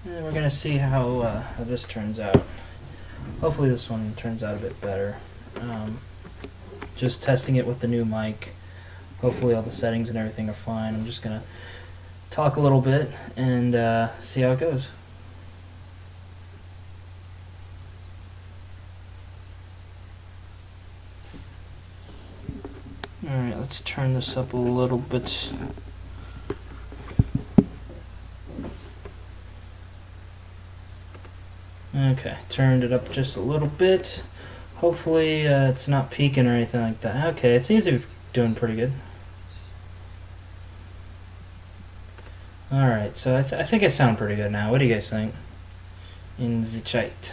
And we're gonna see how this turns out. Hopefully this one turns out a bit better. Just testing it with the new mic. Hopefully all the settings and everything are fine. I'm just gonna talk a little bit and see how it goes. Alright, let's turn this up a little bit. Okay, turned it up just a little bit. Hopefully it's not peaking or anything like that. Okay, it seems to be doing pretty good. Alright, so I think I sound pretty good now. What do you guys think? In the chat.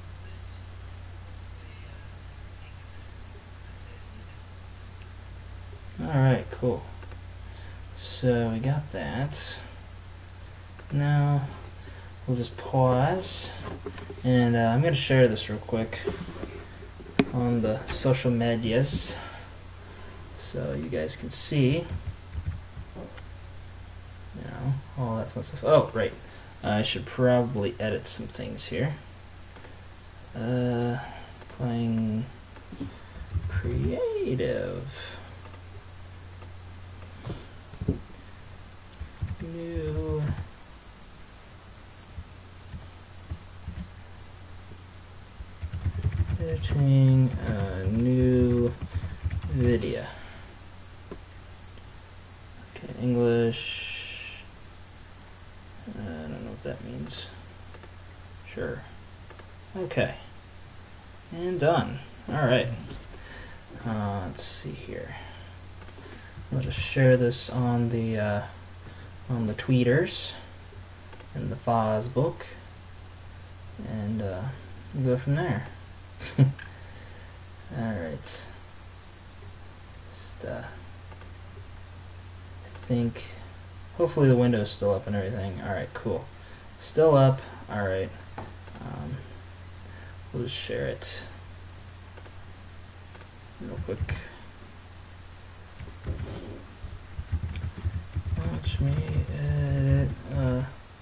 Alright, cool. So we got that. Now we'll just pause. And I'm going to share this real quick on the social medias so you guys can see, you know, all that fun stuff. Oh, right. I should probably edit some things here. Playing creative. New editing a new video. Okay, English. I don't know what that means. Sure. Okay. And done. Alright. Let's see here. I'll just share this on the tweeters and the Facebook, and we'll go from there. Alright. Just I think hopefully the window's still up and everything. Alright, cool. Still up. Alright. We'll just share it real quick. Watch me edit a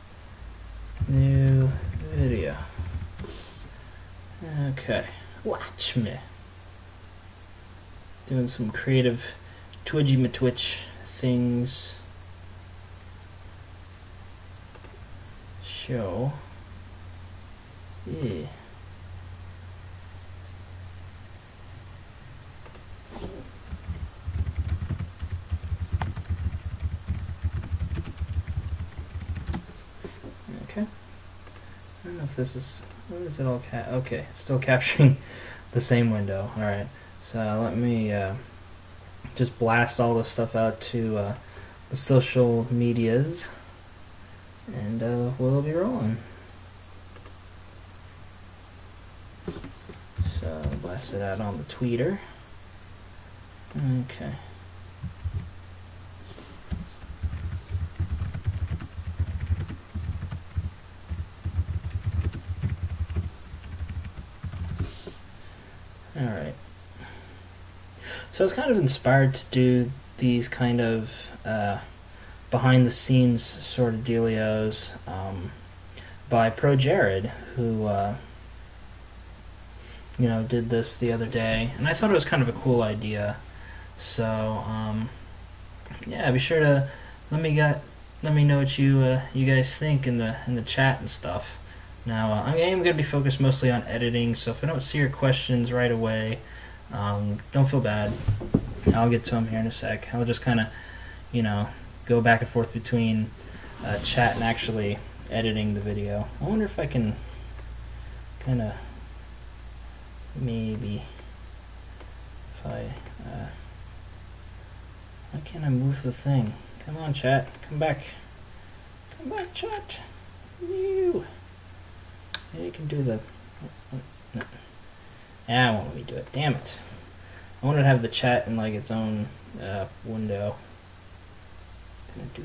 new video. Okay, watch me. Doing some creative twitchy-ma-twitch things. Show. Yeah. Okay. I don't know if this is. What is it all? Okay, it's still capturing the same window. All right. So let me just blast all this stuff out to the social medias, and we'll be rolling. So blast it out on the tweeter. Okay. Alright. So I was kind of inspired to do these kind of behind the scenes sort of dealios by ProJared, who you know, did this the other day, and I thought it was kind of a cool idea. So yeah, be sure to let me know what you guys think in the chat and stuff. Now I am going to be focused mostly on editing, so if I don't see your questions right away, don't feel bad. I'll get to them here in a sec. I'll just kind of, you know, go back and forth between chat and actually editing the video. I wonder if I can kind of maybe if I why can't I move the thing? Come on, chat. Come back, chat. You. Maybe you can do the. No. Ah, won't let me do it. Damn it. I wanted to have the chat in like its own window. Can I do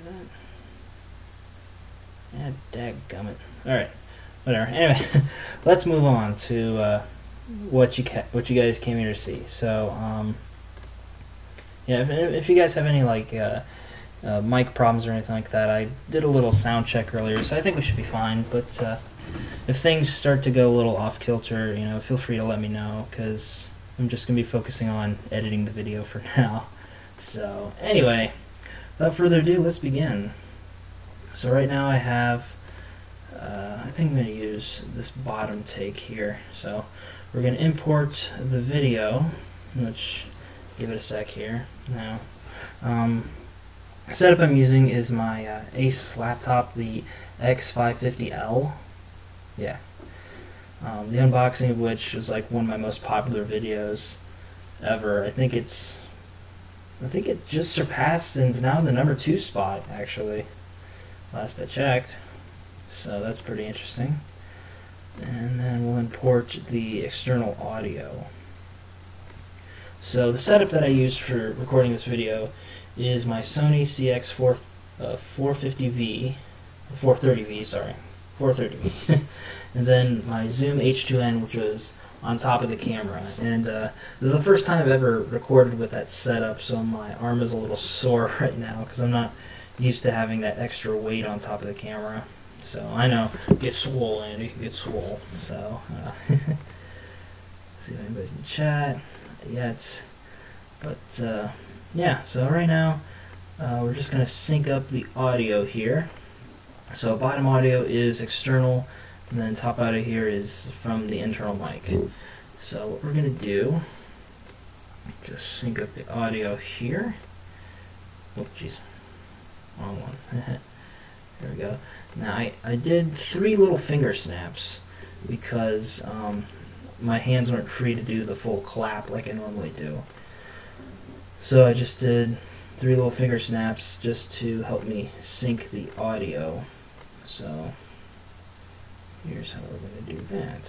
that? Ah, dadgummit. Alright. Whatever. Anyway, let's move on to what you guys came here to see. So, yeah, if you guys have any like mic problems or anything like that. I did a little sound check earlier, so I think we should be fine. But if things start to go a little off kilter, you know, feel free to let me know, because I'm just going to be focusing on editing the video for now. So anyway, without further ado, let's begin. So right now I have, I think I'm going to use this bottom take here. So we're going to import the video, which, give it a sec here. Now, the setup I'm using is my Asus laptop, the X550L. Yeah. The unboxing of which is like one of my most popular videos ever. I think it just surpassed and is now in the #2 spot, actually, last I checked. So that's pretty interesting. And then we'll import the external audio. So the setup that I used for recording this video is my Sony CX450V, 430V, sorry, 430V, and then my Zoom H2n, which was on top of the camera. And this is the first time I've ever recorded with that setup, so my arm is a little sore right now because I'm not used to having that extra weight on top of the camera. So I know, get swollen, you can get swole. So see if anybody's in the chat yet, but yeah. So right now we're just gonna sync up the audio here. So bottom audio is external, and then top audio here is from the internal mic. So what we're gonna do, just sync up the audio here. Oh jeez, wrong one. There we go. Now I did 3 little finger snaps because my hands weren't free to do the full clap like I normally do. So I just did 3 little finger snaps just to help me sync the audio. So here's how we're going to do that.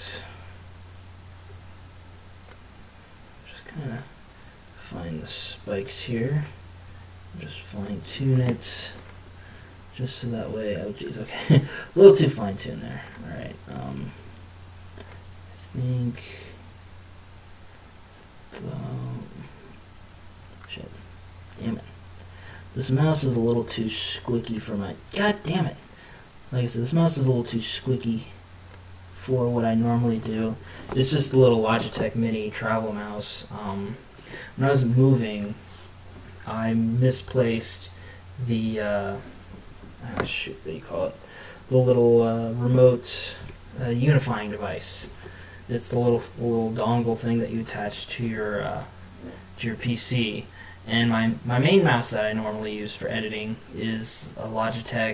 Just kind of find the spikes here. Just fine tune it. Just so that way, oh geez, okay, a little too fine-tuned there. All right, I think, shit, damn it. This mouse is a little too squeaky for my, god damn it. Like I said, this mouse is a little too squeaky for what I normally do. It's just a little Logitech Mini travel mouse. When I was moving, I misplaced the, shoot, what do you call it? The little remote unifying device. It's the little dongle thing that you attach to your PC. And my main mouse that I normally use for editing is a Logitech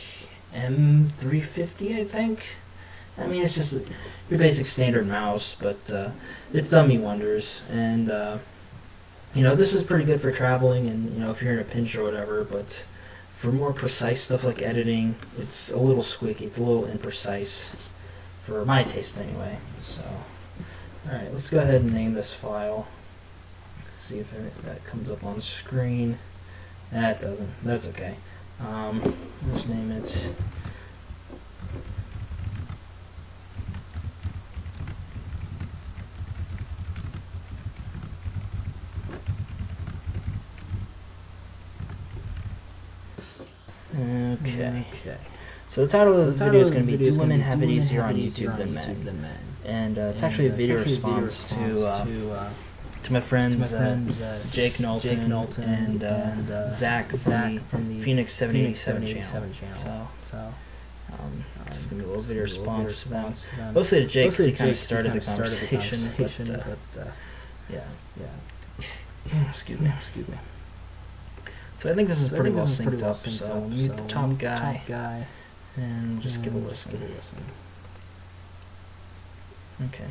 M350, I think. I mean, it's just your basic standard mouse, but it's done me wonders. And you know, this is pretty good for traveling, and you know, if you're in a pinch or whatever. But for more precise stuff like editing, it's a little squeaky, it's a little imprecise, for my taste anyway. So, alright, let's go ahead and name this file. See if that comes up on screen. That doesn't, that's okay. Let's name it. Okay. So the title of the video is going to be "Do Women Have It Easier on YouTube Than Men?" And it's actually a video response to my friends Jake Knowlton and Zach from the Phoenix 787 channel. So just going to do a little video response to them. Mostly to Jake, because he kind of started the conversation. But yeah. Excuse me. So I think this is pretty well synced up, so we'll mute the top guy and just give a listen. Okay.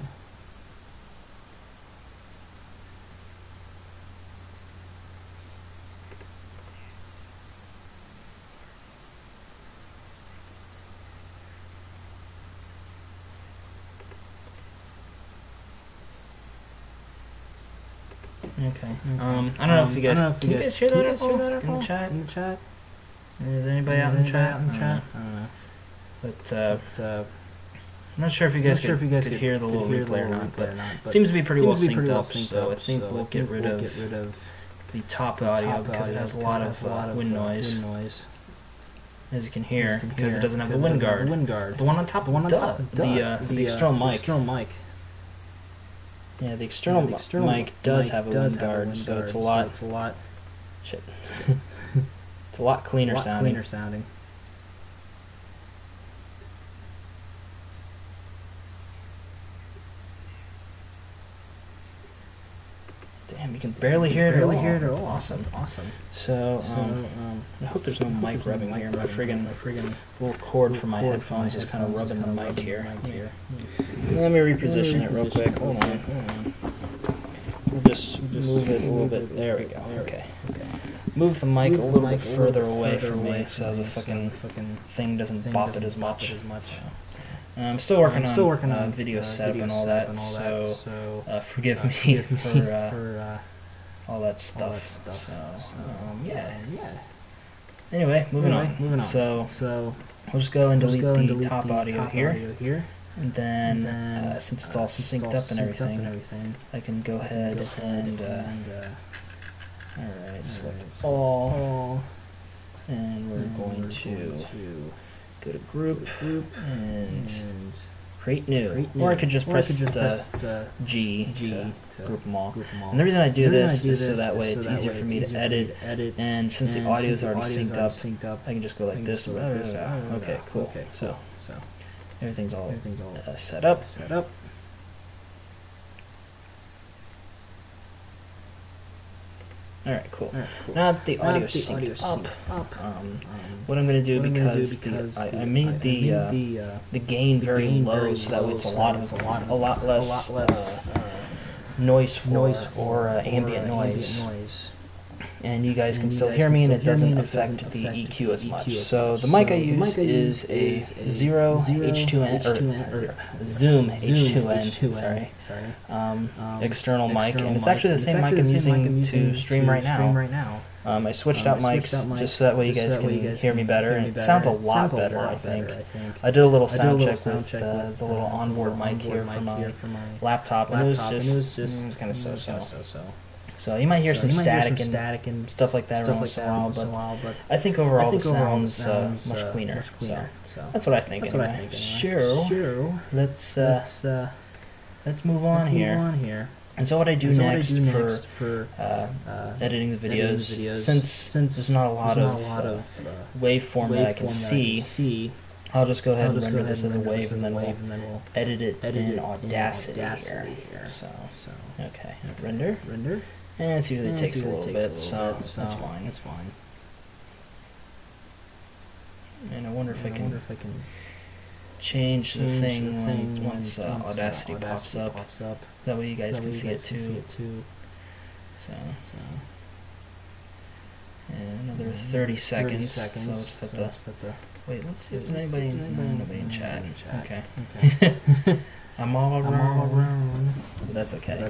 Okay. I don't know if you guys can you guys hear that at all in the chat? Is anybody out in the chat? I don't know. But I'm not sure if you guys could hear the little replay or not, but it seems to be pretty well synced up, so I think we'll get rid of the top audio because it has a lot of wind noise, as you can hear, because it doesn't have the wind guard. The one on top, the external mic. Yeah, the external mic does have a wind guard, so it's a lot. Shit. It's a lot cleaner sounding. Damn, you can barely hear it at all. That's awesome. So, I hope there's no mic rubbing here. My friggin' little cord from my headphones is kind of rubbing the mic here. Let me reposition it real quick. Hold on. We'll just move it a little bit. There we go. Okay. Move the mic a little bit further away from me so the fucking thing doesn't bop it as much. I'm still working on video setup and all that, so forgive me for all that stuff. So, yeah. Anyway, moving on. So we'll just go and delete the top audio here. And then, since it's all synced up and everything, I can go ahead and alright, select all, and we're going to go to group and create new. Or I could just press G to group them all. And the reason I do this is so that way it's easier for me to edit, and since the audio is already synced up, I can just go like this. Okay, cool. So everything's all set up. Alright, cool. Now that the audio is synced up, what I'm going to do, because I made the gain very low, so that way it's a lot less noise or ambient noise. And you guys can still hear me, and it doesn't affect the EQ as much. So the mic I use is a Zoom H2n, external mic, and it's actually the same mic I'm using to stream right now. I switched out mics just so that way you guys can hear me better, and it sounds a lot better, I think. I did a little sound check with the little onboard mic here from my laptop, and it was kind of so. So you might hear some static and stuff like that every once in a while, but I think overall the sound's much cleaner. So that's what I think. Sure. Let's move on here. And so what I do next for editing the videos, since there's not a lot of waveform that I can see, I'll just go ahead and render this as a wave, and then we'll edit it in Audacity here. So okay, render. And it usually takes a little bit, so that's fine. And I wonder if I can change the thing once Audacity pops up. That way you guys can see it too. So and another 30 seconds. So I'll just have to wait. Let's see if there's nobody in chat. Okay. I'm all around. But that's okay.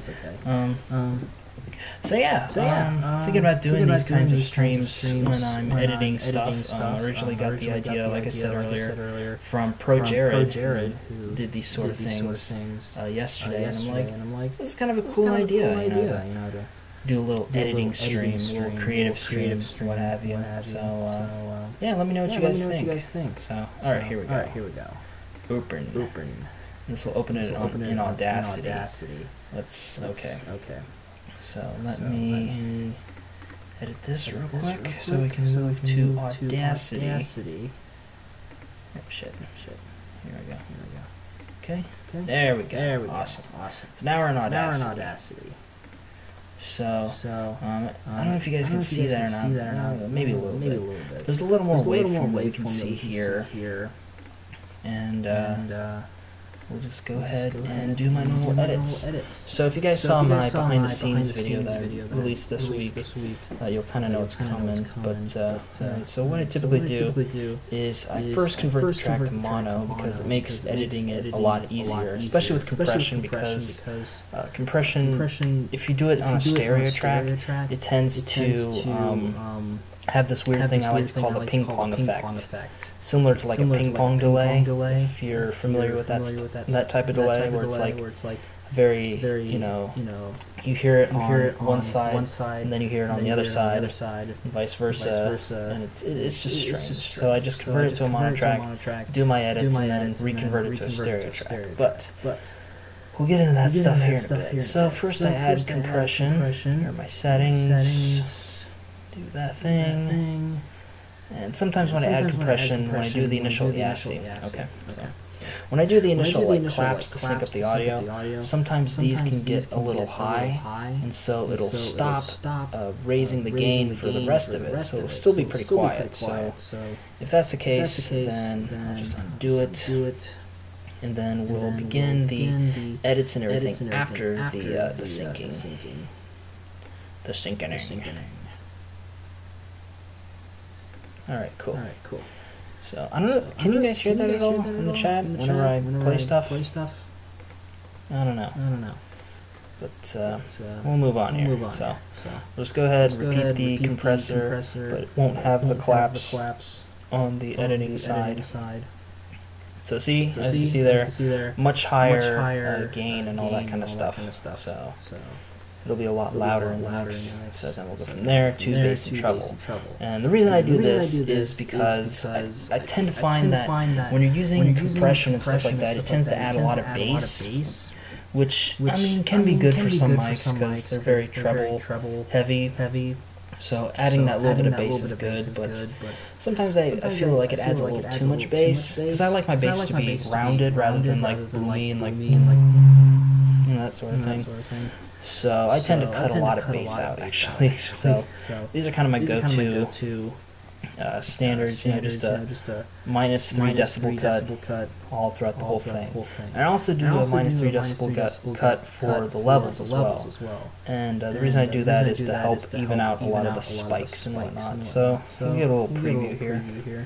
So thinking about doing these kinds of streams when I'm editing stuff. Originally got the idea, like I said earlier, from Pro Jared, who did these sort of things yesterday, and I'm like, this is kind of a cool idea, to do a little editing stream, a little creative stream, what have you. So yeah, let me know what you guys think. So alright, here we go. Open. This will open it in Audacity. Okay. So let me edit this real quick so we can move to Audacity. Oh shit. Here we go. Okay. There we go. Awesome. So now we're in Audacity. So I don't know if you guys can see that or not. Maybe a little bit. There's a little more waveform that we can see here. And we'll just go ahead and do my normal edits. So if you guys saw my behind the scenes video that I released this week, you'll kind of know what's coming. But so what I typically do is I first convert the track to mono because it makes editing it a lot easier, especially with compression, because compression, if you do it on a stereo track, it tends to have this weird thing I like to call the ping pong effect. Similar to like a ping pong delay, if you're familiar with that type of delay, where it's like very, you know, you hear it on one side, and then you hear it on the other side, and vice versa, and it's just strange. So I just convert it to a mono track, do my edits, and then reconvert it to a stereo track. But we'll get into that stuff here in a bit. So first I add compression. Here are my settings. Do that thing. And sometimes when I add compression, when I do the initial, okay. So when I do the initial like claps to sync up the audio, sometimes these can get a little high, and so it'll stop raising the gain for the rest of it. So it'll still be pretty quiet. So if that's the case, then I'll just undo it, and then we'll begin the edits and everything after the syncing. The syncing. Alright, cool. So, I don't know, can you guys hear that at all in the chat whenever I play stuff? I don't know. But we'll move on here. So, we'll just go ahead and repeat the compressor, but it won't have the claps on the editing side. So see, as you can see there, much higher gain and all that kind of stuff. So it'll be a lot louder in the mix. So then we'll go from there to bass and treble. And the reason I do this is because I tend to find that when you're using compression and stuff like that, it tends to add a lot of bass, which I mean can be good for some mics because they're very treble heavy. So adding that little bit of bass is good, but sometimes I feel like it adds a little too much bass, because I like my bass to be rounded rather than like boomy and like, you know, that sort of thing. So I tend to cut a lot of bass out actually. So these are kind of my go-to standards, you know, just a minus 3 decibel cut all throughout the whole thing. And I also do a minus 3 decibel cut for the levels as well. And the reason I do that is to help even out a lot of the spikes and whatnot. So we'll get a little preview here.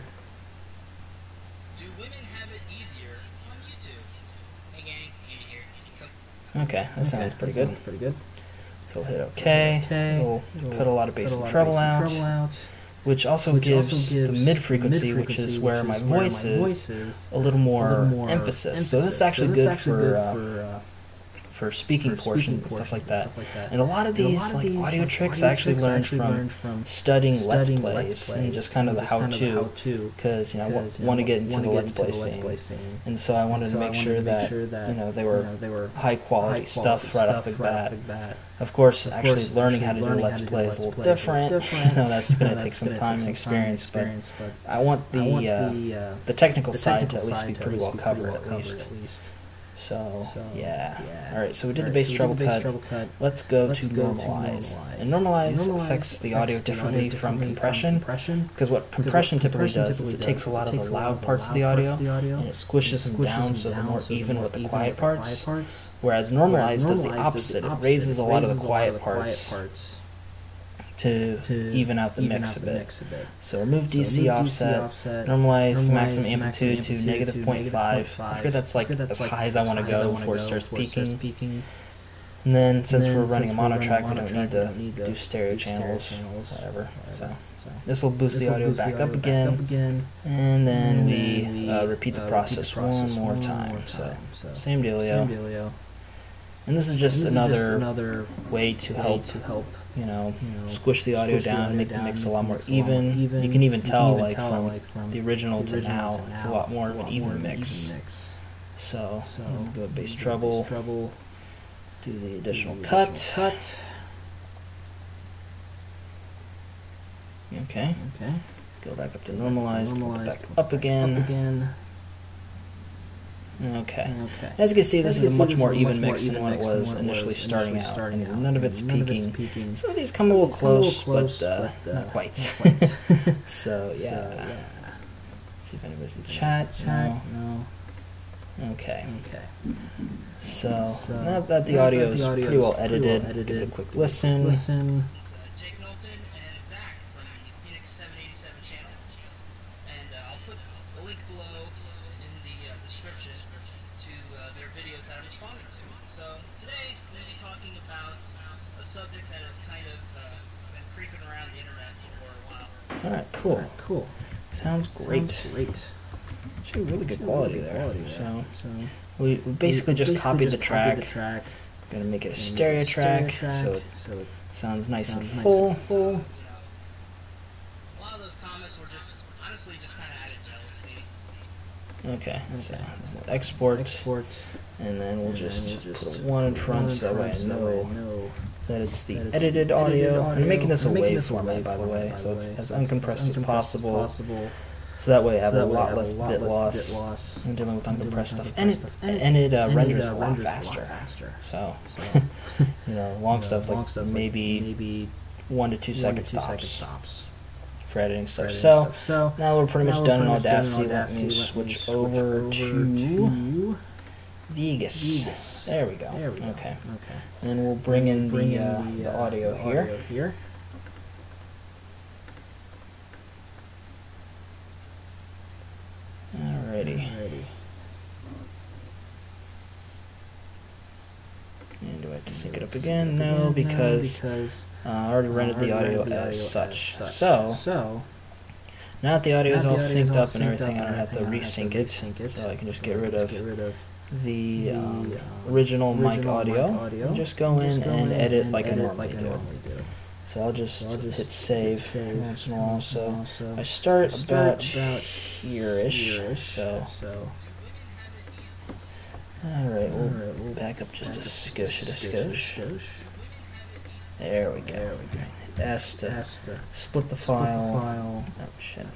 Okay, that sounds pretty good. So we'll hit OK. We'll cut a lot of bass and treble out, which also gives the mid frequency, which is where my voice is, a little more emphasis. So this is actually good for speaking portions and stuff like that. And a lot of these like audio tricks I actually learned from studying Let's Plays and just kind of the how-to, because you know I want to get into the Let's Play scene, and so I wanted to make sure that you know they were high quality stuff right off the bat. Of course, actually learning how to do Let's Play is a little different. You know, that's going to take some time and experience, but I want the technical side to at least be pretty well covered at least. So yeah. Alright, so we did the bass treble cut. Let's go to normalize. And normalize affects the audio differently from compression, because what compression typically does is it takes a lot of the loud parts of the audio and it squishes them down so they're more even with the quiet parts. Whereas normalize does the opposite. It raises a lot of the quiet parts to even out the mix a bit. So remove DC offset, normalize maximum amplitude to negative 0.5. I figure that's like as high as I want to go before it starts peaking. And then since we're running a mono track, we don't need to do stereo channels, whatever. So this will boost the audio back up again, and then we repeat the process one more time. So same dealio. And this is just another way to help you know, squish the audio down, make the mix a lot more even. You can even tell, like, from the original to now, it's a lot more of an even mix. So, we'll go bass treble, do the additional cut. Okay. Go back up to normalized, go back up again. Okay. As you can see, this is a much more even mix than what it was initially starting out. And none of it's peaking. Some of these come a little close, but not quite. So, yeah. See if anybody's in the chat. No. Okay. So, now that the audio is pretty well edited, give it a quick listen. Alright, cool. Sounds great. Actually, really good quality there. So we basically just copied the track. Gonna make it a stereo track, so it sounds nice and full. A lot of those comments were just honestly just kind of added jealousy. Okay, so export, and then we'll just put one in front so that way I know that it's the edited audio. I'm making this a WAV format, by the way, so it's as uncompressed as possible. So that way I have a lot less bit loss. I'm dealing with uncompressed stuff, and it renders a lot faster. So, you know, long stuff like maybe 1 to 2 second stops for editing stuff. So now we're pretty much done in Audacity. Let me switch over to Vegas. There we go. Okay. And then we'll bring in the audio here. Alrighty. And do I have to sync it up again? No, because I already rendered the audio as such. So now that the audio is all synced up and everything, I don't have to resync it. So I can just get rid of the original mic audio and just go in and edit like I normally do. So I'll just hit save once in a while. So I start about here-ish. So alright, we'll back up just a skosh. There we go. S to split the file. Oh shit.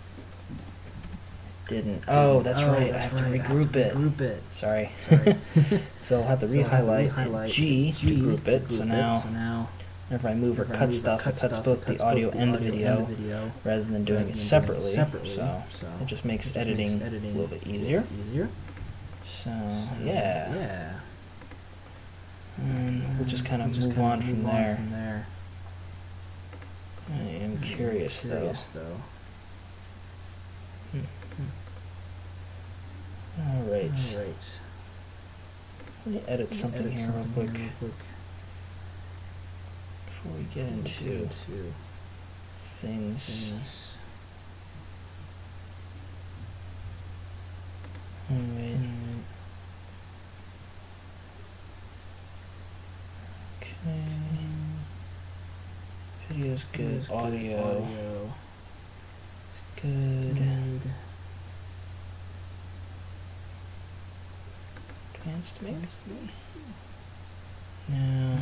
Didn't. Oh, that's right. I have to regroup it. Sorry. So I'll have to re-highlight, hit G to group it. So now whenever I move or cut stuff, it cuts both the audio and the video rather than doing it separately. So it just makes editing a little bit easier. So yeah. And we'll just kind of move on from there. I am curious though. Alright. Let me edit something here real quick before we get into things. Alright. Okay. Video's good. Audio. Good. Advanced mix. No.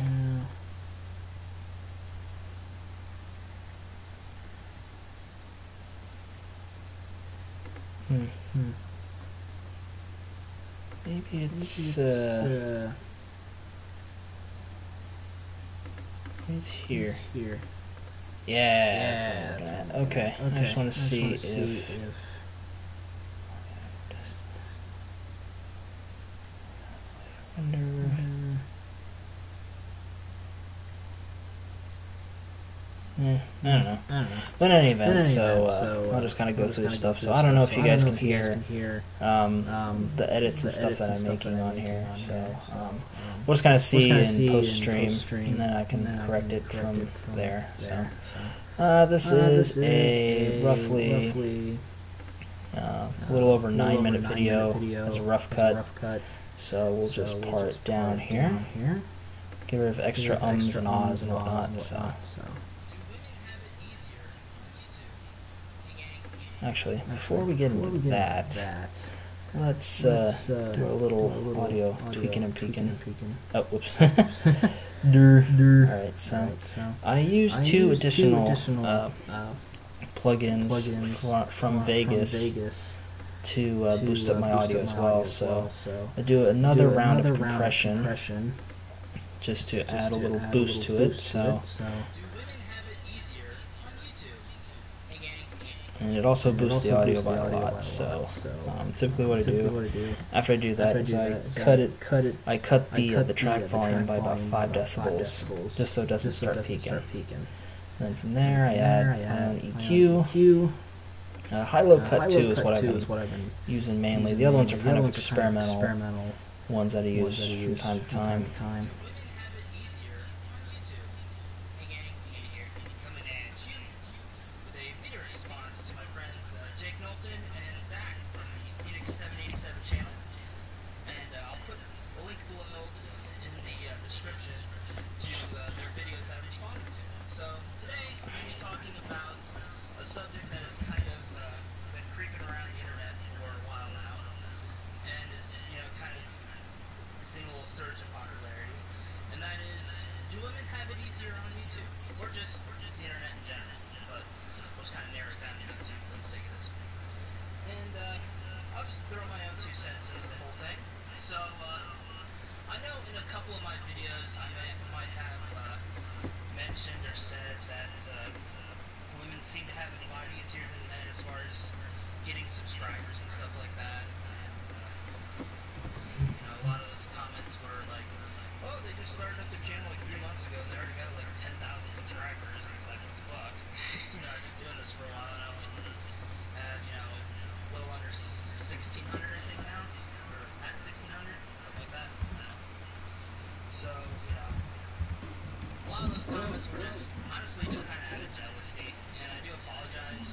Maybe it's here. Yeah, that's what I'm looking at. Okay. I just want to see if I don't know. But in any event, so I'll just kind of go through stuff. So I don't know if you guys can hear the edits and stuff that I'm making on here. So we'll just kind of see in post-stream, and then I can correct it from there. So this is a roughly a little over 9-minute video as a rough cut. So we'll just part it down here. Get rid of extra ums and ahs and whatnot. So. Actually, before we get into that, let's do a little audio tweaking and peeking. Oh, whoops. Alright, so I use two additional plugins from Vegas to boost up my audio as well. So I do another round of compression just to add a little boost to it. So. And it also boosts the audio by a lot. So typically what I do after I do that is I cut the track volume by about 5 decibels just so it doesn't start peaking. And then from there I add my own EQ. High-low cut 2 is what I've been using mainly. The other ones are kind of experimental ones that I use from time to time. that is, do women have it easier on YouTube, or just the internet in general? But we'll just kind of narrow it down to YouTube for the sake of this. And I'll just throw my own 2 cents into the whole thing. So I know in a couple of my videos I might have mentioned or said that women seem to have it a lot easier than men as far as getting subscribers and stuff like that. And, a lot of those comments were like, oh, they just started up their channel like 3 months ago and they already got like 10,000 subscribers. And it's like, what the fuck? I've been doing this for a while now. And, a little under 1,600, I think now. Or at 1,600, something like that. So, a lot of those comments were just, honestly, just kind of out of jealousy. And I do apologize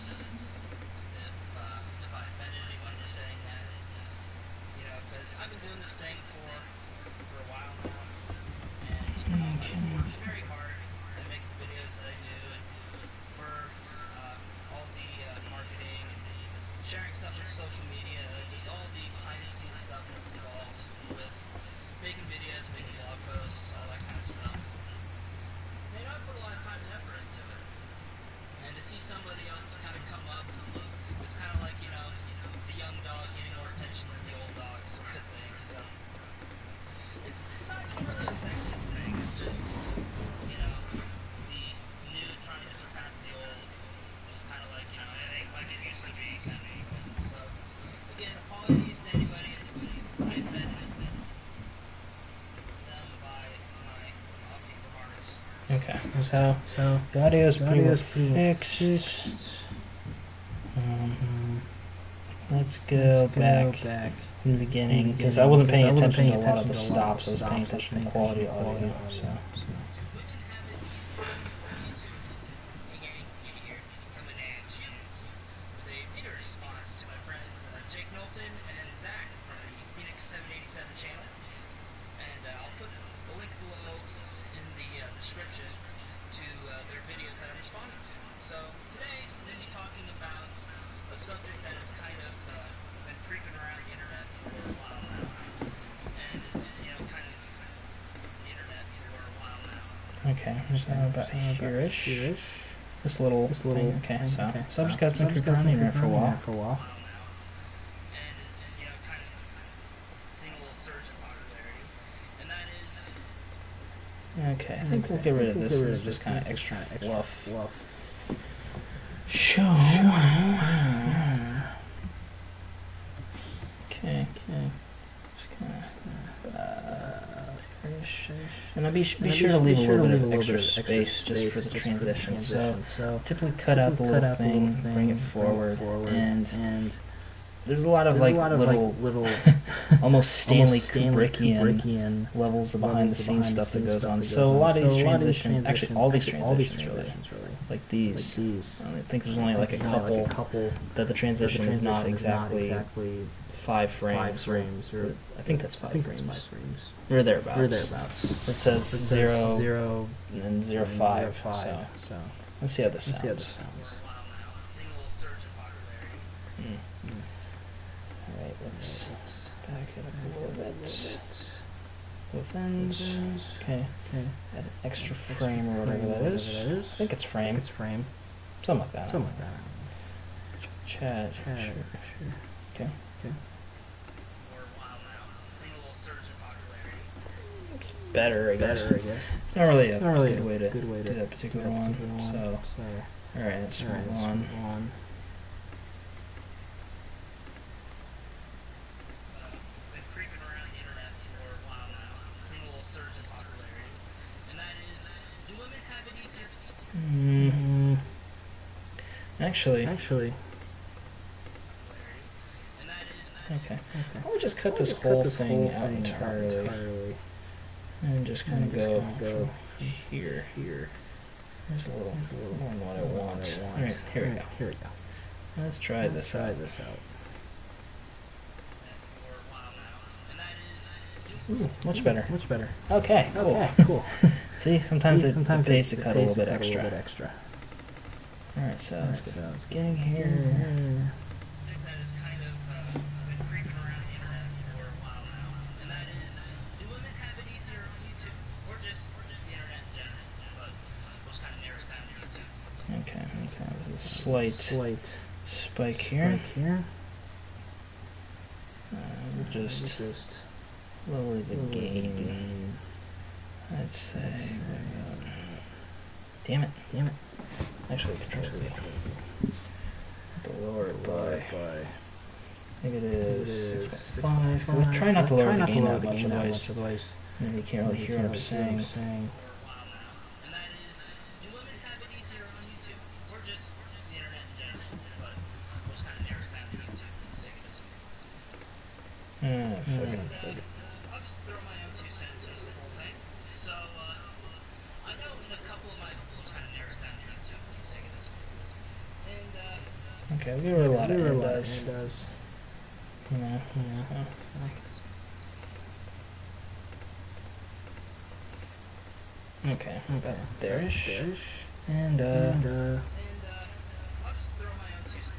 if I offended anyone for saying that. Because I've been doing this thing for a while now. And, I've worked very hard at making the videos that I do. And for all the marketing and sharing stuff on social media, just all the behind-the-scenes stuff that's involved with making videos, making blog posts, all that kind of stuff. I put a lot of time and effort into it. And to see somebody else kind of come up, it's kind of like, the young dog getting more attention than the old dog sort of thing. So it's not even really a sexist thing. It's just, the new trying to surpass the old. Just kind of like, it ain't like it used to be kind of thing. So, again, apologies to anybody I offended them by my talking remarks. Okay, so the audio is pretty much fixed. Let's go back in the beginning, because I wasn't paying attention to a lot of the stops. I was paying attention to the quality of audio. So. Okay, so about here-ish. This little thing. Okay, so Subscribe's been creeping around the internet for a while. Okay, I think we'll get rid of this. This is just kind of extra fluff. Show. Okay. Just kind of. And I'll be sure to leave a little bit of extra space just for the transition. So typically cut out the little thing, bring it forward, and there's a lot of little almost Stanley Kubrickian levels of behind the scenes stuff that goes on. So a lot of these transitions, actually all these transitions really, like these, I think there's only like a couple that the transition is not exactly 5 frames, or I think that's 5 frames. Or thereabouts. It says 0 and then 0.5. So let's see how this sounds. Alright, let's back it up a little bit. Both ends. Okay. Add an extra frame or whatever that is. I think it's frame. Something like that. Chat. Sure. Okay. Better, I guess. Not really a good way to do that particular one. So, alright, let's move on. Actually. Okay. Why don't we just cut this whole thing out entirely. And just kind of go from here. There's a little more than what I want. Alright, here we go. Let's try this out. Ooh, much better. Okay, cool. See, sometimes it pays to cut a little bit extra. Alright, so let's go beginning here. slight spike here. We'll just lower the gain. I'd say. Damn it. Actually, control Z. To lower it by -6.5. We'll try not to lower the gain that much, otherwise you can't really hear what I'm saying. And that is, do women have it easier on YouTube? Or just the internet in general? But we'll just kind of narrow it down to YouTube for the sake of this one. I'll just throw my own 2 cents into the whole thing. So, I know in a couple of my, we'll just kind of narrow it down to YouTube for the sake of this one. And, Okay, we were a lot of does. Okay, about there-ish. And, I'll just throw my own 2 cents.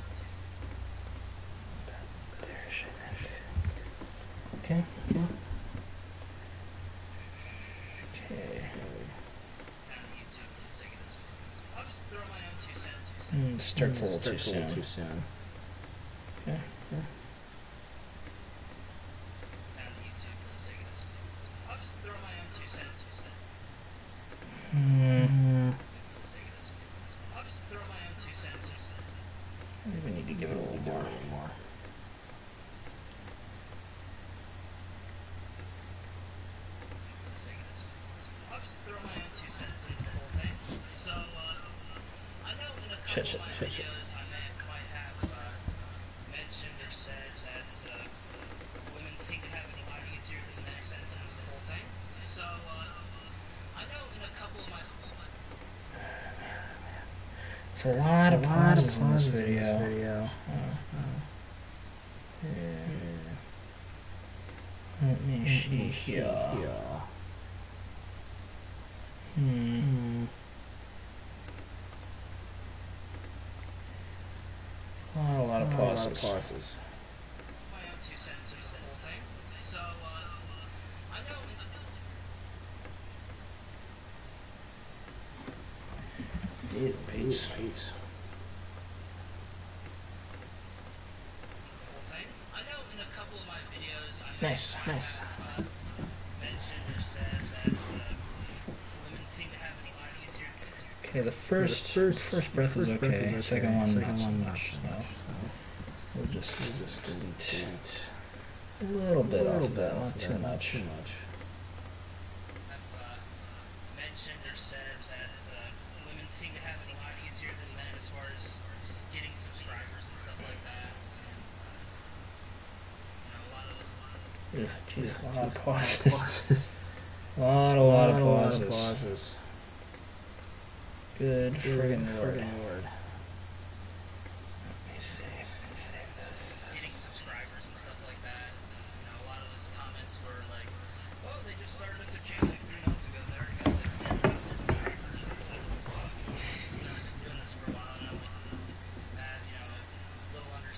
there-ish, I think. Okay. Down to YouTube for the sake of this one. I'll just throw my own 2 cents. Starts a little too soon. Okay. Down to YouTube for the sake of this one. I'll just throw my own 2 cents. Hmm. For the sake of this one. I'll just throw my own 2 cents. Maybe we need to give it a little more. For the sake of this one. I'll just throw my own 2 cents into the whole thing. So, I know in a couple of my videos I might have mentioned or said that women seem to have it a lot easier than men sense into the whole thing. So, I know in a couple of my It's a lot of pauses in this video. Let me see here. A lot of pauses. my own 2 cents into the whole thing. So, I know in the Beats. whole thing. I know in a couple of my videos I Nice. mentioned or said that women seem to have it a lot easier. Okay, the first breath is okay. Second one, not so much. So we'll just delete a little bit off of that, not too much. I've mentioned or said that women seem to have it a lot easier than men as far as getting subscribers and stuff like that. You know, a lot of those. Jeez, a lot of pauses. A lot of pauses. Good friggin' word. Let me save this. Getting subscribers and stuff like that. You know, a lot of those comments were like, "Oh, they just started up their channel like 3 months ago. They already got like 10,000 subscribers." It's like, fuck. You know, I've been doing this for a while now. I've had, you know, a little under.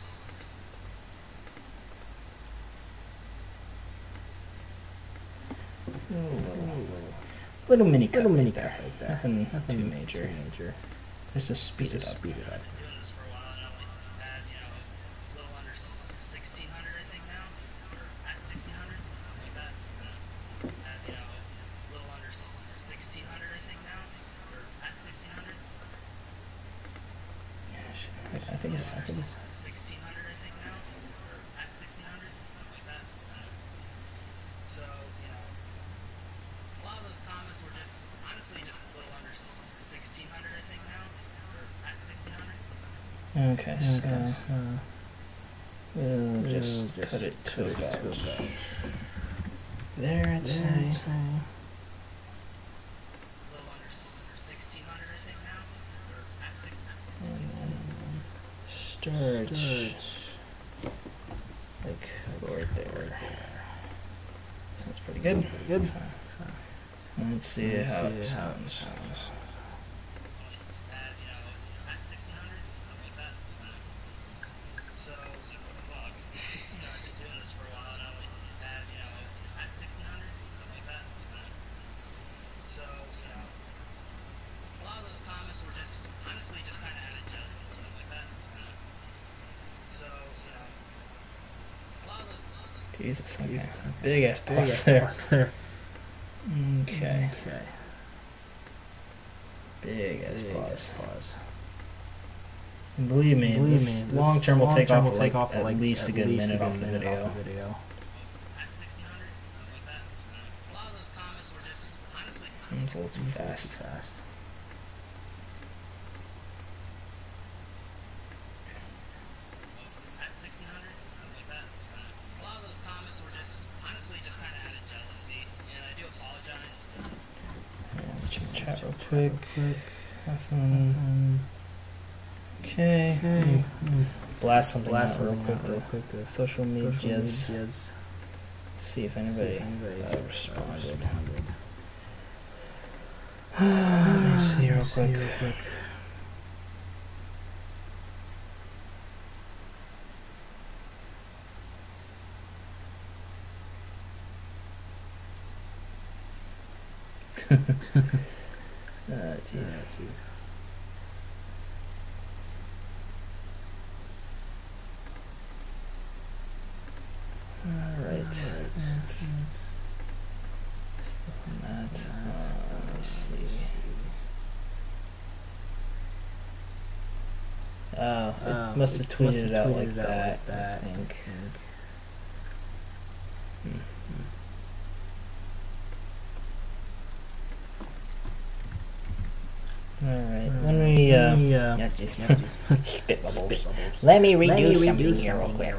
Little mini cut there. Nothing too major. Just to speed it up. I've been doing this for a while now. I've had, you know, a little under 1,600, I think now, or at 1,600, something like that. Had, you know, a little under 1,600, I think now, or at 1,600. I think it's 1,600, I think now, or at 1,600, something like that. So, you know, a lot of those comments were just, honestly, just a little under 1,600, I think now, or at 1,600. okay. So we'll just cut it to about there, I'd say. A little under 1,600, I think now, or at 1,600. And then start like right there. Sounds pretty good. Let's see how it sounds. Had, you know, at 1,600, something like that. So, fuck. You know, I've been doing this for a while now. Had, you know, at 1,600, something like that. So, you know, a lot of those comments were just, honestly, just kind of at a joke, something like Jesus. Okay. Big ass plus there. Okay. Big ass pause. And believe me, this long term will take off at least a good minute off the video. At 1600, something like that. A lot of those comments were just honestly. It's a little too fast. At 1600, something like that. A lot of those comments were just honestly just kind of out of jealousy, and I do apologize. Yeah, check the chat real quick. Nothing. Okay. Blast something out real quick to social medias. See if anybody responded. Let me see real quick. Jeez. Alright. Stuff on that. Let me see. Oh, it must have tweeted it out like that, I think. Alright, let me, spit bubbles. Let me redo something here real quick.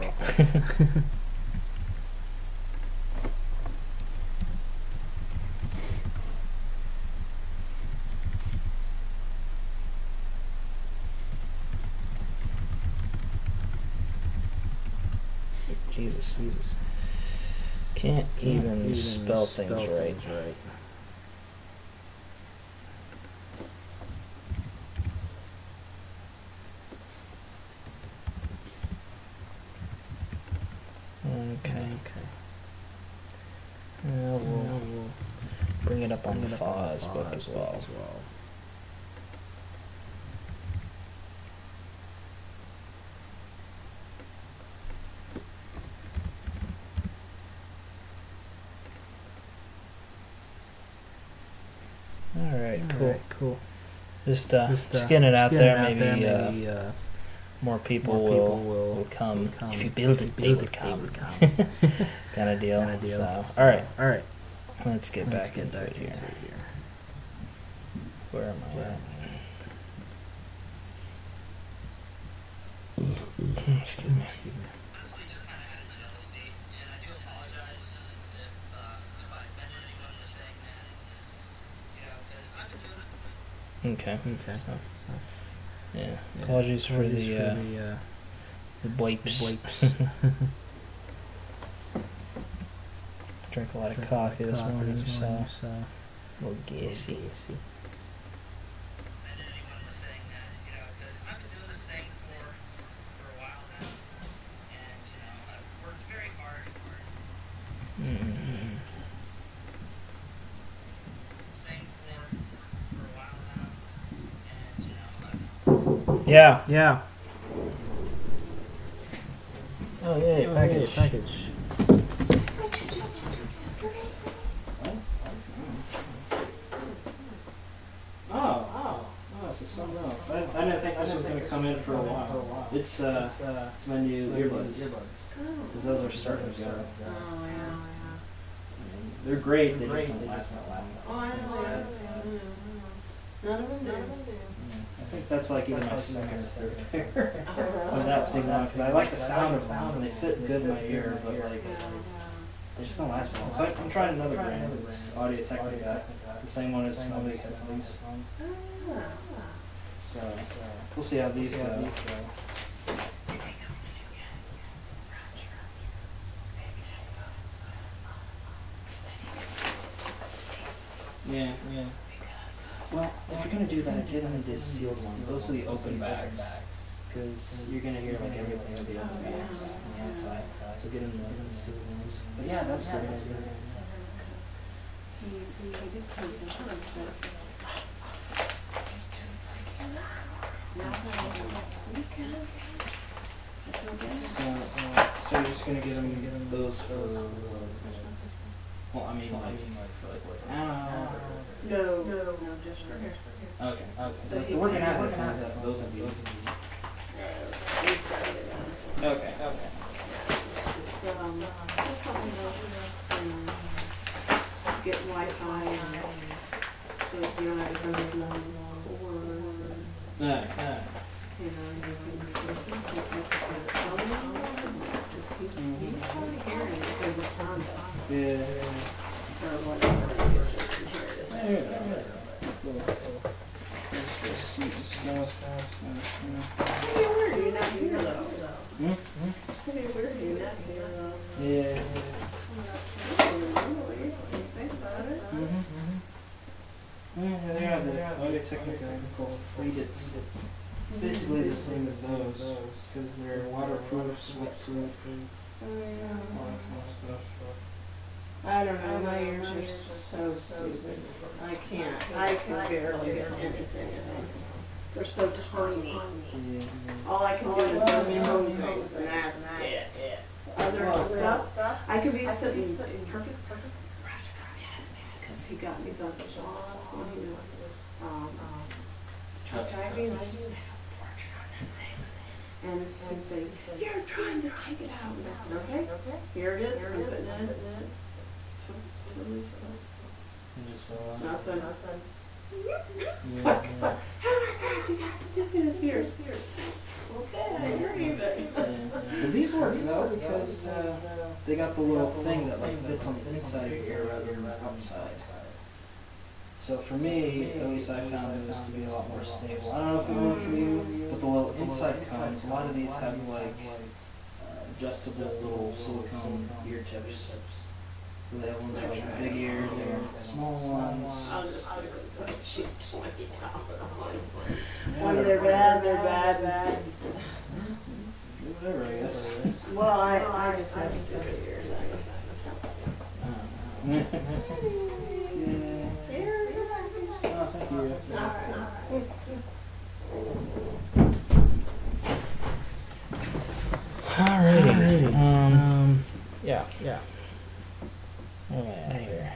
Jesus. Can't even spell things right. Okay. We'll bring it up on the Foz book as well. Alright, cool. Just getting it out there. Maybe more people will come. If you build it, they would come. kind of deal. So, alright. Let's get back into it here. Where am I at? Excuse me. Honestly, just kind of out of jealousy, and I do apologize if I offended anyone with saying that. You know, because I've been doing it. Okay. So, yeah. Apologies for the wipes. Drank a lot of coffee this morning, so a little gassy. Offended anyone with saying that, you know, because I've been doing this thing for a while now, and you know, I've worked very hard. Thing for a while now, and you know, Yeah. Oh yeah, package. So something else. I didn't think this was going to come in for a while. It's my new earbuds. Because those are starting to go. Oh, yeah. They're great. They just don't last. Oh, I know. None of them do. I think that's like even my second or third pair of that particular one. Because I like the sound of them and they fit good in my ear, but like they just don't last long. So I'm trying another brand. It's Audio Technica. The same one as my big headphones. So we'll see how these go. Yeah. Well, if you're gonna do that, get them in these sealed ones. Those are the open bags, because you're gonna hear like everything of the open bags on the outside. So get them the sealed ones. But yeah, that's great. That's okay. So you're just gonna get them those for, well, I mean, like for like what? No, just for here. Okay. So So we're gonna have those would be. These guys are ones. Okay. Just something to, get Wi-Fi and so if you don't have to come in or, you know, you can listen to it. He's hard of hearing because of conduct Yeah. or whatever. It's just inherited. It'd be weird you're not here though. It'd be weird you're not here though. Yeah. Really, when you think about it. Yeah, they have the Audio Technica called Frieditz. It's basically the same as those, because they're waterproof, sweatproof, Oh, all yeah. that kind of stuff. I don't know, my ears are so stupid. I can barely get anything in. They're so tiny. Yeah. All I can do is those tone things and that's it. Other stuff, I could be sitting perfect. Because he got me those jaws when he was, truck driving. And he'd say, you're trying to take it out. And I said, okay, here it is, I'm putting it in. And just go on. And I said, Yeah. oh my gosh, you got stuff in his ears. Okay, I hear you, But these work though because they got the little thing that like fits on the inside of your ear rather than outside. So for me, at least I found those to be a lot more stable. I don't know if it worked for you, but the little inside cones, a lot of these have like adjustable little silicone ear tips. So they have ones for like big ears and small ones. I'll just do it for a cheap $20 ones. When they're bad. Whatever, I guess. Well, I just have stupid ears. Yeah. Here. Oh, thank you. Alrighty. Yeah. Where am I at here?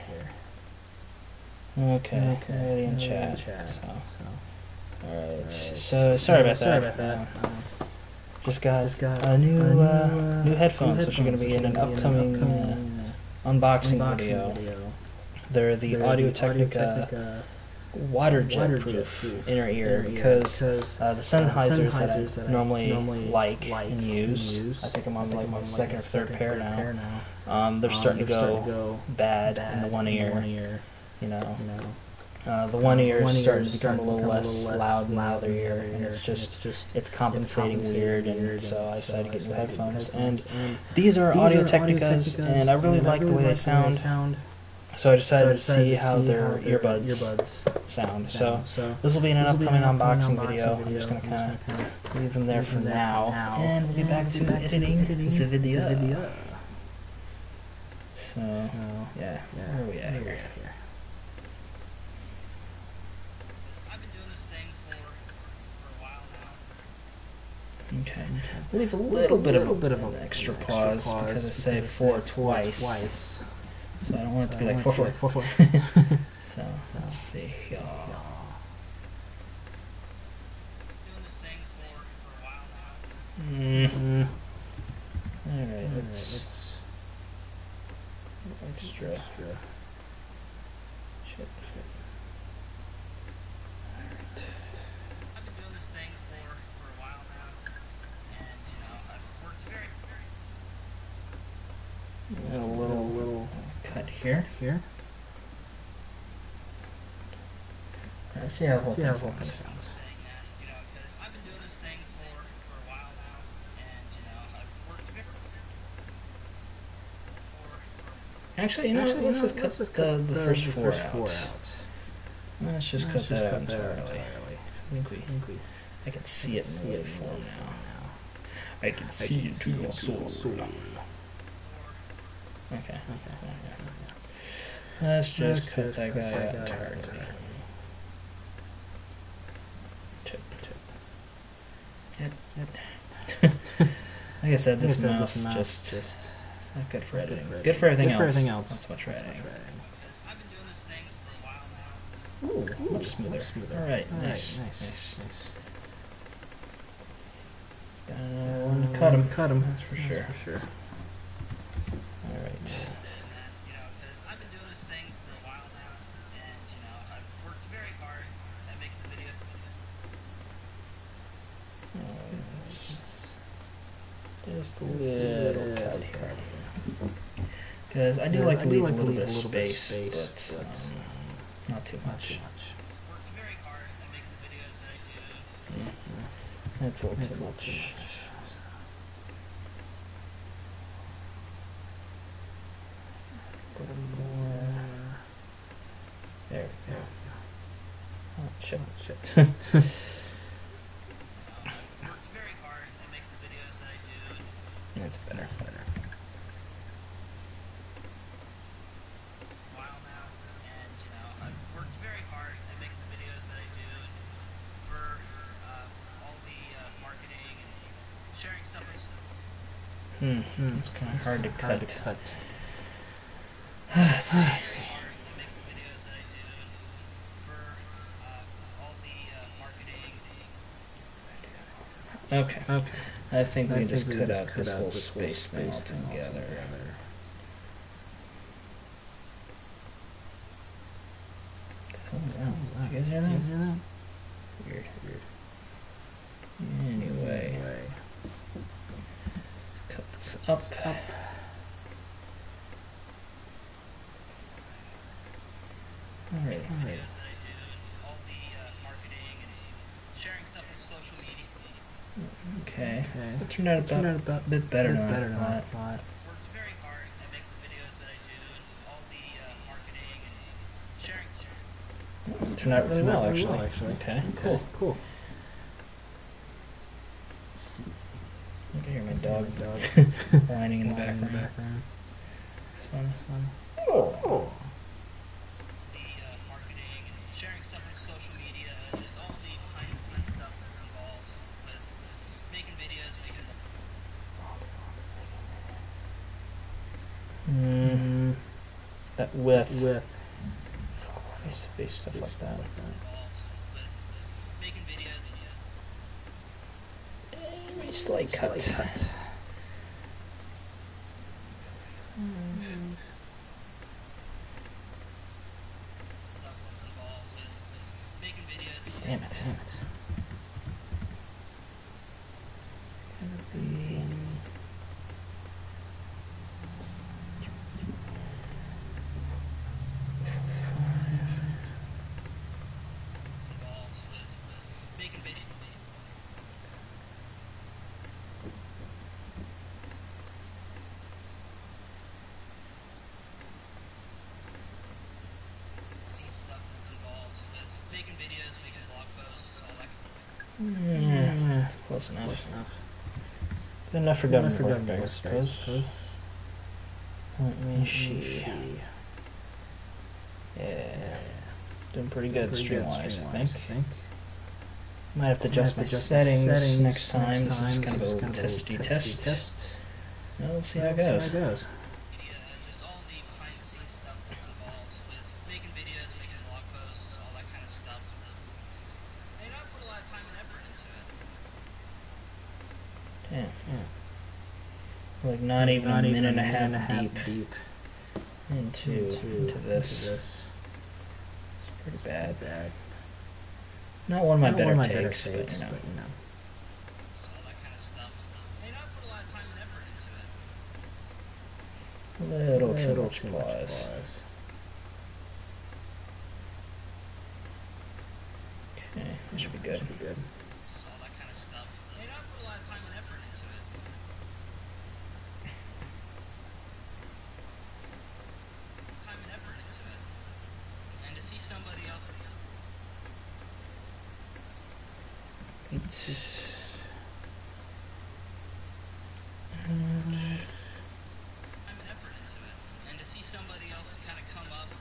Okay. Already in chat. Alright. So sorry about that. Just got a new headphones, which are going to be in an upcoming unboxing video. They're the Audio Technica water jet proof inner ear because the Sennheisers that I normally like and use, I think I'm on like my second or third pair now. They're starting to go bad in the one ear. You know, the one ear is starting to become a little less loud in the other ear, and it's compensating weird. And so I decided to get new headphones. And these are Audio Technicas, and I really like the way they sound. So I decided to see how their earbuds sound. So this will be in an upcoming unboxing video. I'm just going to kind of leave them there for now. And we'll get back to editing the video. So, yeah, where are we at here? I've been doing this thing for a while now. Okay. We'll leave a little bit of an extra pause because I say 4 twice. So I don't want it to be like 4. So let's see here. Doing this thing for a while now. Alright, let's extra. Shit. I've been doing this thing for a while now, and I've worked very. A little cut here. Let's see how the whole thing sounds. Saying that, because I've been doing this thing for a while now, and I've worked very. Actually, let's just cut the first four out. Let's just cut that out entirely. I can see it in the form now. I can see into your soul. Okay. Let's just cut that guy out entirely. Tip. Like I said, this mouse just not good for editing. Good for everything else. Not so much for editing. I've been doing this thing for a while now. Ooh, much smoother. All right, nice. Cut him. That's for sure. All right. You know, because I've been doing this thing for a while now, and you know, I've worked very hard at making the video. Just a little cut here. Because I do like to leave a little bit of space, but not too much. Worked very hard at making the videos that I do. That's a little too much. A little more. There we go. Oh, shit. Worked very hard at making the videos that I do. That's better. While now, and you know, I've worked very hard at making the videos that I do for all the marketing and sharing stuff. It's kind of hard to cut. Let's see. To make the videos that I do for all the marketing. Okay. I think we can just cut out this whole space thing altogether. What the hell is that? You guys hear that? Weird. Anyway. Let's cut this up. Alright. Videos that I do and all the marketing and sharing stuff on social media. Okay. So it turned out a bit better than I thought. Worked very hard at making the videos that I do and all the marketing and sharing. It turned out really well, actually. Okay, cool. You can hear my dog whining in the background. It's fun. Oh. The marketing and sharing stuff on social media, just all the behind the scenes stuff that's involved with making videos, That with face stuff like that. involved with making videos. Maybe slight cut. Stuff that's involved with making videos. Damn it. Involved with making videos. Scene stuff that's involved with making videos, making blog posts, all that. It's close enough. Good enough for government work, I suppose. Let me see. Yeah. Doing pretty good stream-wise, I think. Might have to adjust my settings next time. This is kind of a test. Well, we'll see how it goes. Media and just all the behind the scenes stuff that's involved with making videos, making blog posts, all that kind of stuff. And I put a lot of time and effort into it. Damn. Like not even a minute and a half deep into this. It's pretty bad. Not one of my better takes, but you know. So all that kind of stuff. And I put a lot of time and effort into it. Little too much pause. Okay, that should be good. So all that kind of stuff. And I put a lot of time and effort into it. Time and effort into it. And to see somebody else. Time and effort into it. And to see somebody else kind of come up.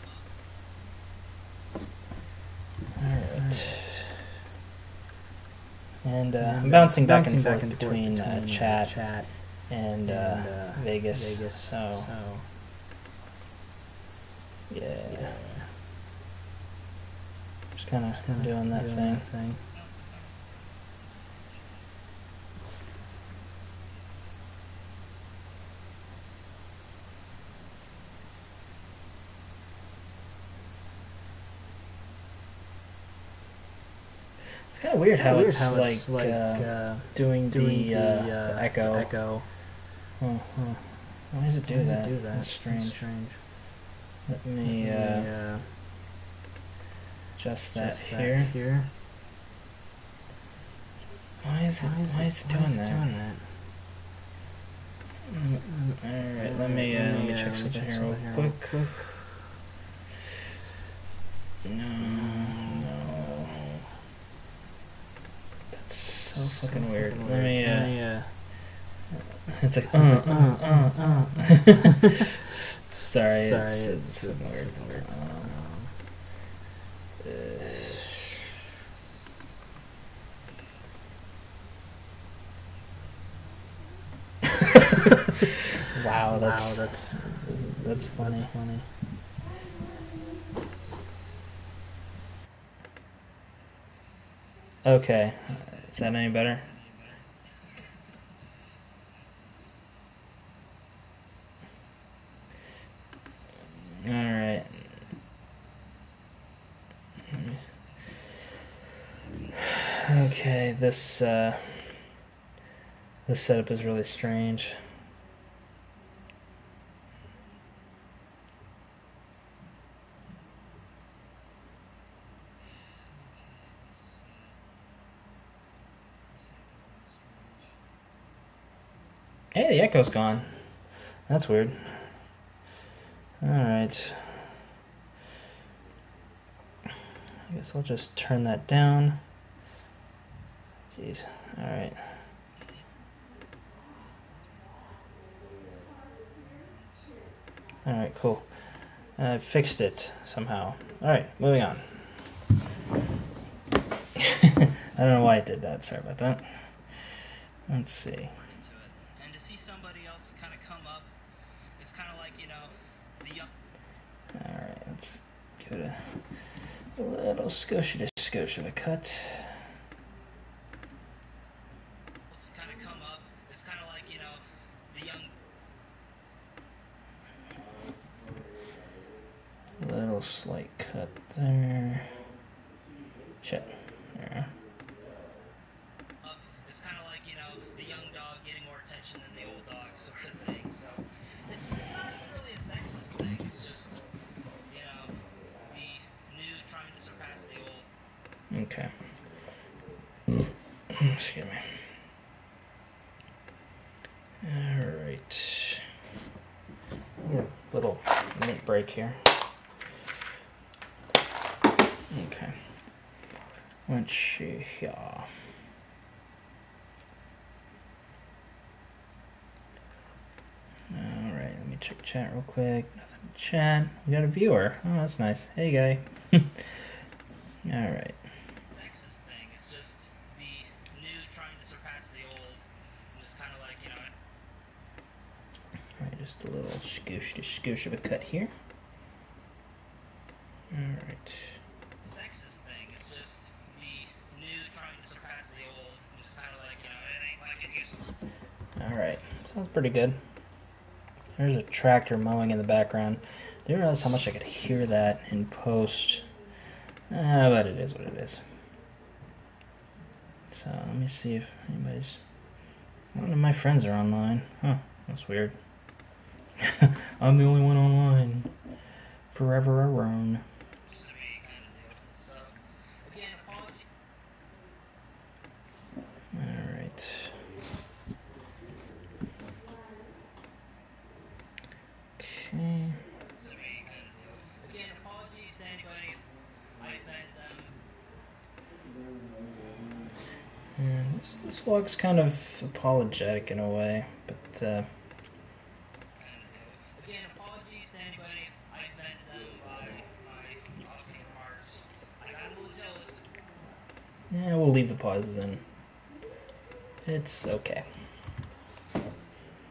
Alright. And I'm bouncing back and forth between chat and Vegas. So yeah. Just kind of doing that thing. It's kind of weird how it's like doing the echo. Why does it do that? That's strange. Let me adjust that here. Why is it doing that? Alright, let me check something here real quick. No. That's so fucking weird. Let me it's like Sorry, it's weird. Wow, that's funny. Okay, is that any better? All right. Okay, this setup is really strange. Hey, the echo's gone. That's weird. Alright. I guess I'll just turn that down. Jeez. Alright. Alright, cool. I fixed it somehow. Alright, moving on. I don't know why I did that. Sorry about that. Let's see. And to see somebody else kind of come up, it's kind of like, you know, the young. Alright, let's give it a little skosh of a cut. It's kind of come up, it's kind of like, you know, the young. Little slight cut there. Shit. There. It's kind of like, you know, the young dog getting more attention than the old dog sort of thing. So it's not even really a sexist thing. It's just, you know, the new trying to surpass the old. Okay. Excuse me. Alright. Little minute break here. Okay. Let's see here. Alright, let me check chat real quick. Nothing in chat. We got a viewer. Oh, that's nice. Hey, guy. Alright. Sexist thing. It's just the new trying to surpass the old. Just kind of like, you know. Alright, just a little scoosh of a cut here. Alright. Sexist thing. It's just the new trying to surpass the old. Just kind of like, you know, it ain't like it used to. Alright, sounds pretty good. There's a tractor mowing in the background. Didn't realize how much I could hear that in post. But it is what it is. So let me see if anybody's... None of my friends are online. Huh, that's weird. I'm the only one online. Forever alone. So, again, apologies. Alright. Okay. Again, apologies to anybody if I offended them. And this vlog's kind of apologetic in a way, but Again, apologies to anybody if I offended them by my opening remarks. I got a little jealous. yeah, we'll leave the pauses in. It's okay.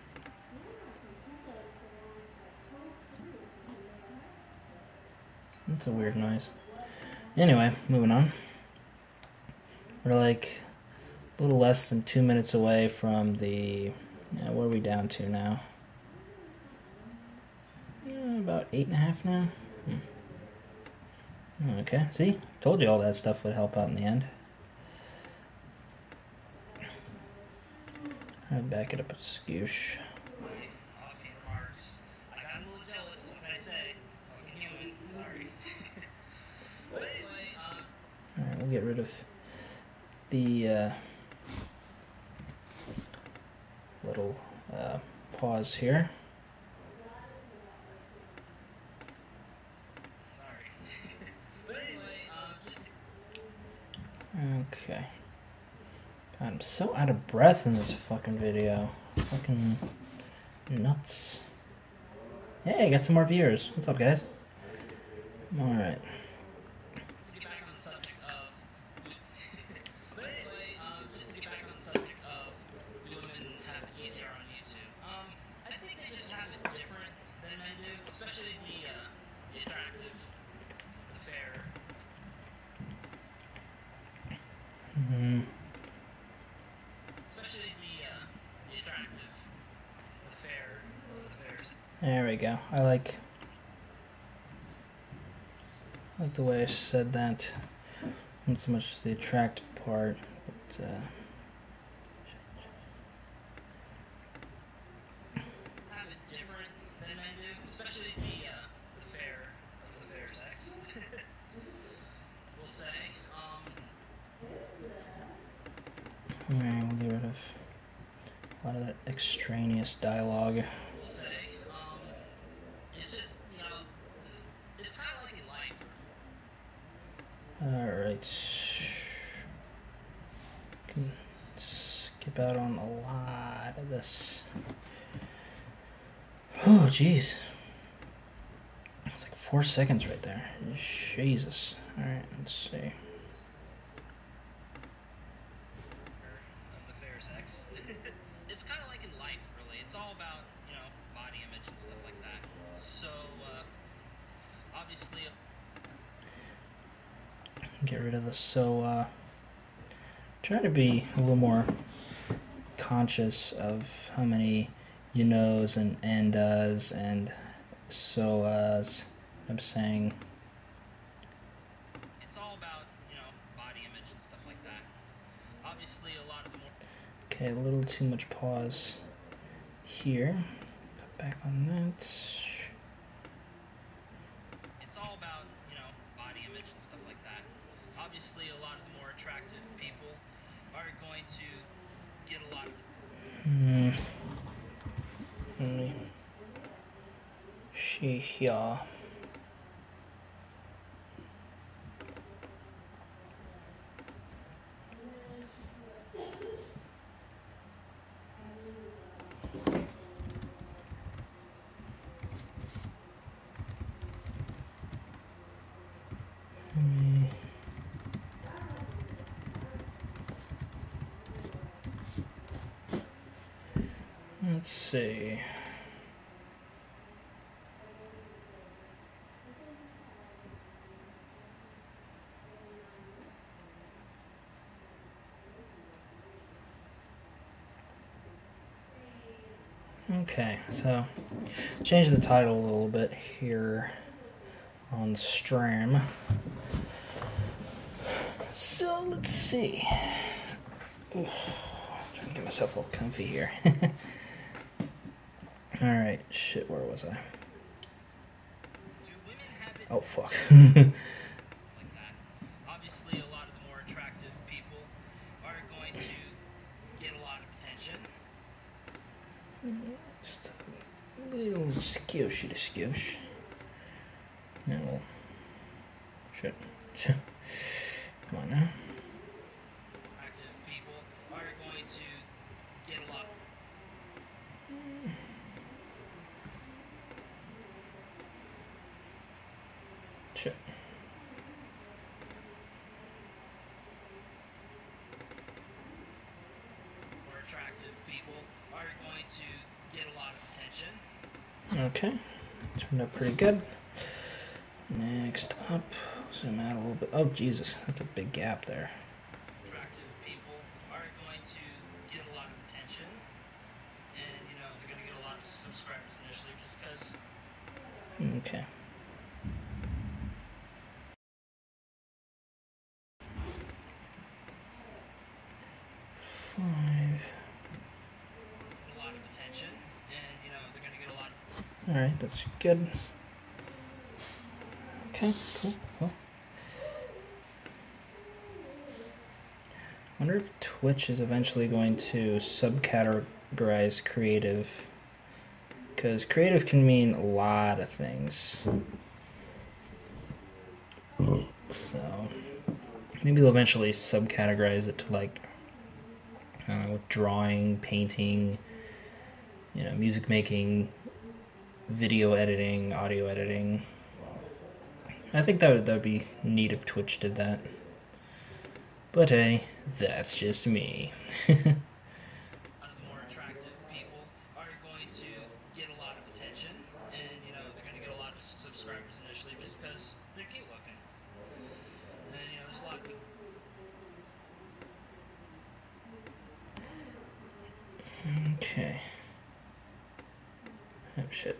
That's a weird noise. Anyway, moving on. We're like a little less than 2 minutes away from the... Yeah, what are we down to now? About 8.5 now. Okay, see? Told you all that stuff would help out in the end. I'll back it up a skoosh. Offhand remarks. I got a little jealous. What can I say? Fucking human. Sorry. But anyway, Alright, we'll get rid of the little pause here. sorry. But anyway, just Okay. God, I'm so out of breath in this fucking video. Fucking nuts. Hey, got some more viewers. What's up, guys? Alright. to get back on the subject of. But anyway, just to get back on the subject of do women have it easier on YouTube? I think they just have it different than men do, especially the attractive, the fair. Mm-hmm. Especially the attractive, the fair, the fairs. There we go. I like the way I said that. Not so much the attractive part, but Have it different than men do, especially the fair sex. We'll say. alright, we'll get rid of a lot of that extraneous dialogue. We'll say. It's just it's kind of like in life. Alright. Can skip out on a lot of this. Oh, jeez. It's like 4 seconds right there. Jesus. Alright, let's see. Of the fair sex. It's kind of like in life, really. It's all about body image and stuff like that. So obviously. Get rid of this. So, try to be a little more conscious of how many you knows and does and so as I'm saying. It's all about body image and stuff like that. Obviously, a lot of the more. Okay, a little too much pause here. Cut back on that. It's all about body image and stuff like that. Obviously, a lot of the more attractive people are going to get a lot of. Sheesh. Let's see. Okay, so change the title a little bit here on stream. So let's see. Ooh, trying to get myself all comfy here. Alright, shit, where was I? Do women have it Oh, fuck. like that? Obviously, a lot of the more attractive people are going to get a lot of attention. Just a little squishy to squish. No. Shit. Come on now. Attractive people are going to get a lot. Shit. More attractive people are going to get a lot of attention. Okay. Turned out pretty good. Next up, zoom out a little bit. Oh, Jesus, that's a big gap there. Attractive people are going to get a lot of attention, and you know they're going to get a lot of subscribers initially just because. Okay. Five. A lot of attention, and you know they're going to get a lot of. All right, that's good. Okay, cool. I wonder if Twitch is eventually going to subcategorize creative, because creative can mean a lot of things. So maybe they'll eventually subcategorize it to like, I don't know, drawing, painting, you know, music making, video editing, audio editing. I think that would be neat if Twitch did that. But hey, that's just me. One of the more attractive people are going to get a lot of attention, and you know they're going to get a lot of subscribers initially just because they're cute looking. And you know there's a lot of people. Okay. Oh shit.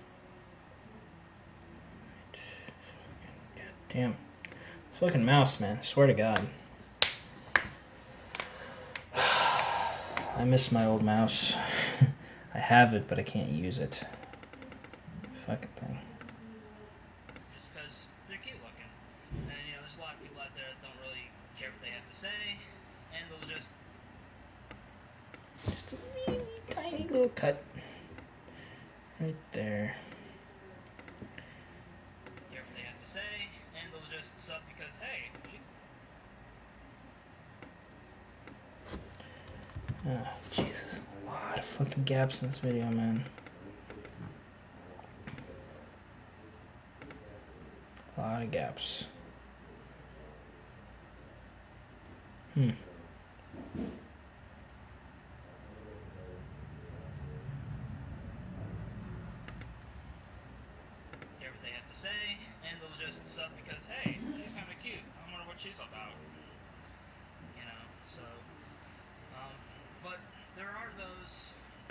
God damn. Fucking mouse, man. I swear to God. I miss my old mouse. I have it, but I can't use it. Fucking thing. Just because they're cute looking. And you know there's a lot of people out there that don't really care what they have to say, and they'll just Just a really tiny little cut. Right there. care what they have to say, and they'll just sub because hey, Oh, Jesus. A lot of fucking gaps in this video, man. A lot of gaps. care what they have to say, and they'll just sub because hey, she's kind of cute. I wonder what she's about. You know, so. But there are those.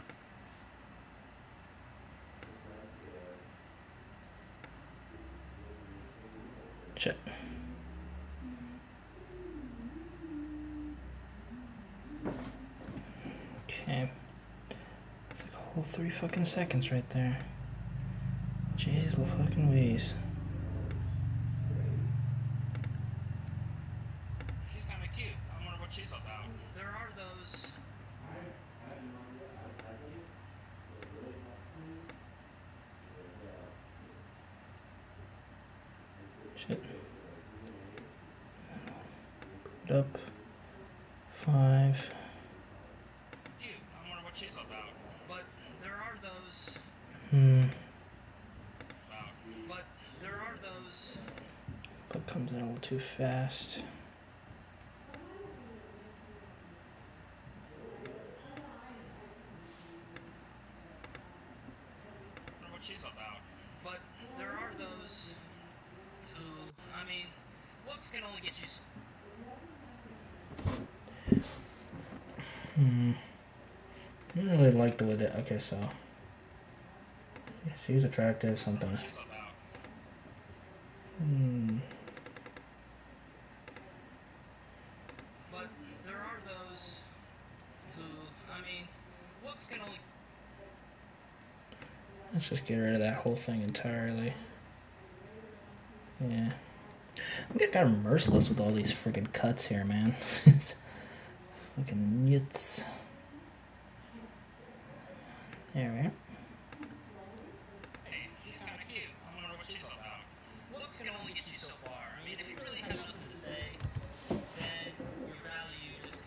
Shit. Okay. It's like a whole 3 fucking seconds right there. Jeez, the fucking Louise. She's kind of cute. I wonder what she's about. There are those. Shit. Put up. 5. Cute. I wonder what she's about. But there are those. But there are those. But comes in a little too fast. I wonder what she's about. But there are those who, I mean, looks can only get you. I don't really like the way that. Okay, so. Yeah, she's attractive, something. What she's about. But there are those who, I mean, looks can only. Let's just get rid of that whole thing entirely. Yeah. I'm getting kind of merciless with all these freaking cuts here, man. It's fucking nuts. There we are. Hey, she's kind of cute. I wonder what she's about. Looks can only get you so far. I mean, if you really have nothing to say, then your value just.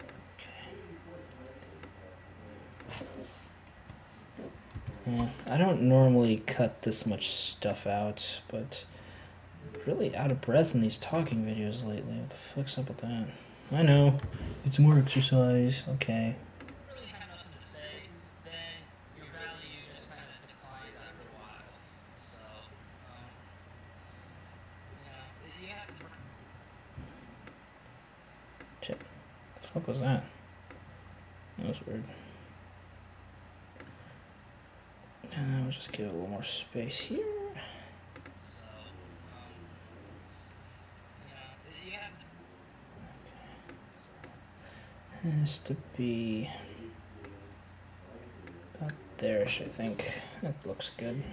Yeah, I don't normally cut this much stuff out, but really out of breath in these talking videos lately. What the fuck's up with that? I know. It's more exercise. Okay. Really have nothing to say, then your value just kind of declines after a while. So, fuck was that? That was weird. We'll just give it a little more space here. So, you have to. It has to be about there-ish, I think. That looks good.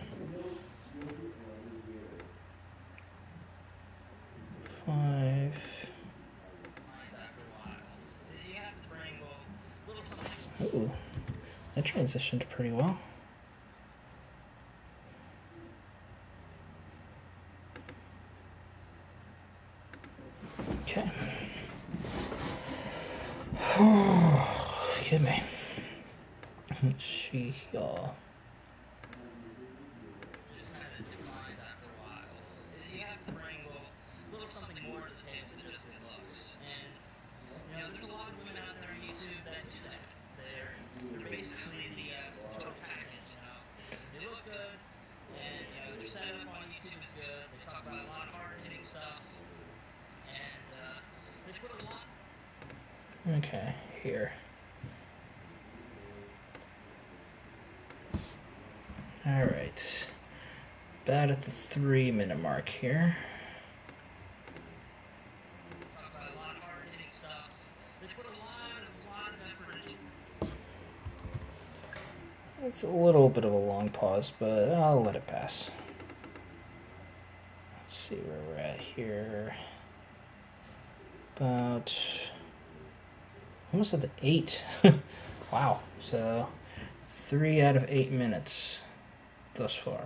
5. Ooh, that transitioned pretty well. Okay. Excuse me. Let's see here. Just kind of declines after a while. You have to bring a little something more to the table than just good looks. And, there's a lot of women out there on YouTube that do that. They're basically the total package, They look good, and, their setup on YouTube is good. They talk about a lot of hard-hitting stuff. And, they put a lot. Okay, here. Alright. About at the 3-minute mark here. Talk about a lot of hard-hitting stuff. They put a lot of effort into. It's a little bit of a long pause, but I'll let it pass. Let's see where we're at here. About almost at the 8. Wow. So 3 out of 8 minutes thus far.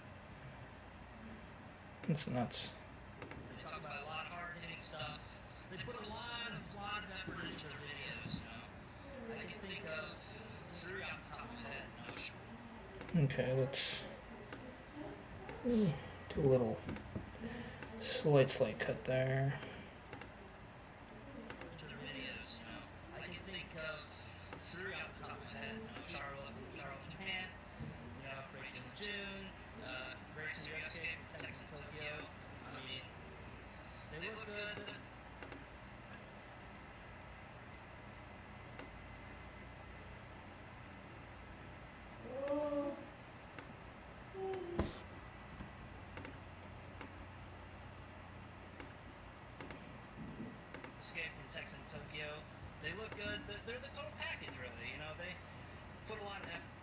That's nuts. They talk about a lot of hard-hitting stuff. They put a lot of effort into their videos, I can think of 3 off the top of my head. Okay, let's do a little slight cut there. To their videos, I can think of 3 off the top of my head. Charlotte from Japan, Rachel in June, Grace and Yosuke from Texas, Tokyo. I mean, they look good. Escape from Texas and Tokyo. They look good. They're the total package, really. They put a lot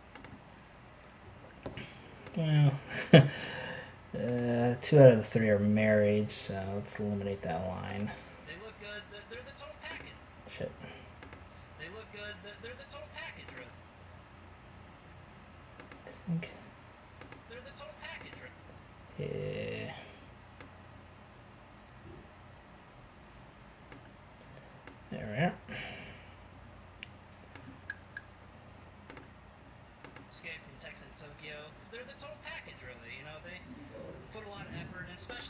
of effort. Well, 2 out of the 3 are married, so let's eliminate that line. They look good. They're the total package. Shit. They look good. They're the total package, really. I think. They're the total package, really. Yeah. There we are. Escape from Texas and Tokyo. They're the total package, really. They put a lot of effort, and especially.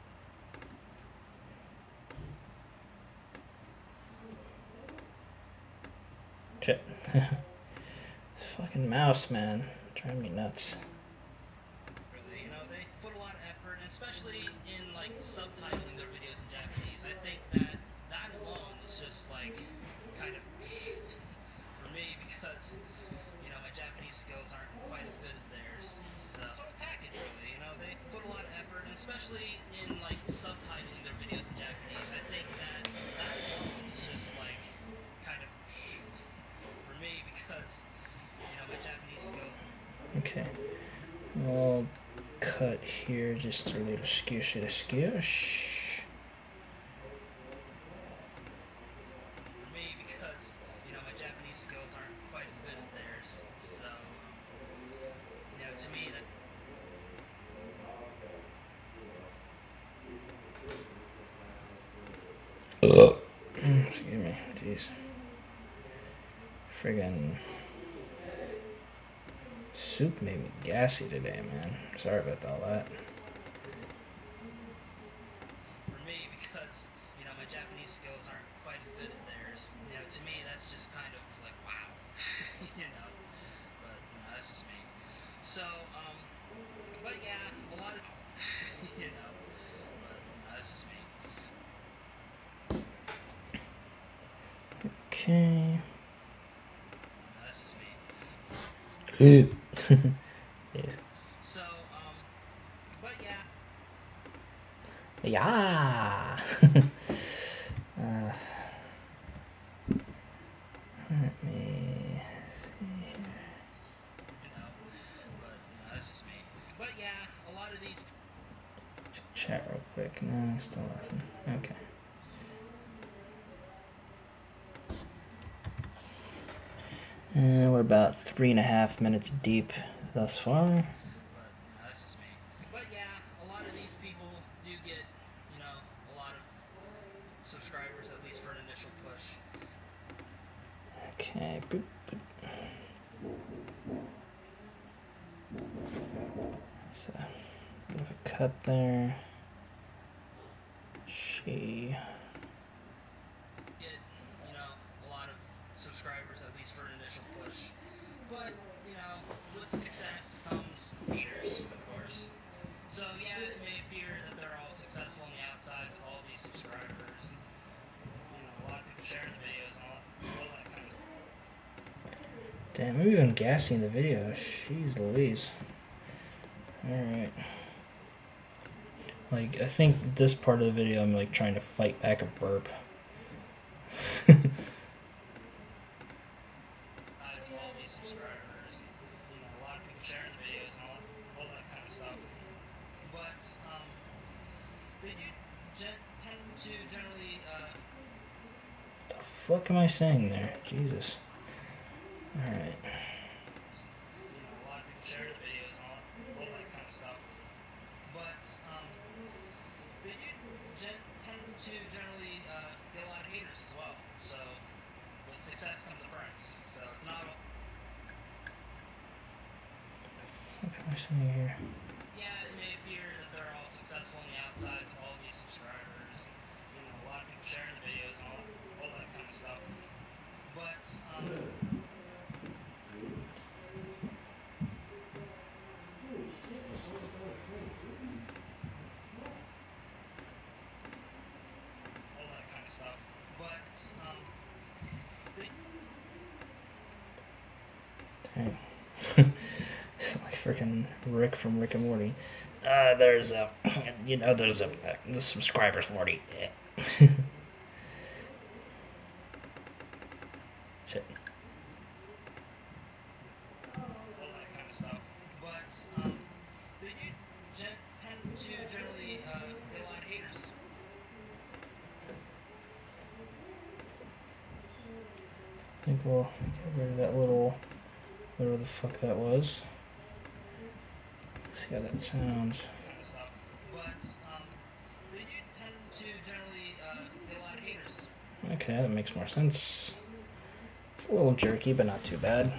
Shit. This fucking mouse, man. Driving me nuts. Really, they put a lot of effort, and especially in subtitling their videos in Japanese. I think that alone is just kind of for me because my Japanese skills aren't quite as good as theirs. So total package, really. They put a lot of effort, and especially in subtitling their videos in Japanese. I think that alone is just kind of for me because my Japanese skills. Okay. We'll cut here just a little skoosh. For me because my Japanese skills aren't quite as good as theirs. So to me that. Excuse me. Jeez. Friggin' soup made me gassy today, man. Sorry about all that. For me, because my Japanese skills aren't quite as good as theirs. To me that's just kind of wow. But that's just me. So, but yeah, a lot of but that's just me. Okay. That's just me. Yes. So, but yeah. Yeah. uh, let me see here. But that's just me. But yeah, a lot of these. Chat real quick. No, still nothing. Okay. We're about 3.5 minutes deep thus far. But that's just me. But yeah, a lot of these people do get, a lot of subscribers, at least for an initial push. Okay. Boop, boop. So, bit of a cut there. She. Get, a lot of subscribers, at least for an initial push. But, with success comes haters, of course. So yeah, it may appear that they're all successful on the outside with all these subscribers. A lot of people sharing the videos and all that kind of. Damn, I'm even gassing the video. Jeez Louise. Alright. Like, I think this part of the video I'm like trying to fight back a burp. All these subscribers, a lot of people sharing the videos and all that kind of stuff. But, they do tend to generally, The fuck am I saying there? Jesus. Alright. a lot of people share the videos and all that kind of stuff. But, they do tend to generally, get a lot of haters as well. So, with success comes a price. So, it's not all. What am I saying here? Yeah, it may appear that they're all successful on the outside with all these subscribers. A lot of people sharing the videos and all that kind of stuff. But, all that kind of stuff. But, Dang. It's like freaking Rick from Rick and Morty. There's a, the subscribers, Morty. Shit. all that kind of stuff. But, they do tend to generally, get a lot of haters. I think we'll get rid of that little, whatever the fuck that was. See how that sounds. Kind of stuff. But, they do tend to generally, get a lot of haters. Okay, that makes more sense. It's a little jerky, but not too bad.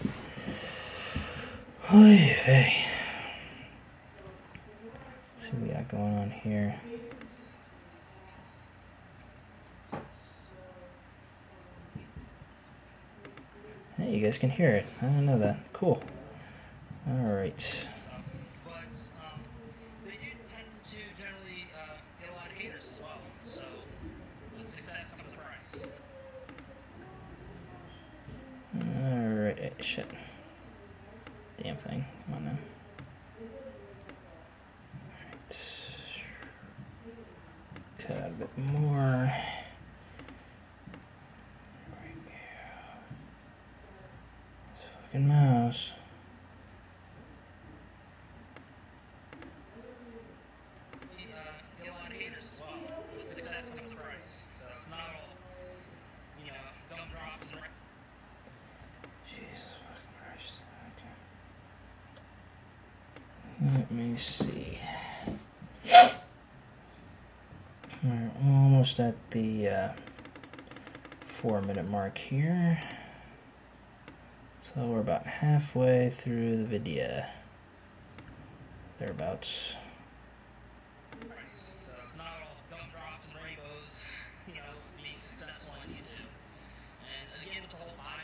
Oy vey. See what we got going on here. Hey, you guys can hear it. I didn't know that. Cool. Alright. But, they do tend to generally, get a lot of haters as well. So, with success comes a price. Alright, shit. Damn thing. Come on now. Alright. Cut out a bit more. Fucking mouse. Get a lot of haters as well. With success comes a price. So it's not all, gumdrops and Jesus fucking Christ. Okay. Let me see. We're almost at the 4-minute mark here. So we're about halfway through the video. Thereabouts. price. So it's not all gumdrops and rainbows, being successful on YouTube. And again, with the whole body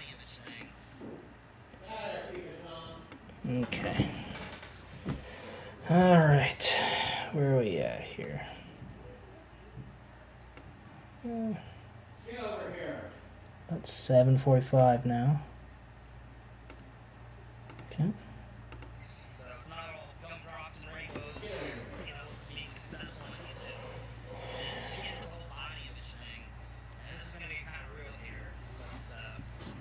image thing. Okay. Alright. Where are we at here? Get over here. It's 7:45 now. Okay. So it's not all gumdrops and rainbows, you know, being successful in YouTube. And again, the whole body image thing. And this is going to get kind of real here, but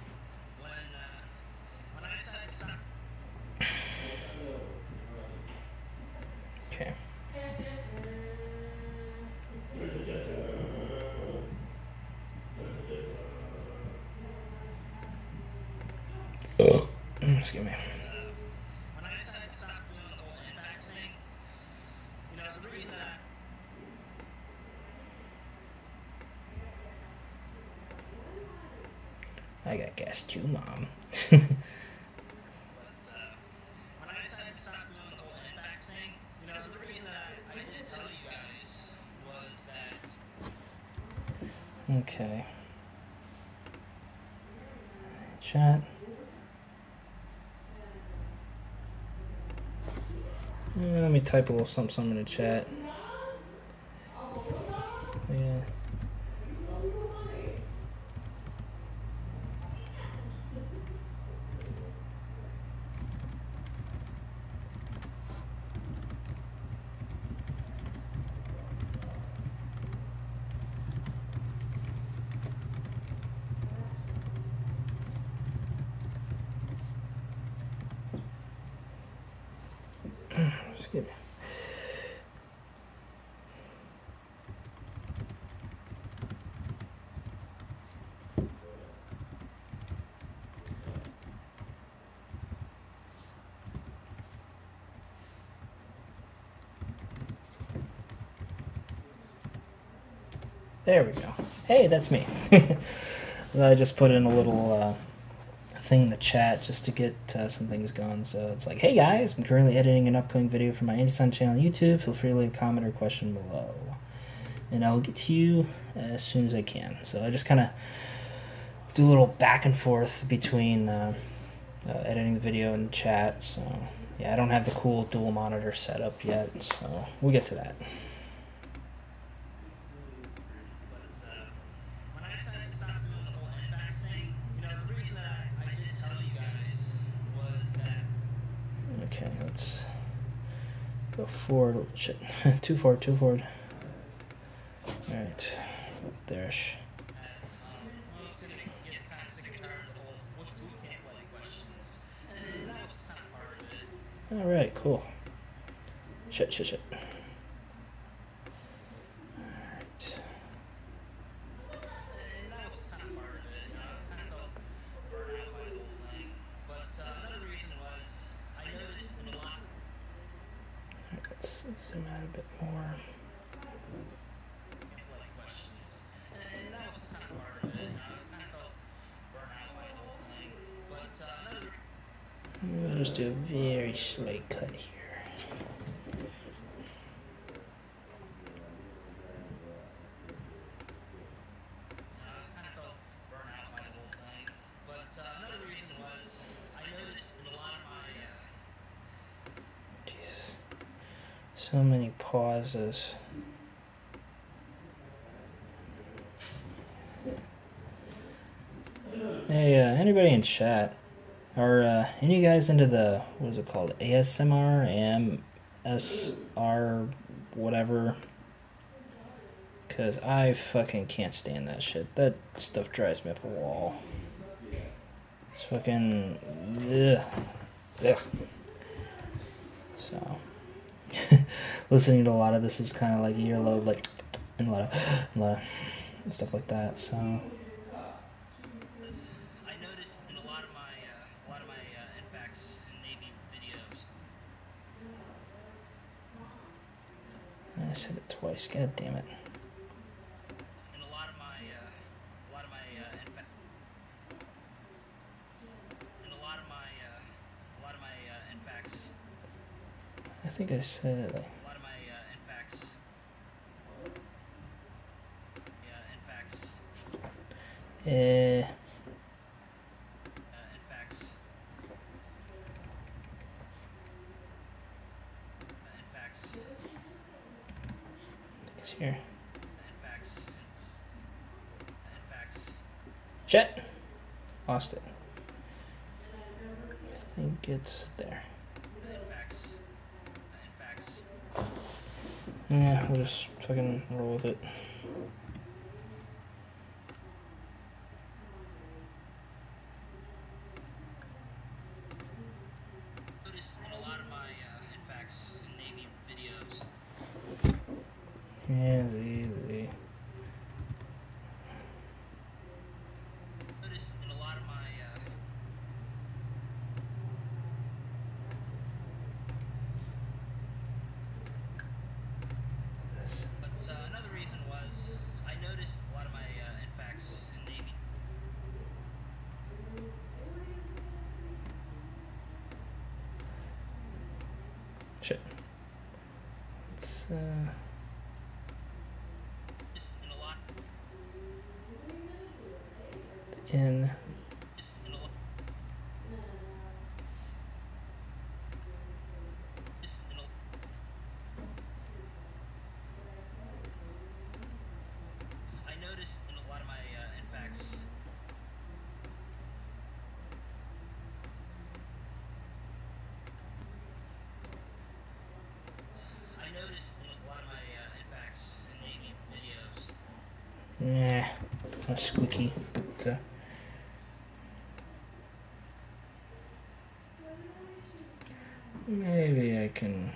when I decided to stop. Okay. Excuse me. When I decided to stop doing the whole inbox thing, you know, the reason that I got gas too, Mom. when I decided to stop doing the whole inbox thing, you know, the reason that I did tell you guys was that. Okay. Chat. Let me type a little something in the chat. Yeah. Excuse me. There we go. Hey, that's me. I just put in a little thing in the chat just to get some things going. So it's like, hey guys, I'm currently editing an upcoming video for my Andy Sun channel on YouTube. Feel free to leave a comment or question below, and I'll get to you as soon as I can. So I just kind of do a little back and forth between editing the video and chat. So yeah, I don't have the cool dual monitor setup yet, so we'll get to that. When I decided to stop doing the whole inbox thing, you know, the reason that I did tell you guys was that. Okay, let's go forward. Shit. Two forward. Alright. There's. I was going to get kind of sick and tired of the whole what's boot camp like questions. And that was kind of part of it. Alright, cool. Shit. Alright. And that was kind of part of it. You know, I kind of felt burnt out by the whole thing. But another reason was I noticed in a lot. Alright, let's zoom out a bit more. Like questions. And that was kind of part of it. You know, I kind of felt burnt out by the whole thing. But another. We'll just do a very slight cut here. I kind of felt burnt out by the whole thing. But another reason was I noticed in a lot of my. Jesus. So many pauses. Hey, anybody in chat? Are any of you guys into the, what is it called? ASMR? AMSR? Whatever? Because I fucking can't stand that shit. That stuff drives me up a wall. It's fucking. Ugh. So. Listening to a lot of this is kind of like earlobe, like. And a lot of stuff like that, so. I noticed in a lot of my NFAX and Navy videos. I said it twice. God damn it. In a lot of my NFAX. I think I said it like. A lot of my NFAX. NFAX. Eh. NFAX. NFAX. It's here. NFAX. NFAX. Shit! Lost it. I think it's there. Yeah, we'll just fucking roll with it. Noticed in a lot of my Infax and Navy videos. Yeah, it's easy. Noticed in a lot of my But another reason was I noticed a lot of my Infax and Navy. Shit. It's Just in a lot. in. Just in a lot. Just in a. I noticed in a lot of my Infax. I noticed in a lot of my Infax and Navy videos. Yeah, it's kind of squeaky, but maybe I can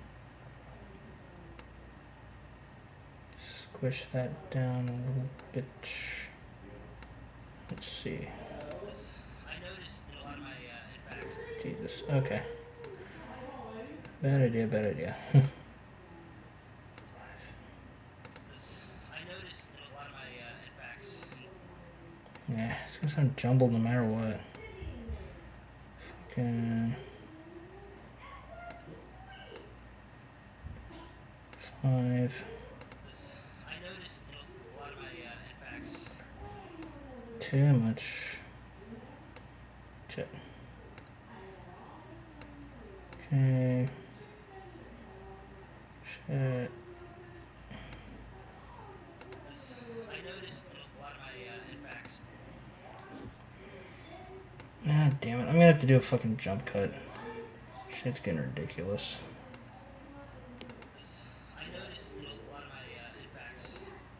squish that down a little bit. Let's see. I noticed in a lot of my Infax. Jesus. Okay. Bad idea. Bad idea. I noticed in a lot of my Infax. Yeah, it's gonna sound jumbled no matter what. Fucking 5. I noticed in a lot of my Infax. Too much. Shit. Okay. Shit. I noticed in a lot of my Infax. Ah, damn it. I'm gonna have to do a fucking jump cut. Shit's getting ridiculous. I noticed in a lot of my Infax.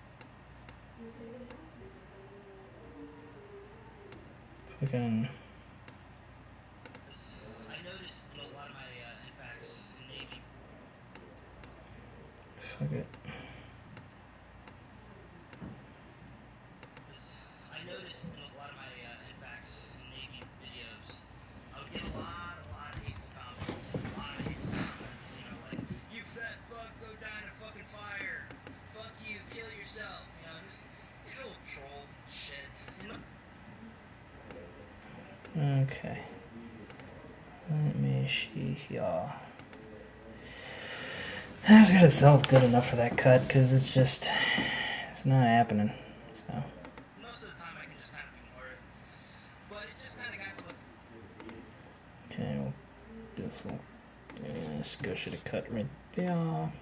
Fucking. I noticed in a lot of my Infax and Navy. Fuck it. I noticed in a lot of my Infax and Navy videos. I would get a lot of hateful comments. A lot of hateful comments. You know, like, you fat fuck, go die in a fucking fire. Fuck you, kill yourself. You know, just old troll shit. You know? Okay. Let me see here. I was gonna sell good enough for that cut because it's just. It's not happening. So. Most of the time I can just kind of ignore it. But it just kind of got to the Okay, we'll do this one. Yeah, this go should have cut right there.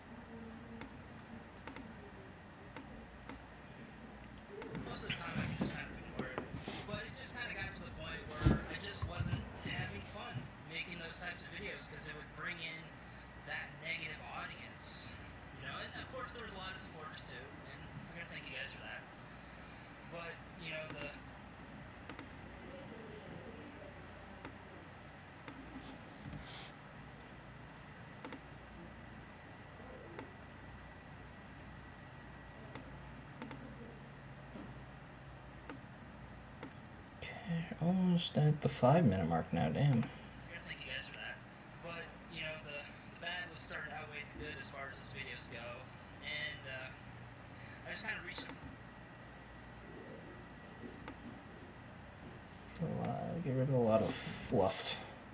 most of the time I can just kind of ignore it. But it just kind of got to the point where I just wasn't having fun making those types of videos because it would bring in that negative audience. You know, and of course there was a lot of supporters too, and I'm gonna thank you guys for that. But, you know, the Okay, almost at the 5-minute mark now. Damn. I'm gonna thank you guys for that. But, you know, the bad was starting out way good as far as these videos go. And I just kind of reached Get rid of a lot of fluff.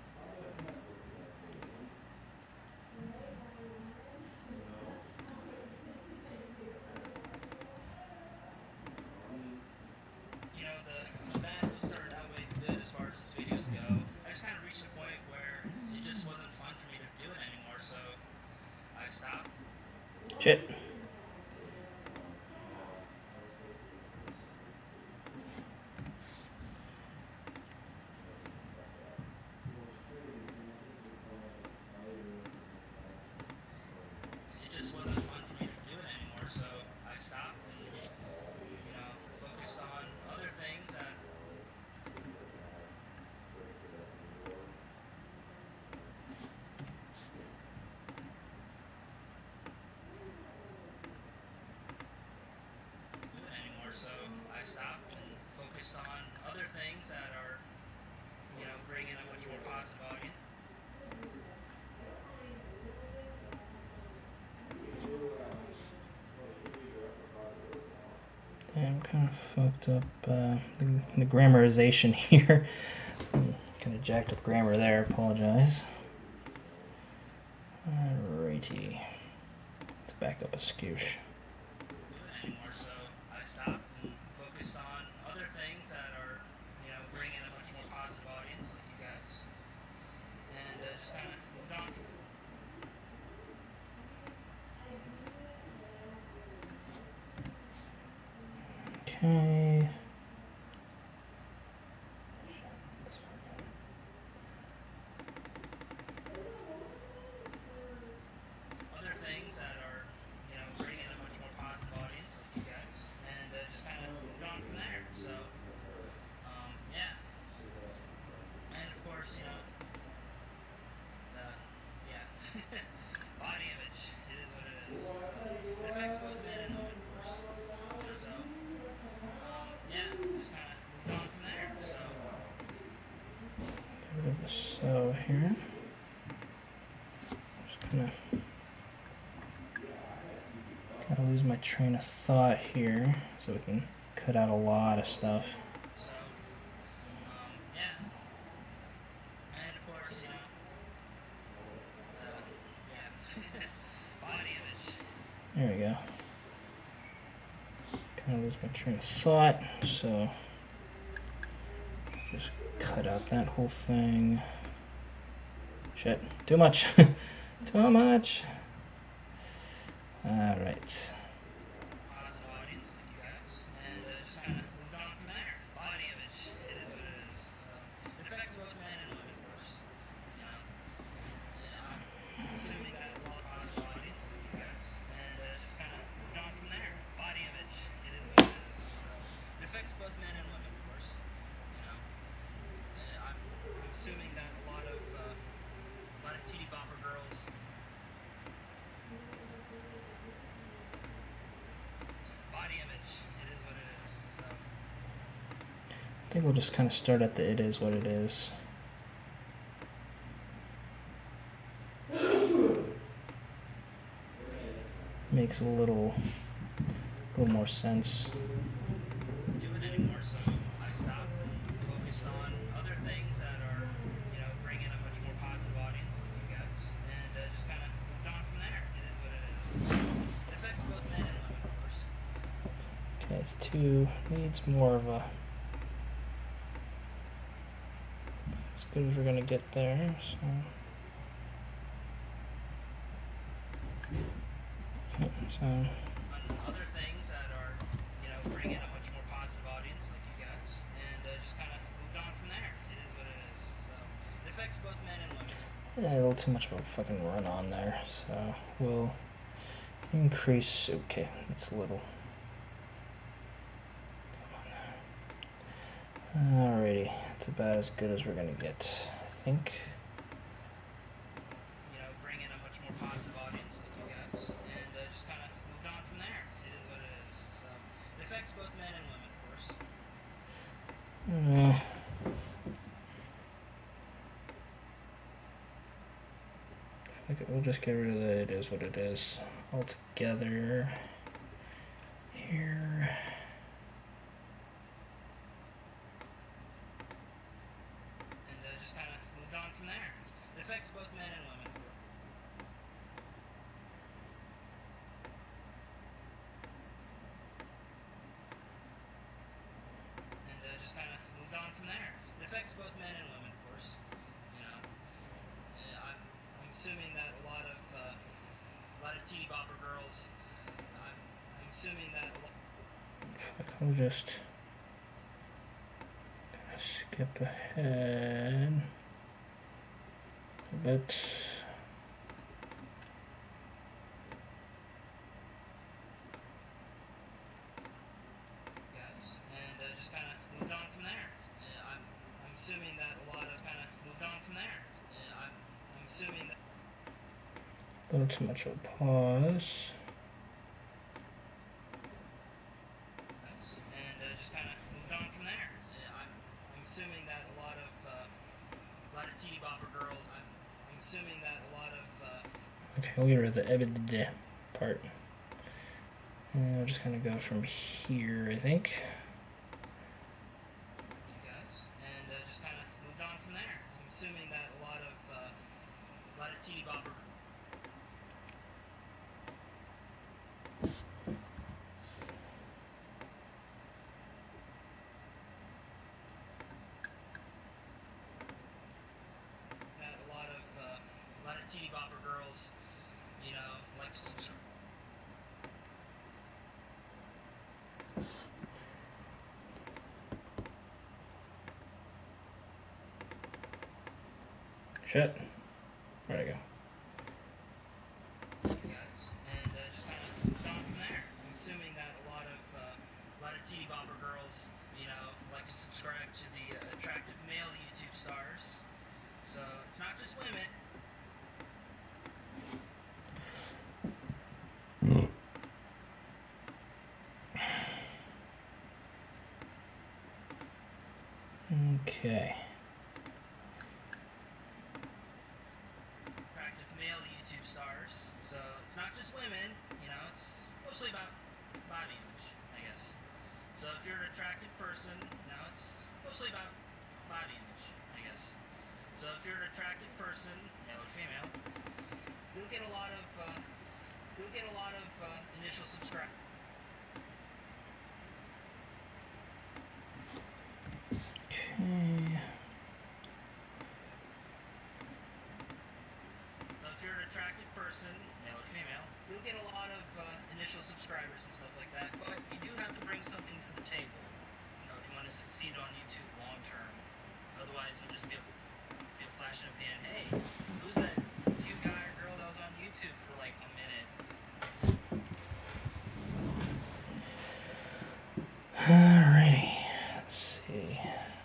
you know, the bad was starting out way good as far as these videos go. I just kind of reached a point where it just wasn't fun for me to do it anymore, so I stopped. Shit. Okay, I'm kind of fucked up the grammarization here. Kind of jacked up grammar there, apologize. Alrighty. Let's back up a skoosh. Anymore, so I stopped and focused on other things that are, you know, bringing a much more positive audience like you guys, and just kind of moved on. Okay. Other things that are, you know, bringing a much more positive audience like you guys, and just kind of moved on from there. So, yeah, and of course, you know, yeah, body image. It is what it is. So, it affects both men and women, of course. So, yeah, just kind of moved on from there. So. Get rid of the so here. Just gonna gotta lose my train of thought here so we can cut out a lot of stuff. So, yeah. And of course, you know, yeah. Body image. There we go. Kind of lose my train of thought, so just cut out that whole thing. Shit, too much. Too much. Alright. Positive audience like you guys. And just kind of moved on from there. Body image. It is what it is. So, it affects both men and women, of course. You know, I'm assuming that a lot of positive audience like you guys. And just kind of moved on from there. Body image. It is what it is. So, it affects both men and women, of course. You know, I'm assuming that a lot of TD Bopper girls. Body image. It is what it is. So. I think we'll just kind of start at the it is what it is. Makes a little more sense. Do it anymore, so I stopped and focused on other things that are, you know, bringing a much more positive audience like you guys, and just kind of moved on from there. It is what it is. It affects both men and women, of course. Okay, it's 2 needs more of a as good as we're gonna get there. So. So. On other things that are, you know, bringing a much more positive audience like you guys, and just kind of moved on from there. It is what it is. So it affects both men and women. Yeah, a little too much of a fucking run on there, so we'll increase. Okay, it's a little. Alrighty, it's about as good as we're gonna get, I think. You know, bringing a much more positive audience like you guys, and just kind of moved on from there. It is what it is. So it affects both men and women, of course. Okay, we'll just get rid of the it is what it is altogether here. And just kind of moved on from there. It affects both men and women. And just kind of moved on from there. It affects both men and women, of course. You know, I'm assuming that a lot of teeny bopper girls. I'm assuming that. I'll just skip ahead a bit. Guys, and just kind of moved on from there. I'm assuming that a lot of kind of moved on from there. I'm assuming that. A little too much of a pause. And just kind of moved on from there. I'm assuming that a lot of teeny bopper girls. I'm assuming that a lot of. Okay, we'll get rid of the evident part. And we're just gonna go from here, I think. You guys, and just kind of moved on from there. I'm assuming that a lot of teeny bopper. That a lot of teeny bopper girls, you know, like to subscribe. Shit. Where'd I go? You guys, and just kind of moved on from there. I'm assuming that a lot of teeny bopper girls, you know, like to subscribe to the attractive male YouTube stars. So it's not just women. Okay. Attractive male YouTube stars. So it's not just women, you know, it's mostly about body image, I guess. So if you're an attractive person, you know, it's mostly about body image, I guess. So if you're an attractive person, male or female, you'll get a lot of initial subscribers. Okay. So if you're an attractive person, male or female, you'll get a lot of initial subscribers and stuff like that. But you do have to bring something to the table, you know, if you want to succeed on YouTube long term. Otherwise, you'll just get a flash in a pan. Hey, who's that cute guy or girl that was on YouTube for like a minute? Alrighty. Let's see.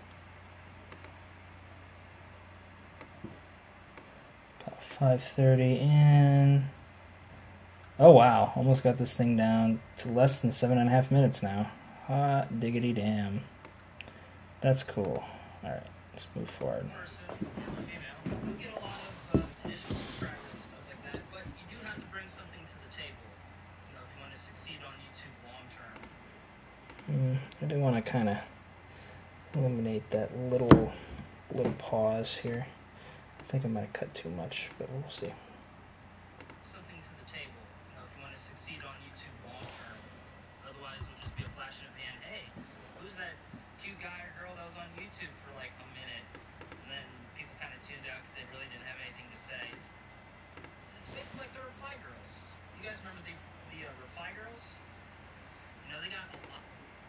About 5:30 in. Oh wow, almost got this thing down to less than 7.5 minutes now. Hot diggity damn. That's cool. Alright, let's move forward. Person, male or female, you'll get a lot of initial subscribers and stuff like that. But you do have to bring something to the table, you know, if you want to succeed on YouTube long term. I do want to kind of eliminate that little pause here. I think I might have cut too much, but we'll see. Something to the table, you know, if you want to succeed on YouTube long term. Otherwise, it'll just be a flash in a pan. Hey, who's that cute guy or girl that was on YouTube for like a minute? And then people kind of tuned out because they really didn't have anything to say. It's basically like the Reply Girls. You guys remember the Reply Girls? You know, they got a lot.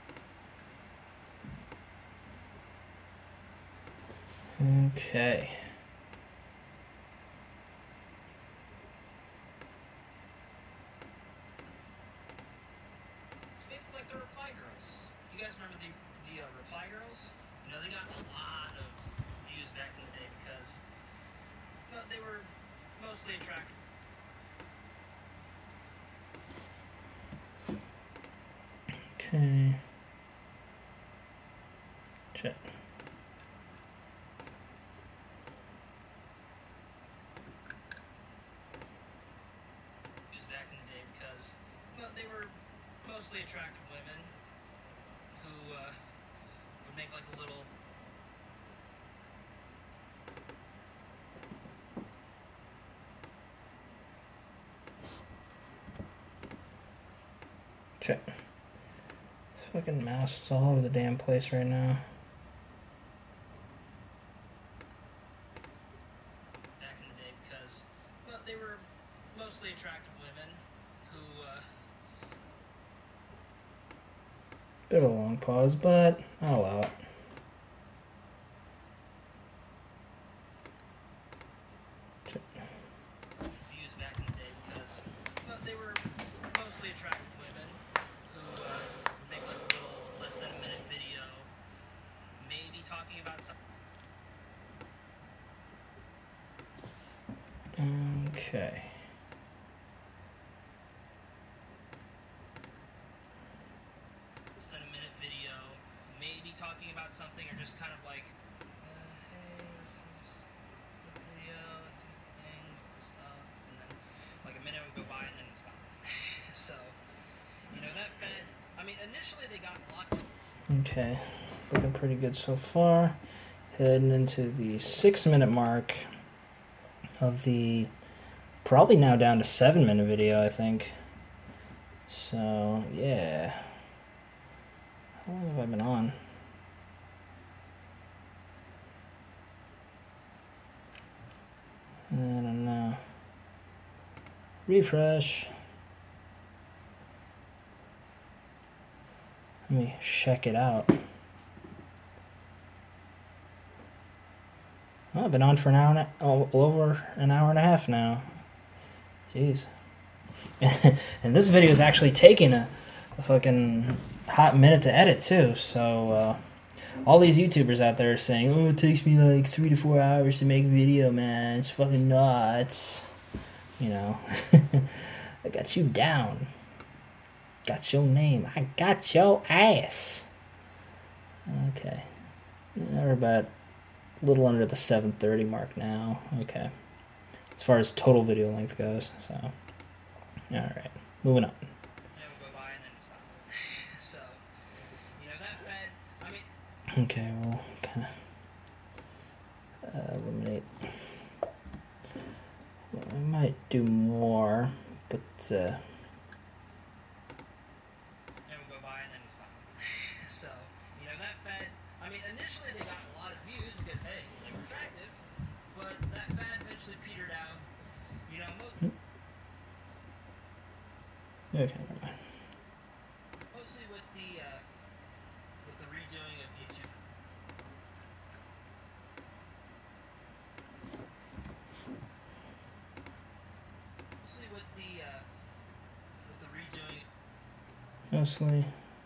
Okay. It's basically like the Reply Girls. You guys remember the Reply Girls? You know, they got a lot of views back in the day because, you know, they were mostly attractive. Okay. Shit. Views back in the day because, you know, they were mostly attractive women who would make like a little. Shit. This fucking mouse is all over the damn place right now. Back in the day because, well, they were mostly attractive women who Bit of a long pause, but I'll allow it. views back in the day because, well, they were mostly attractive women who would make like a little less than a minute video, maybe talking about something. Okay. Less than a minute video, maybe talking about something or just kind of like, hey, this is the video, do the thing, stuff, and then like a minute would go by and then it'd stop. So, you know, Okay, looking pretty good so far. Heading into the 6-minute mark of the probably now down to 7-minute video, I think. So, yeah. How long have I been on? I don't know. Refresh. Let me check it out. Oh, I've been on for an hour over an hour and a half now. Jeez. And this video is actually taking a fucking hot minute to edit too, so all these YouTubers out there are saying, oh, it takes me like 3 to 4 hours to make a video, man. It's fucking nuts. You know. I got you down. Got your name. I got your ass. Okay. We're about a little under the 7:30 mark now. Okay. As far as total video length goes, so. Alright. Moving on. Okay, we'll kind of eliminate. Well, I might do more, but initially they got a lot of views because hey, they were attractive, but that fad eventually petered out. okay, never mind. Mostly with the redoing of YouTube. Mostly with the redoing. Mostly.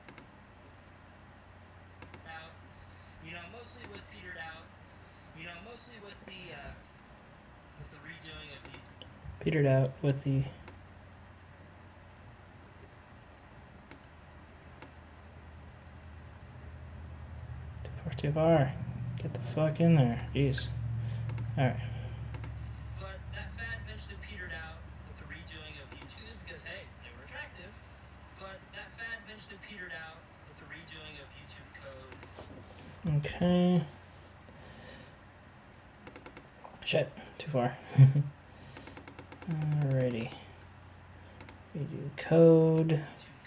Mostly with petered out. Mostly with the redoing of YouTube. Petered out with the. Too far. Get the fuck in there. Jeez. Alright. But that fad eventually petered out with the redoing of YouTube because, hey, they were attractive. But that fad eventually petered out with the redoing of YouTube code. Okay. Shit. Too far. Alrighty. Redo code.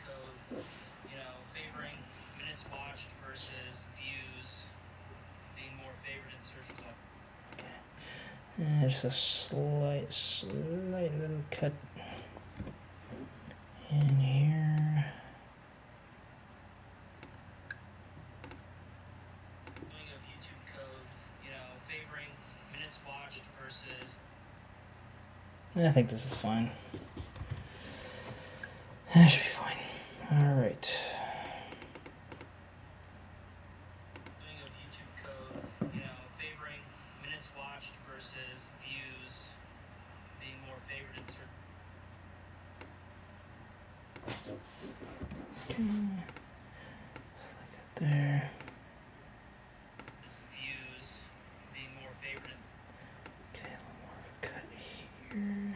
Favoring minutes watched versus views being more favored in search results. There's a slight little cut in here. Of YouTube code, favoring minutes watched versus. I think this is fine. That should be fine. Alright. Of YouTube code, favoring minutes watched versus views being more favored in certain. There. Views being more favored. Okay, a little more of a cut here.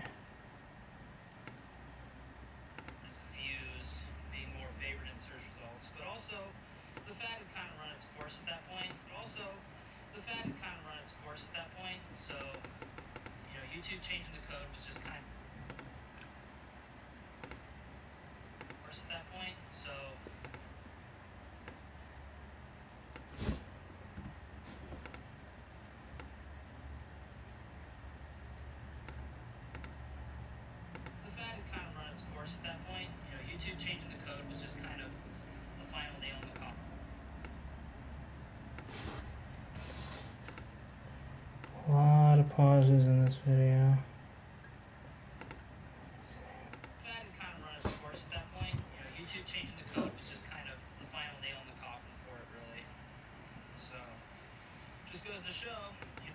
Views being more favored in search results, but also the fad had kind of run its course at that point. So, YouTube changing the code was just kind of course at that point. So. At that point, YouTube changing the code was just kind of the final nail in the coffin. A lot of pauses in this video. That kind of run its course at that point. YouTube changing the code was just kind of the final nail in the coffin for it, really. So, just goes to show.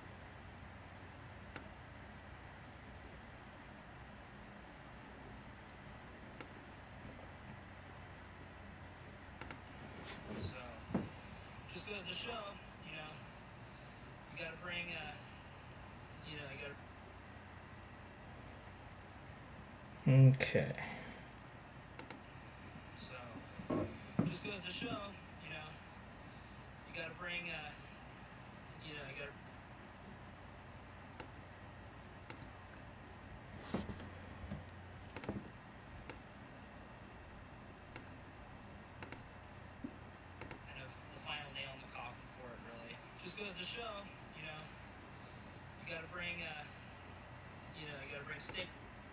Just goes to show, you gotta bring, Okay. So, just goes to show, gotta bring, you gotta. Kind of the final nail in the coffin for it, really. Just goes to show, you gotta bring, you gotta bring steak.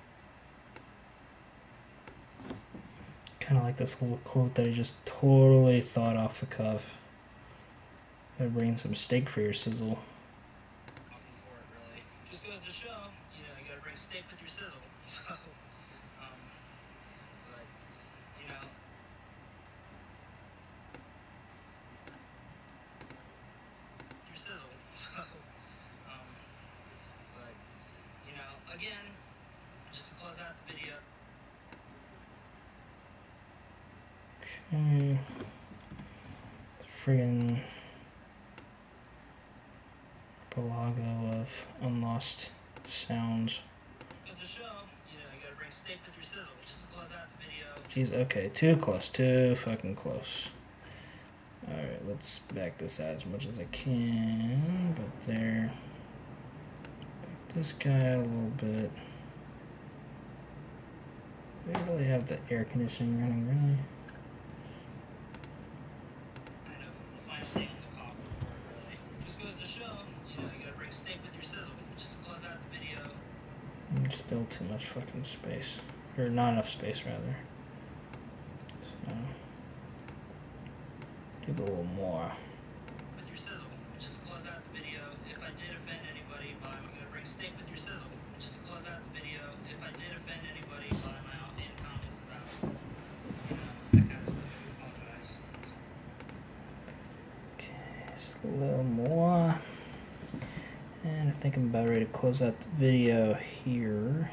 Kind of like this little quote that he just totally thought off the cuff. Gotta bring some steak for your sizzle. For it, really. Just goes to show, you gotta bring steak with your sizzle. So, but, your sizzle. So, but, again, just to close out the video. Friggin' Balago of Unlost Sounds. Goes to show, you gotta bring steak with your sizzle. Just to close out the video. Jeez, okay, too close, too fucking close. Alright, let's back this out as much as I can, but there. Back this guy out a little bit. They really have the air conditioning running, really? Still too much fucking space. Or not enough space, rather. So, give it a little more. With your sizzle, just to close out the video, if I did offend anybody by, I'm gonna bring steak with your sizzle. Just to close out the video, if I did offend anybody by my offhand comments about, that kind of stuff, I do apologize. Okay, just a little more. And I think I'm about ready to close out the video here.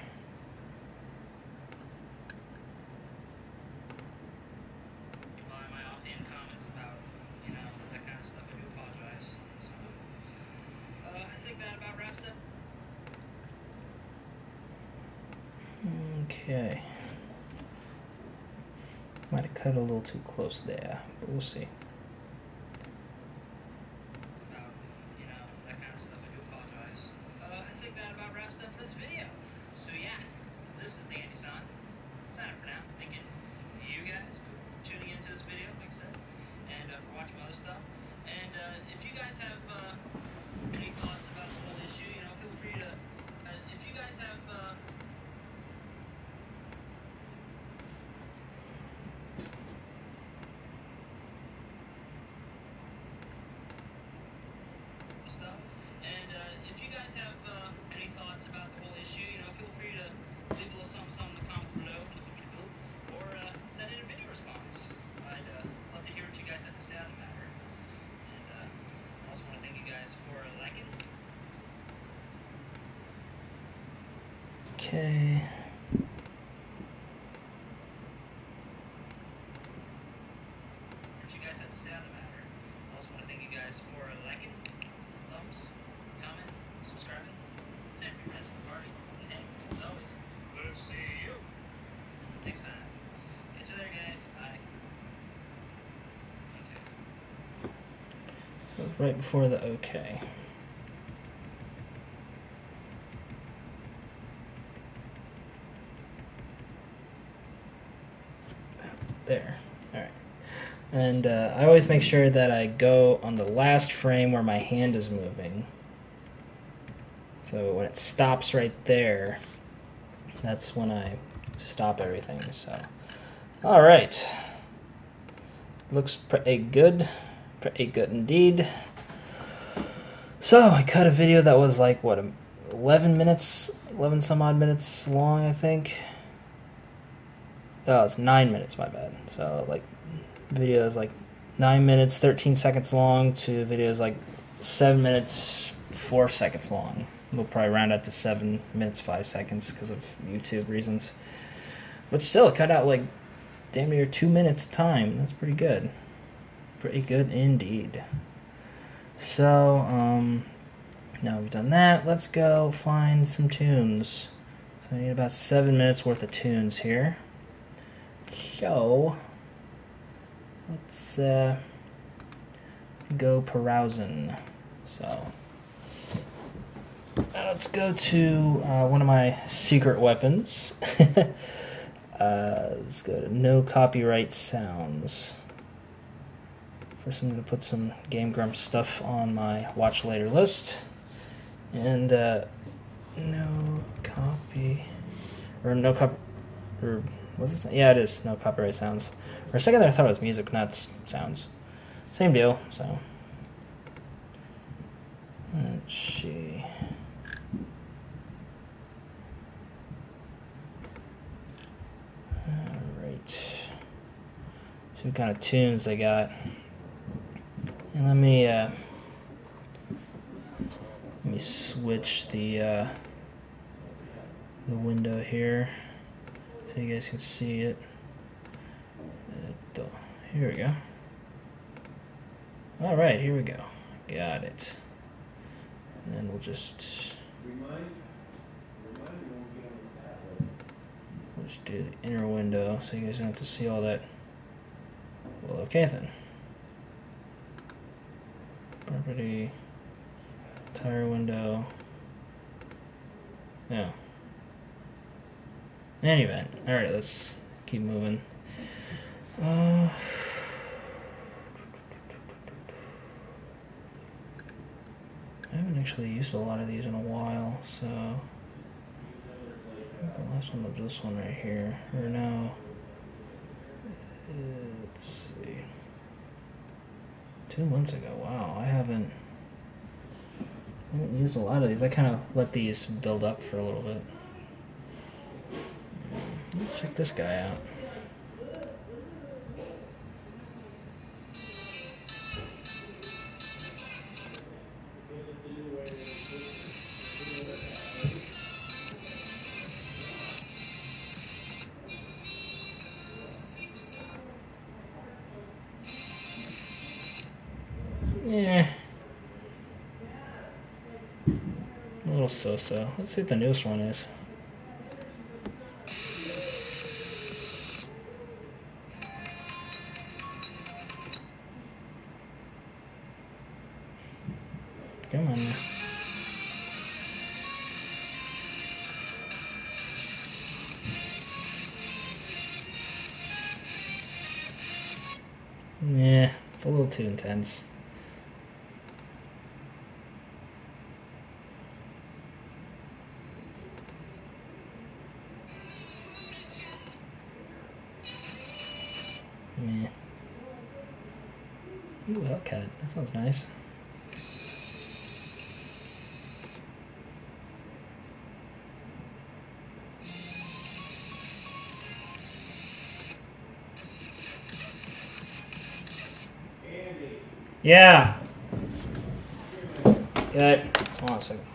My offhand comments about, that kind of stuff, I do apologize. So, I think that about wraps up. Okay. Might have cut a little too close there, but we'll see. Okay. What you guys have to say on the matter. I also want to thank you guys for liking, thumbs, comment, subscribing. 10 for your friends to the party. And hey, as always, we'll see you next time. Catch you there, guys. Bye. Okay. So it's right before the okay. There. Alright. And I always make sure that I go on the last frame where my hand is moving. So when it stops right there, that's when I stop everything. So, alright. Looks pretty good. Pretty good indeed. So I cut a video that was like, what, 11 minutes, 11 some odd minutes long, I think. Oh, it's 9 minutes, my bad. So, like, videos like 9 minutes, 13 seconds long to videos like 7 minutes, 4 seconds long. We'll probably round out to 7 minutes, 5 seconds because of YouTube reasons. But still, it cut out like damn near 2 minutes time. That's pretty good. Pretty good indeed. So, now we've done that. Let's go find some tunes. So I need about 7 minutes worth of tunes here. So, let's go carousing. So let's go to one of my secret weapons. Let's go to no copyright sounds. First, I'm going to put some Game Grumps stuff on my watch later list. And no copy, or no cop, or what's this? Yeah, it is no copyright sounds. For a second there, I thought it was music, not sounds. Same deal. So let's see. All right. See what kind of tunes they got. And let me switch the window here so you guys can see it. Here we go. All right, here we go. Got it. And then we'll just do the inner window so you guys don't have to see all that. Well, okay then. Property, tire window. No. In any event, all right, let's keep moving. I haven't actually used a lot of these in a while, so I think the last one was this one right here. Or no, let's see, 2 months ago. Wow, I haven't used a lot of these. I kind of let these build up for a little bit. Let's check this guy out. Yeah. A little so-so. Let's see what the newest one is. Come on now. Yeah, it's a little too intense. Yeah. Ooh, Hellcat. That sounds nice. Yeah. Good. Hold on a second.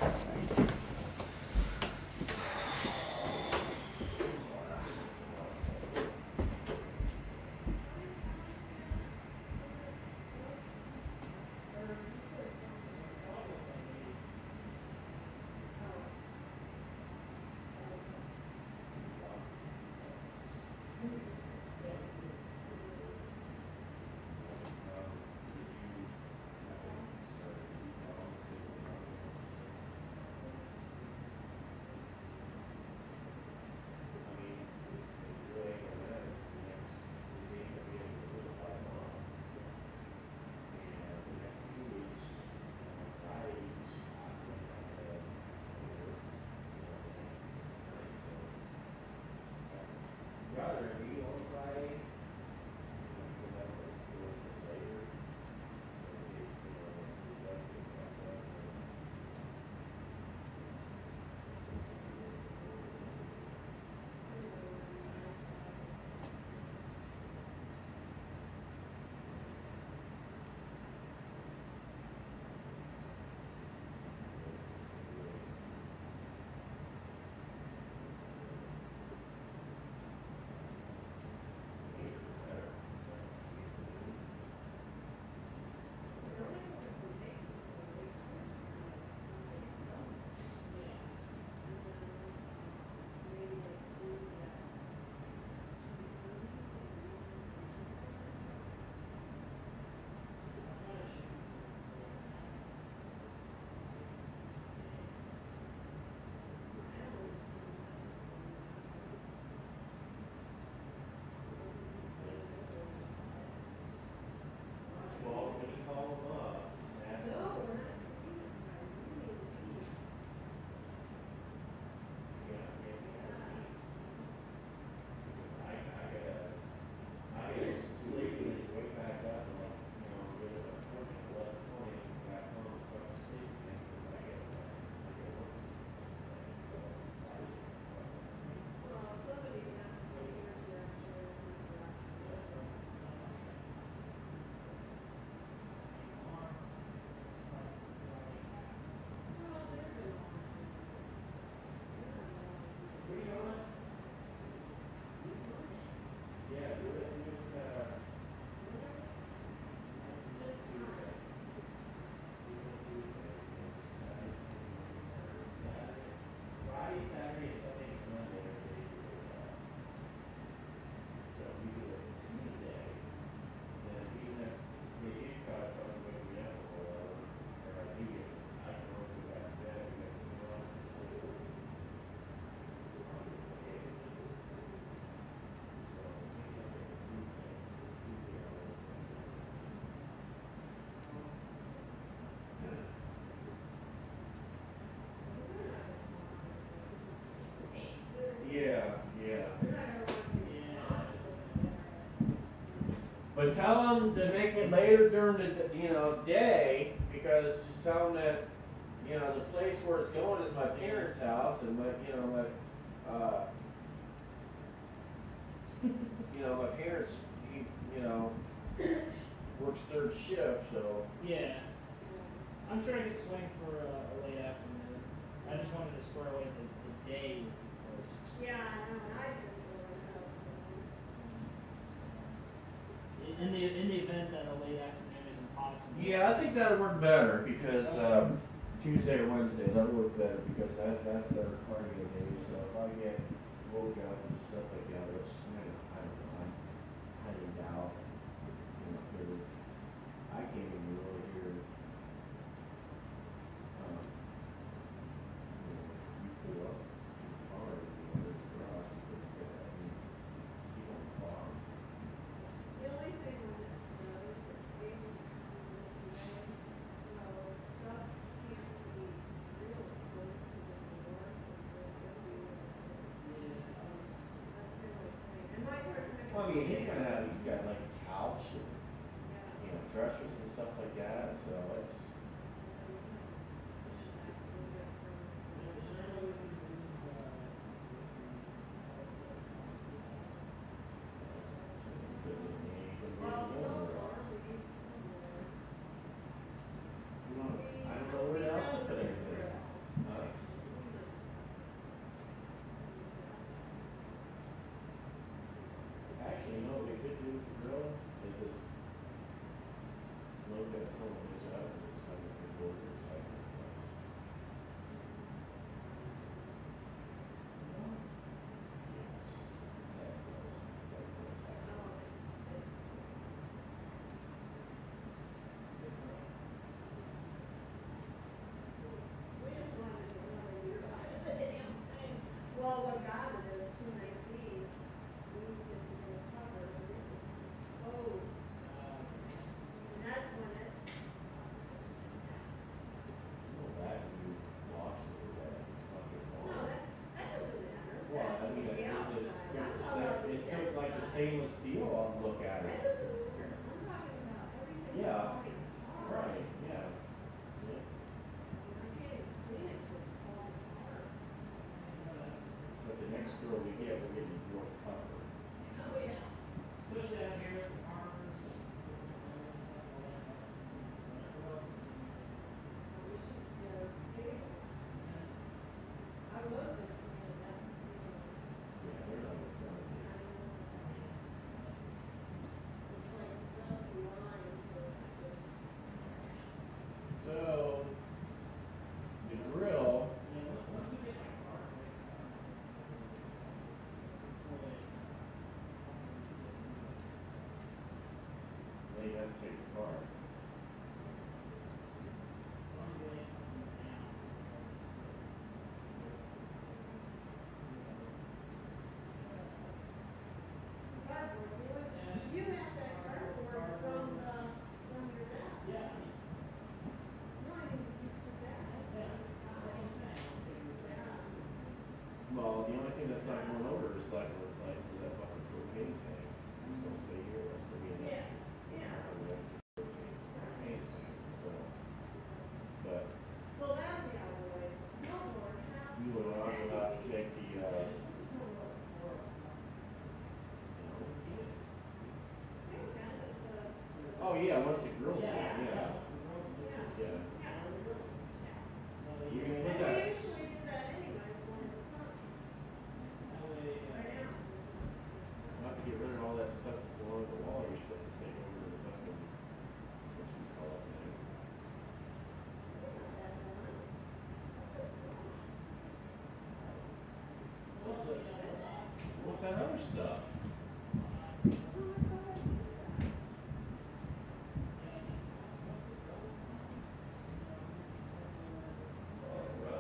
But tell them to make it later during the day, because just tell them that the place where it's going is my parents' house, and my my parents works third shift, so. Yeah. I'm sure I could swing for a late afternoon. I just wanted to square away the day first. Yeah, I know, and I didn't really know, In the event that a late afternoon is impossible. Yeah, I think that would work better, because Tuesday or Wednesday, that would work better, because that's our cardio day, so if I get woke up and stuff like that, it's, I don't know, I'm highly doubt, because I can't even really hear, you pull up in the car, the garage, see on the car. The only thing when it snows, it seems to come this way, so stuff can't be real close to the door, because it will be, that's the only thing. And my car's making. Well, I mean, you've got like a couch and, Yeah. dressers and stuff like that, so it's. Well, snowboard, we need snowboard. I don't know where else to put everything. Actually, no, we could do the grill, they just load that some of this up and just have it to go to the side. Yes, that was happening. We just wanted to get another year out of the damn thing. Well, what got it is 219, we didn't get covered, and it was exposed. And that's when it. Go back and do wash it with that bucket of No, water. that doesn't matter. Well, I mean, It's the it just outside. I'm talking about the it took like the inside. stainless steel off to look at That it. doesn't matter. I'm talking about everything. Yeah. falling apart. Right, yeah. Yeah. I can't even clean it till it's falling apart. But the next girl we get, we're getting real cover. Oh, yeah. Especially out here at the farmers. We should just get a table. I was gonna clean it up. Yeah, they're not gonna It's like dusty lines of just. So, the grill, Once you get my car they have to take it apart. You have that cardboard from your desk. Yeah. No, I didn't put that. Yeah. Well, the only thing that's not going over to recycling place is that fucking propane tank. It's supposed to be here, that's supposed to be an Yeah, extra. yeah. Propane tank, so. But So that'll be out of the way. Snowboard has. you would also have to take the, oh yeah, once the grill's done, yeah. Yeah. You can put And we that, usually do that anyways when it's not. Right now. not to get rid of all that stuff that's along the wall, you're supposed to take over the fucking, what you call it, man. What's that other stuff? All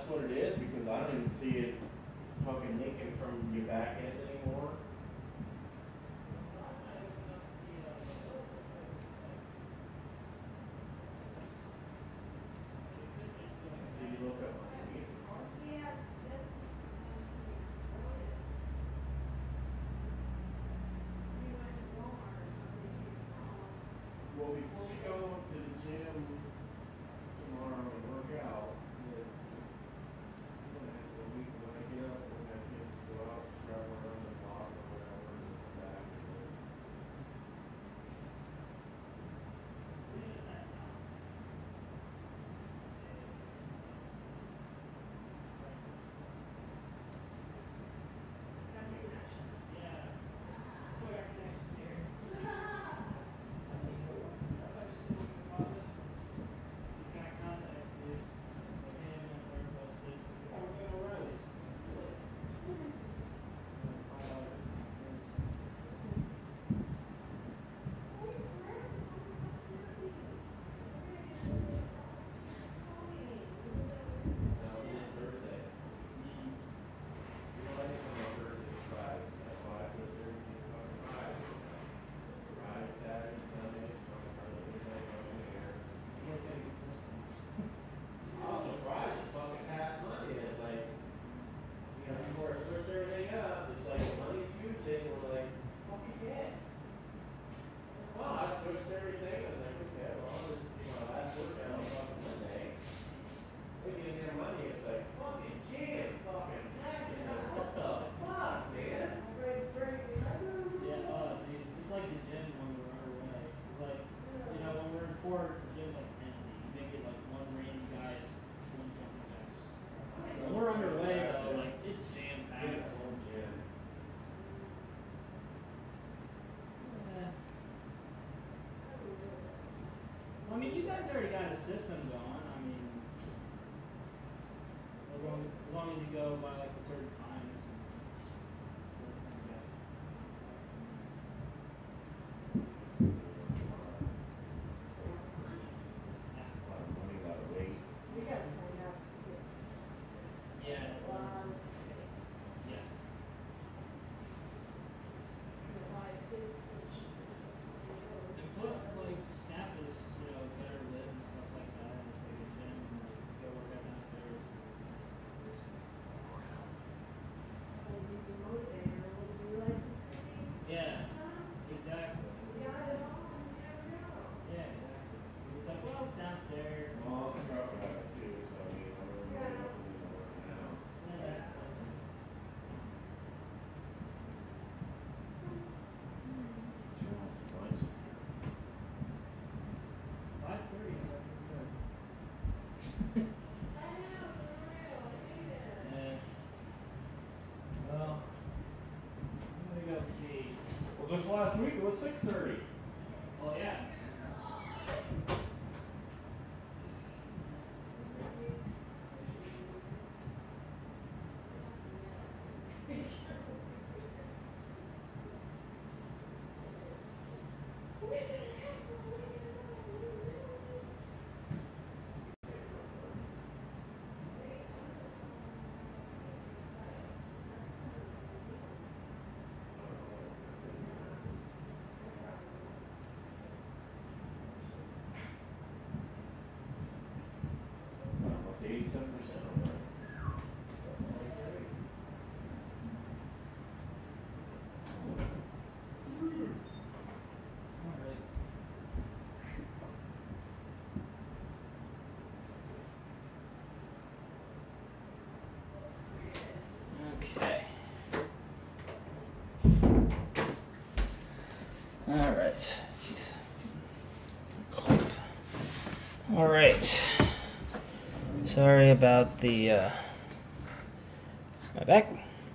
what it is, because I don't even see it fucking nicking from your back end anymore. Did you look up? Yeah, this is we went to Walmart or something. Well, before we go to the gym tomorrow and work out, when I get up, when I get to go out, drive around the block or whatever, and come back. I mean, you guys already got a system going. I mean, as long as you go by like a certain time. We got to find out. Yeah. A lot of space. Yeah. And plus, like, Snap is, better lit and stuff like that. And it's like a gym and like go work out downstairs. Yeah. Exactly. Yeah, exactly. It's like, well, it's downstairs. Well, the truck would have it too, so I mean, I really don't know working out. Yeah. Turn on some lights. 5:30 is like good. Yeah. Well, I'm gonna go see. Well, just last week it was 6:30. Well, yeah. Up to 87% on that. Okay. All right. Cold. All right. Sorry about the my back.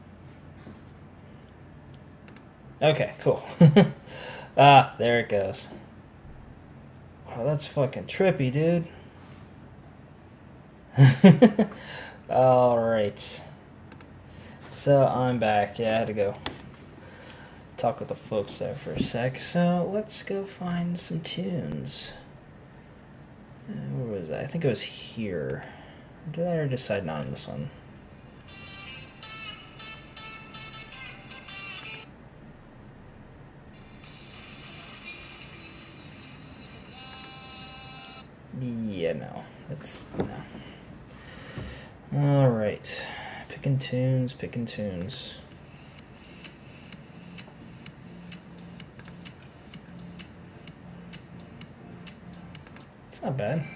Okay, cool. There it goes. Oh, that's fucking trippy, dude. All right. So I'm back. Yeah, I had to go talk with the folks there for a sec. So let's go find some tunes. Where was I? I think it was here. Or did I already decide not on this one? Yeah, no. That's no. Alright. Picking tunes, picking tunes. It's not bad.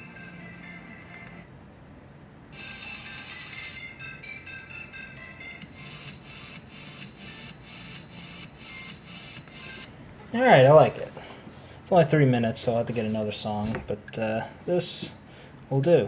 Alright, I like it. It's only 3 minutes, so I'll have to get another song, but this will do.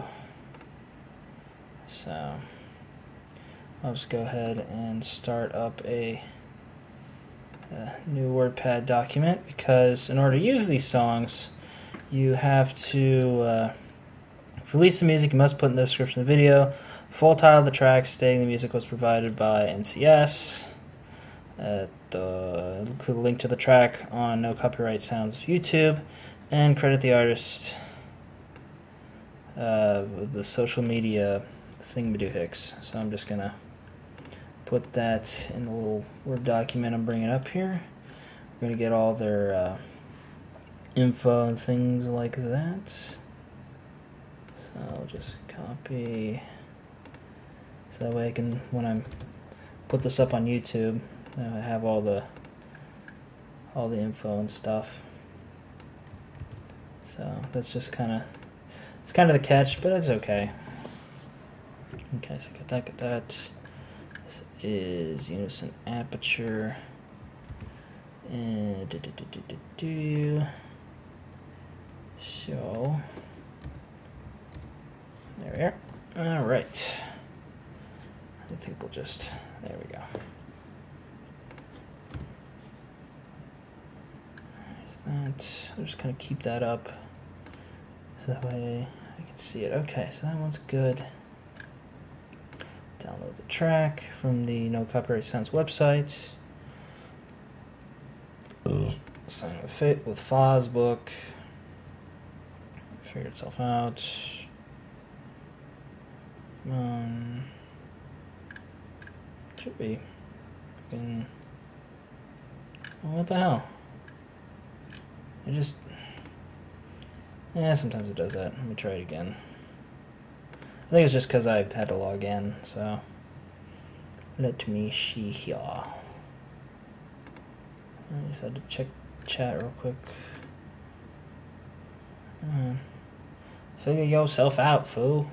So, I'll just go ahead and start up a new WordPad document, because in order to use these songs, you have to release the music. You must put in the description of the video full title of the track stating the music was provided by NCS. Include a link to the track on No Copyright Sounds YouTube, and credit the artist with the social media thingamadoohicks. So I'm just gonna put that in the little Word document I'm bringing up here. We're gonna get all their info and things like that. So I'll just copy, so that way I can, when I put this up on YouTube, I have all the info and stuff. So that's just it's kind of the catch, but it's okay. Okay, so get that. This is Unison Aperture. And so there we are. All right. I think we'll just, there we go. That. I'll just kind of keep that up so that way I can see it. Okay, so that one's good. Download the track from the No Copyright Sounds website. Sign with Fozbook. Figure itself out. Come on. Should be. Oh, what the hell? Sometimes it does that. Let me try it again. I think it's just because I had to log in, so let me see here. I just had to check chat real quick. Figure yourself out, fool.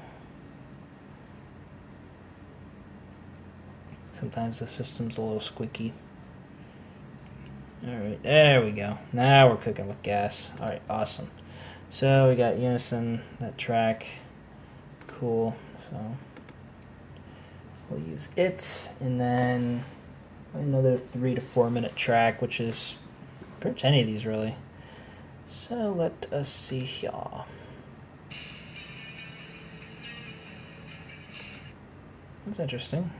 Sometimes the system's a little squeaky. Alright, there we go. Now we're cooking with gas. Alright, awesome. So we got Unison, that track. Cool. So we'll use it. And then another 3 to 4 minute track, which is pretty much any of these really. So let us see here. That's interesting.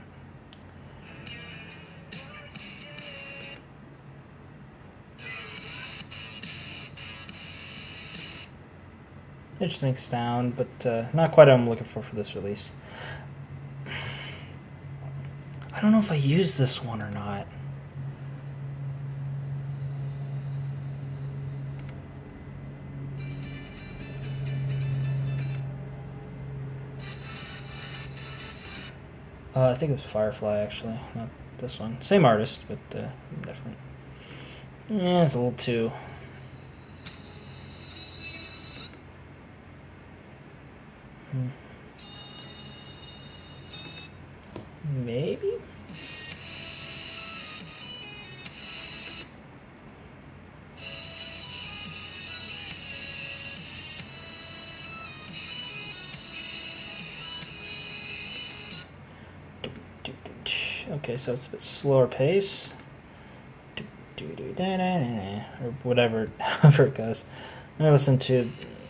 Interesting sound, but not quite what I'm looking for this release. I don't know if I use this one or not. I think it was Firefly, actually, not this one. Same artist, but different. Yeah, it's a little too... Maybe? Okay, so it's a bit slower pace. Or whatever, however it goes. I'm gonna listen to...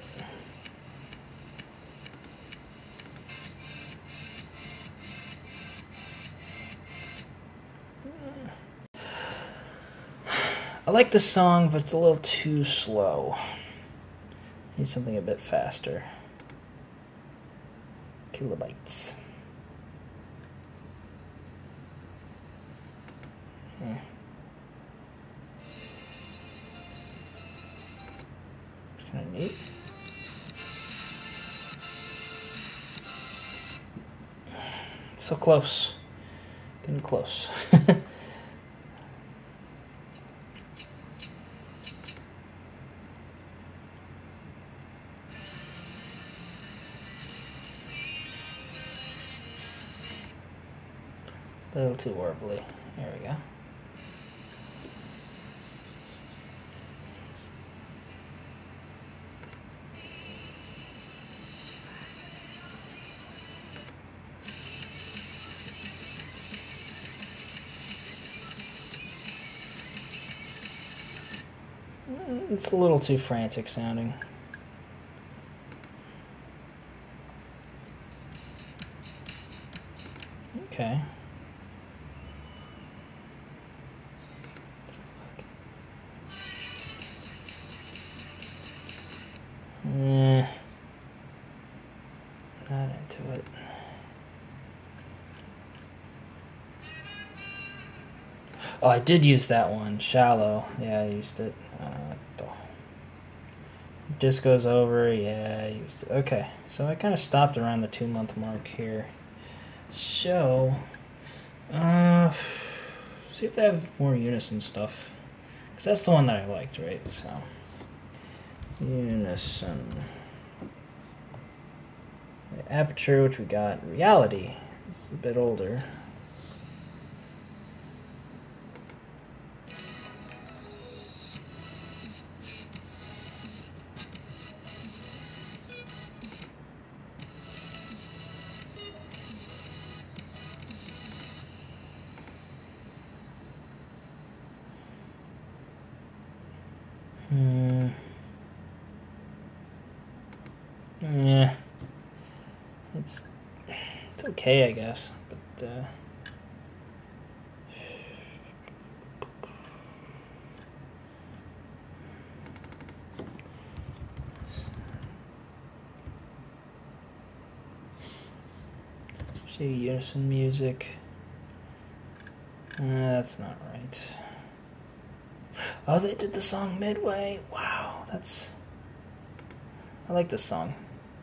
I like this song, but it's a little too slow. Need something a bit faster. kilobytes. Yeah. It's kind of neat. So close. Getting close. A little too warbly. There we go. It's a little too frantic sounding. Okay. Not into it. Oh, I did use that one. Shallow. Yeah, I used it. Disco's over. Yeah, I used it. Okay, so I kind of stopped around the 2-month mark here. So, see if they have more Unison stuff. Because that's the one that I liked, right? So, Unison. The Aperture, which we got. Reality. It's a bit older. Yeah, it's okay, I guess, but see Unison music. That's not right. Oh, they did the song Midway. Wow, I like this song.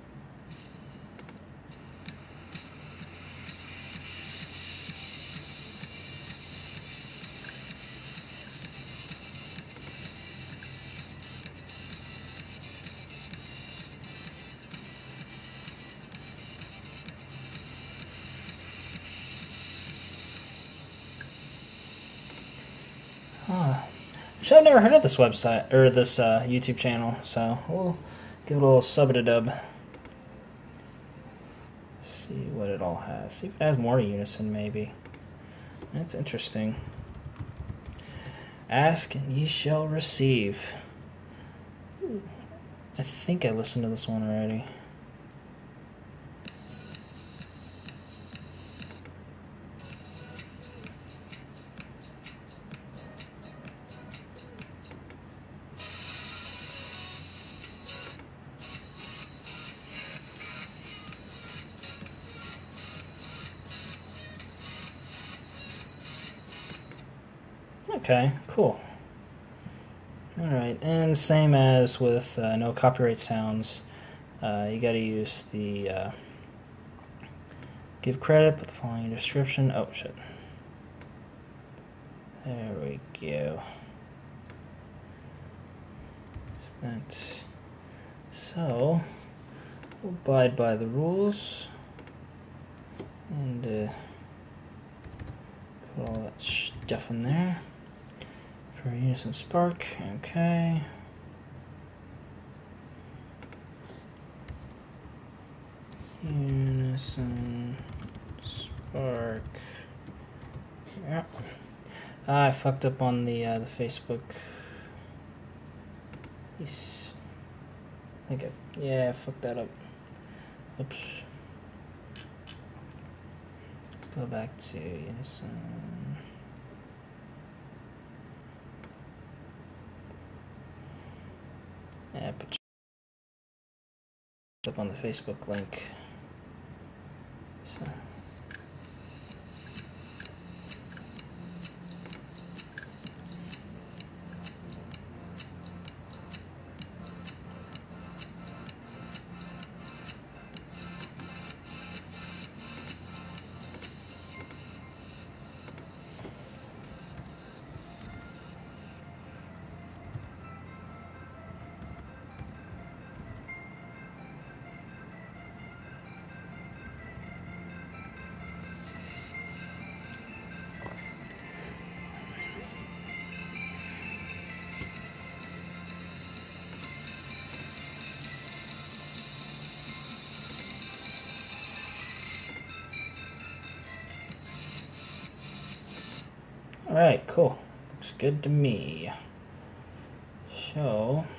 I've never heard of this website or this YouTube channel, so we'll give it a little sub-a-dub. See what it all has. See if it has more Unison, maybe. That's interesting. Ask and ye shall receive. I think I listened to this one already. Okay, cool. Alright, and same as with no copyright sounds, you gotta use the give credit, put the following in the description. Oh, shit. There we go. So, we'll abide by the rules and put all that stuff in there. For Unison Spark, okay. Unison Spark. Yeah. I fucked up on the Facebook. I fucked that up. Oops. Let's go back to Unison. Yeah, put up on the Facebook link. Alright, cool. Looks good to me. So,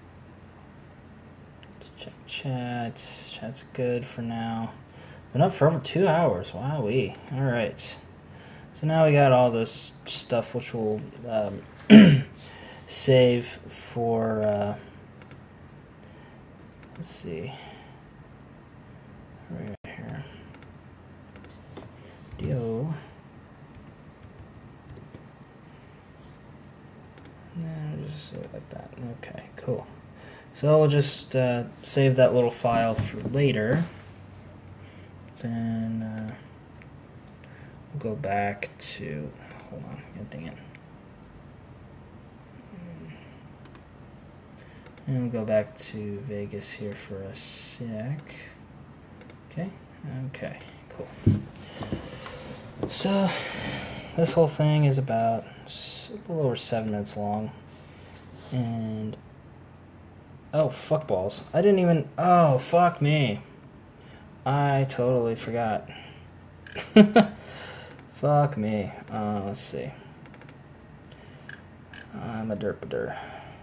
let's check chat. Chat's good for now. Been up for over 2 hours. Wowee. Alright. So now we got all this stuff which we'll save for, let's see. Right here. Dio. No, just say it like that. Okay, cool. So we'll just save that little file for later. Then we'll go back to, hold on, good thing in. And we'll go back to Vegas here for a sec. Okay, okay, cool. So this whole thing is about a little over 7 minutes long. And oh, fuck balls. I didn't even, oh, fuck me. I totally forgot. Fuck me. Let's see. I'm a derpader.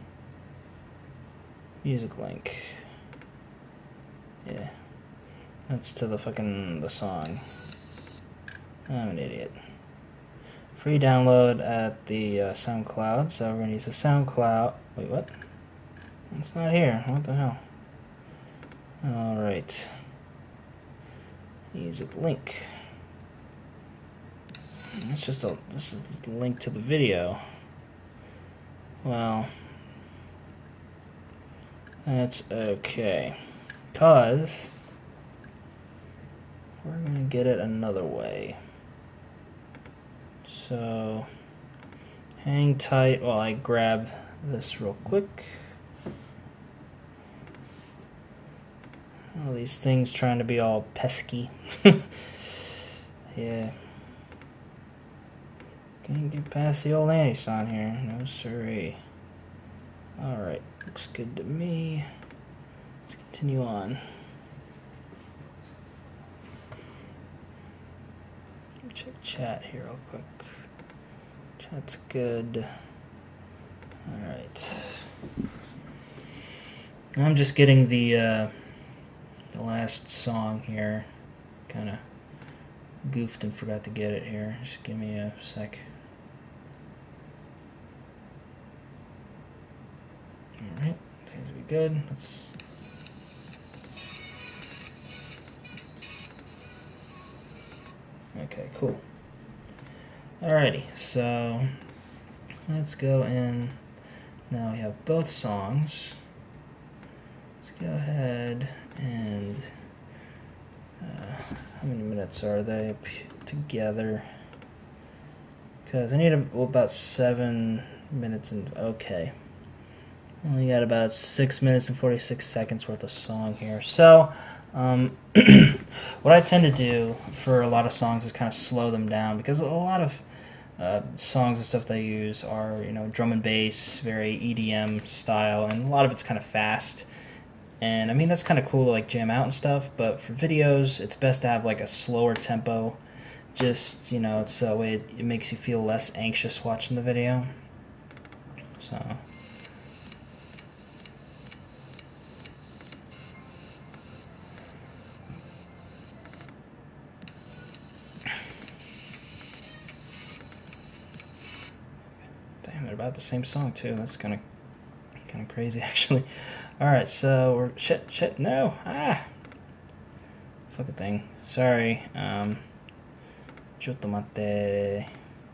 Music link. Yeah. That's to the song. I'm an idiot. Free download at the SoundCloud. So we're going to use the SoundCloud. Wait, what? It's not here. What the hell? Alright. Music link. It's just this is the link to the video. Well, that's okay. Because we're going to get it another way. So, hang tight while I grab this real quick. All these things trying to be all pesky. Yeah. Can't get past the old anti-son here. No siree. Alright, looks good to me. Let's continue on. Check chat here real quick. Chat's good. Alright. I'm just getting the last song here. Kind of goofed and forgot to get it here. Just give me a sec. Alright, seems to be good. Let's. Okay, cool. Alrighty, so let's go in. Now we have both songs. Let's go ahead and how many minutes are they together? Because I need about 7 minutes and okay. Only got about 6 minutes and 46 seconds worth of song here. So what I tend to do for a lot of songs is kind of slow them down, because a lot of songs and stuff they use are, you know, drum and bass, very EDM style, and a lot of it's kind of fast. And I mean, that's kind of cool to like jam out and stuff, but for videos, it's best to have like a slower tempo. Just, you know, it's a way it makes you feel less anxious watching the video. So. Damn, they're about the same song too. That's kind of crazy, actually. All right, so we're shit. No, fucking thing. Sorry. Chotomate.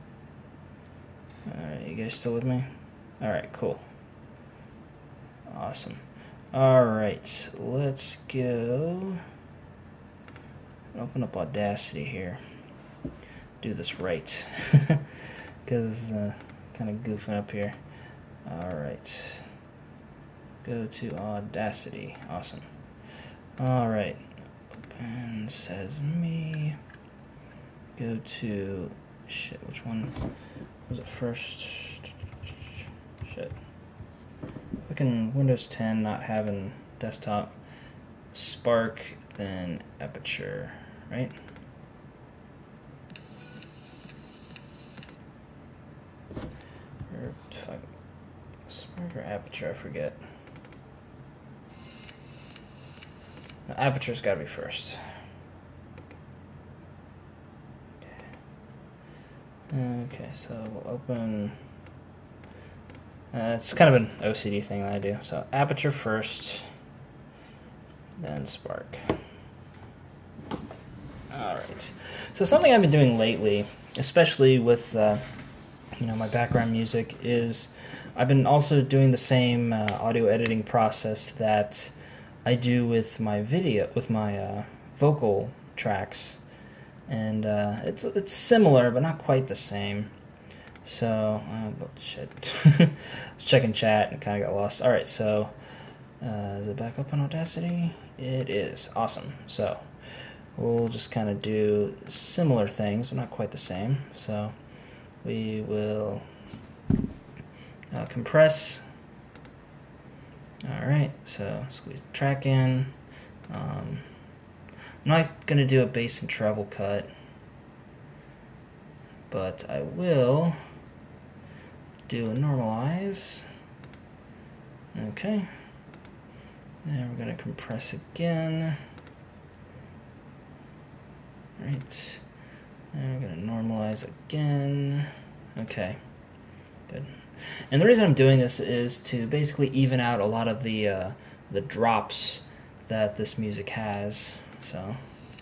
All right, you guys still with me? All right, cool. Awesome. All right, let's go. Open up Audacity here. Do this right, because kind of goofing up here. All right. Go to Audacity. Awesome. All right. Open Sesame. Go to shit. Which one was it first? Shit. Fucking Windows 10 not having desktop. Spark, then Aperture, right? Spark or aperture, I forget. No, aperture's gotta be first. Okay, so we'll open. It's kind of an OCD thing that I do. So aperture first, then Spark. Alright. So something I've been doing lately, especially with my background music, is I've been also doing the same audio editing process that I do with my vocal tracks, and it's similar but not quite the same. So, shit. I was checking chat and kind of got lost. Alright, so, is it back up on Audacity? It is. Awesome. So, we'll just kind of do similar things, but not quite the same. So, we will compress. Alright, so squeeze the track in. I'm not going to do a bass and treble cut, but I will do a normalize. Okay. And we're going to compress again. Right. And we're going to normalize again. Okay. Good. And the reason I'm doing this is to basically even out a lot of the drops that this music has. So.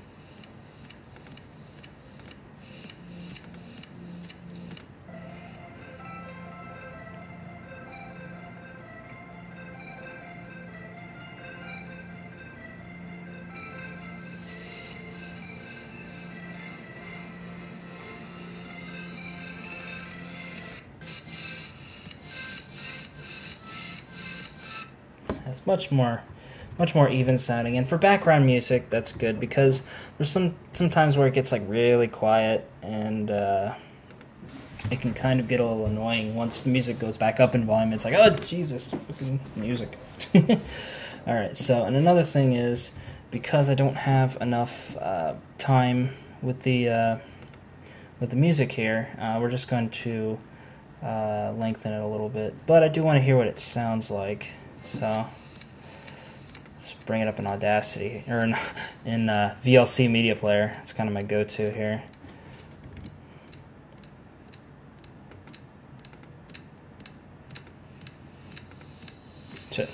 It's much more even sounding, and for background music that's good, because there's some times where it gets like really quiet, and it can kind of get a little annoying once the music goes back up in volume. It's like, oh Jesus, fucking music. Alright, so, and another thing is, because I don't have enough time with the music here, we're just going to lengthen it a little bit, but I do want to hear what it sounds like. So let's bring it up in Audacity, or in VLC Media Player. It's kind of my go-to here. Shit.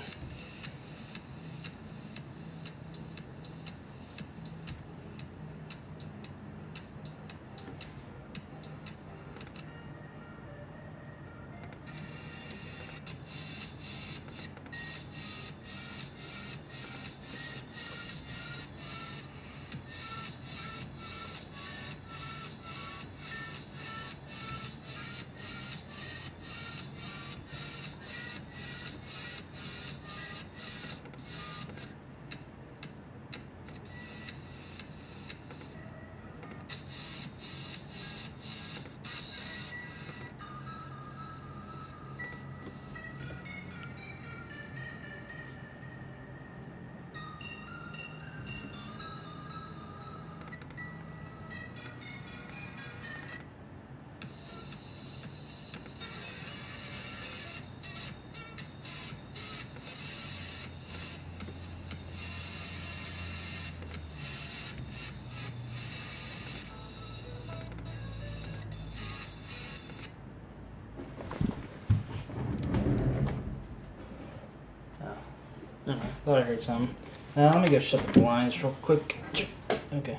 Thought I heard something. Let me go shut the blinds real quick. Okay.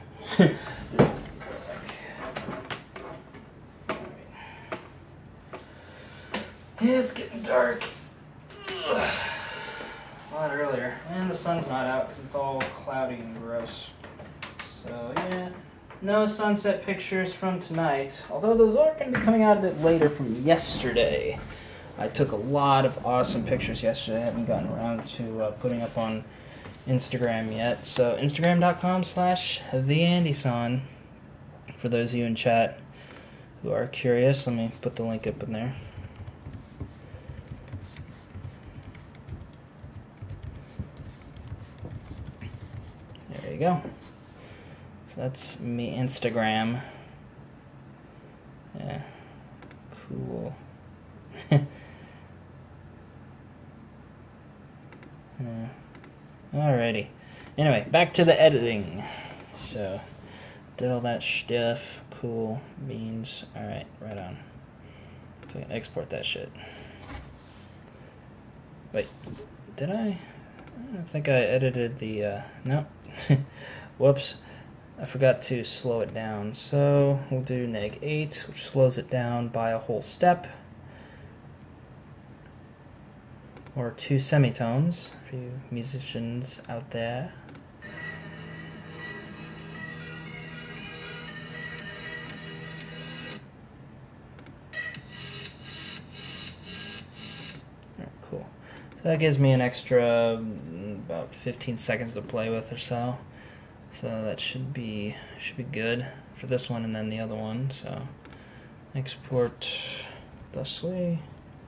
Yeah, it's getting dark. A lot earlier. And the sun's not out because it's all cloudy and gross. So, yeah. No sunset pictures from tonight. Although those are going to be coming out a bit later from yesterday. I took a lot of awesome pictures yesterday. I haven't gotten around to putting up on Instagram yet. So Instagram.com/TheAndySon. For those of you in chat who are curious, let me put the link up in there. There you go. So that's me Instagram. Yeah. Cool. Alrighty. Anyway, back to the editing. So, did all that stuff. Cool. Beans. Alright, right on. So I can export that shit. Wait, did I? I don't think I edited the, no. Whoops. I forgot to slow it down. So, we'll do -8, which slows it down by a whole step. Or 2 semitones, for you musicians out there. Alright, cool. So that gives me an extra about 15 seconds to play with or so. So that should be good for this one and then the other one. So export thusly.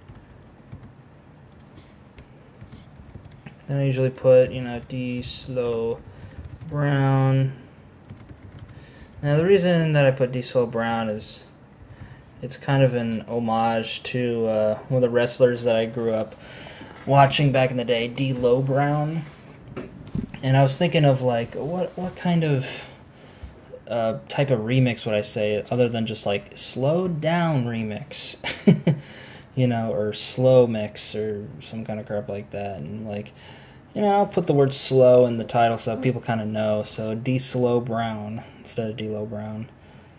Then I usually put, you know, D slow brown. Now the reason that I put D slow brown is it's kind of an homage to one of the wrestlers that I grew up watching back in the day, D'Lo Brown. And I was thinking of like what kind of type of remix would I say other than just like slowed down remix, you know, or slow mix or some kind of crap like that. And like, you know, I'll put the word slow in the title so people kind of know. So D Slow Brown instead of D'Lo Brown.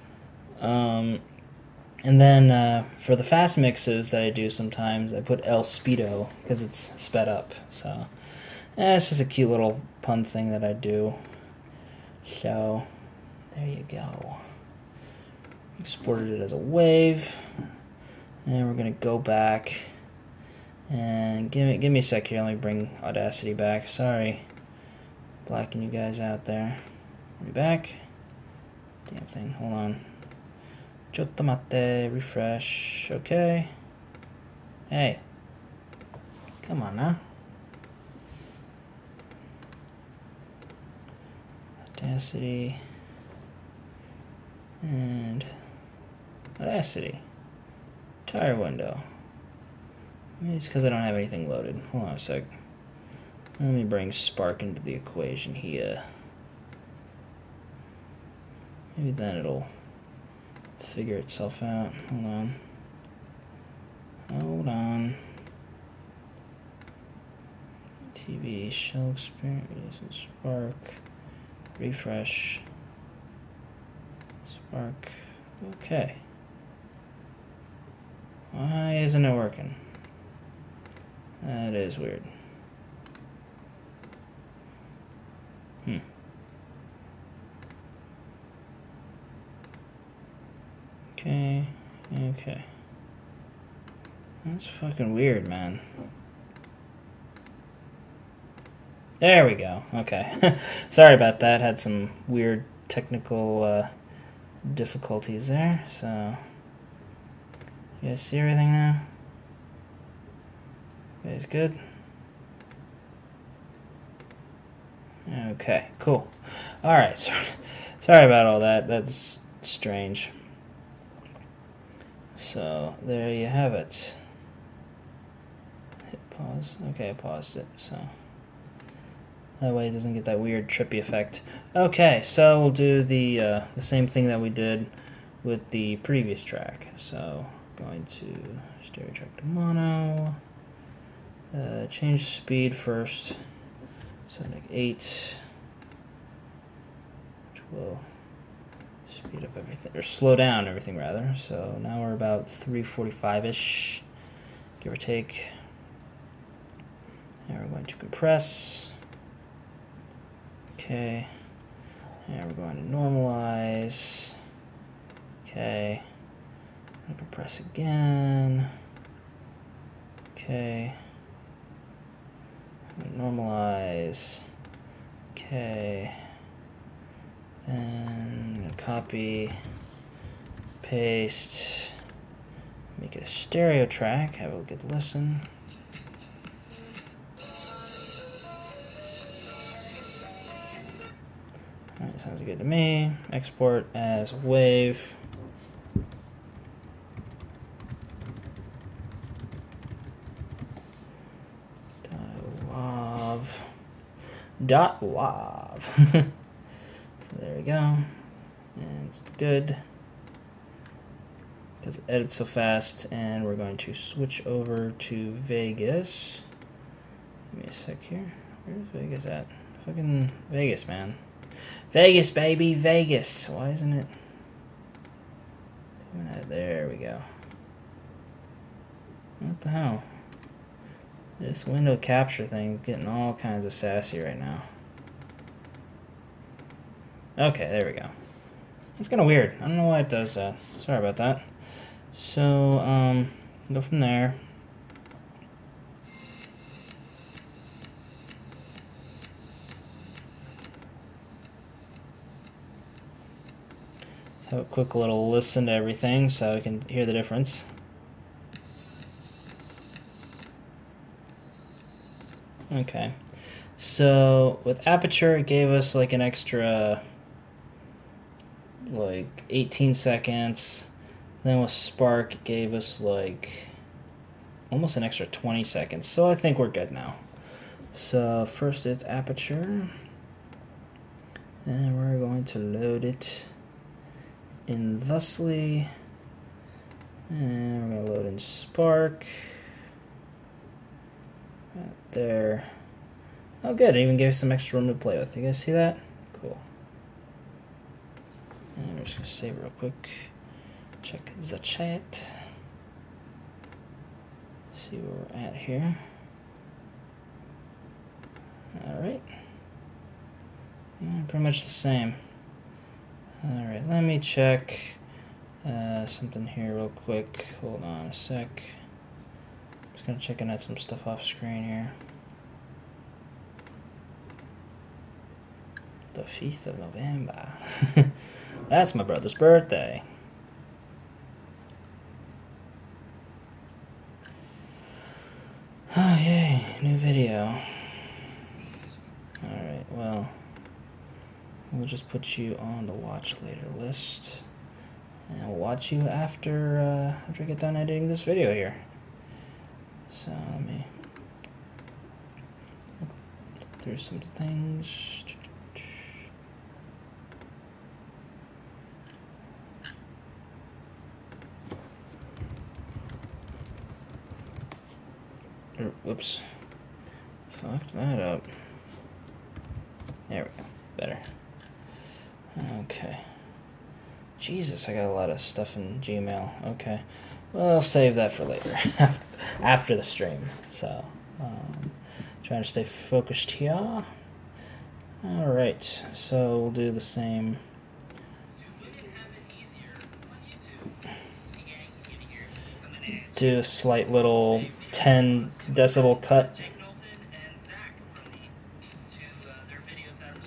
And then for the fast mixes that I do sometimes, I put El Speedo because it's sped up. So it's just a cute little pun thing that I do. So there you go. Exported it as a wave. And we're gonna go back and give me a sec here. Let me bring Audacity back. Sorry, blacking you guys out there. Are we back? Damn thing. Hold on. Chotto matte. Refresh. Okay. Hey. Come on now. Audacity. And Audacity. Tire window. Maybe it's because I don't have anything loaded. Hold on a sec. Let me bring Spark into the equation here. Maybe then it'll figure itself out. Hold on. Hold on. TV, shell experience, Spark. Refresh. Spark. Okay. Why isn't it working? That is weird. Okay. That's fucking weird, man. There we go. Okay. Sorry about that. Had some weird technical difficulties there. So, you guys see everything now? You guys good? Okay, cool. Alright, sorry about all that. That's strange. So, there you have it. Hit pause. Okay, I paused it, so that way it doesn't get that weird trippy effect. Okay, so we'll do the same thing that we did with the previous track. So, going to stereo track to mono. Change speed first. So -8, which will speed up everything, or slow down everything rather. So now we're about 345-ish, give or take. And we're going to compress. Okay. And we're going to normalize. Okay. I'm going to compress again. Okay. Normalize. Okay. Then I'm gonna copy, paste, make it a stereo track, have a good listen. Alright, sounds good to me. Export as wave. So there we go. And it's good. Because it edits so fast. And we're going to switch over to Vegas. Give me a sec here. Where's Vegas at? Fucking Vegas, man. Vegas, baby, Vegas. Why isn't it? There we go. What the hell? This window capture thing is getting all kinds of sassy right now. Okay, there we go. It's kind of weird. I don't know why it does that. Sorry about that. So, go from there. Have a quick little listen to everything so I can hear the difference. Okay, so with Aperture it gave us like an extra like 18 seconds. Then with Spark it gave us like almost an extra 20 seconds. So I think we're good now. So first it's Aperture. And we're going to load it in thusly. And we're going to load in Spark. Right there. Oh good, it even gave us some extra room to play with. You guys see that? Cool. And we're just going to save it real quick. Check the chat. See where we're at here. Alright. Pretty much the same. Alright, let me check something here real quick. Hold on a sec. Just gonna check in at some stuff off screen here. The 5th of November. That's my brother's birthday. Oh yay, new video. Alright, well, we'll just put you on the watch later list. And we'll watch you after I get done editing this video here. So let me look through some things. Whoops. Fucked that up. There we go. Better. Okay. Jesus, I got a lot of stuff in Gmail. Okay. Well, I'll save that for later. After the stream. So, trying to stay focused here. Alright. So, we'll do the same. Do a slight little 10 decibel cut. Jake Knowlton and Zach from their videos that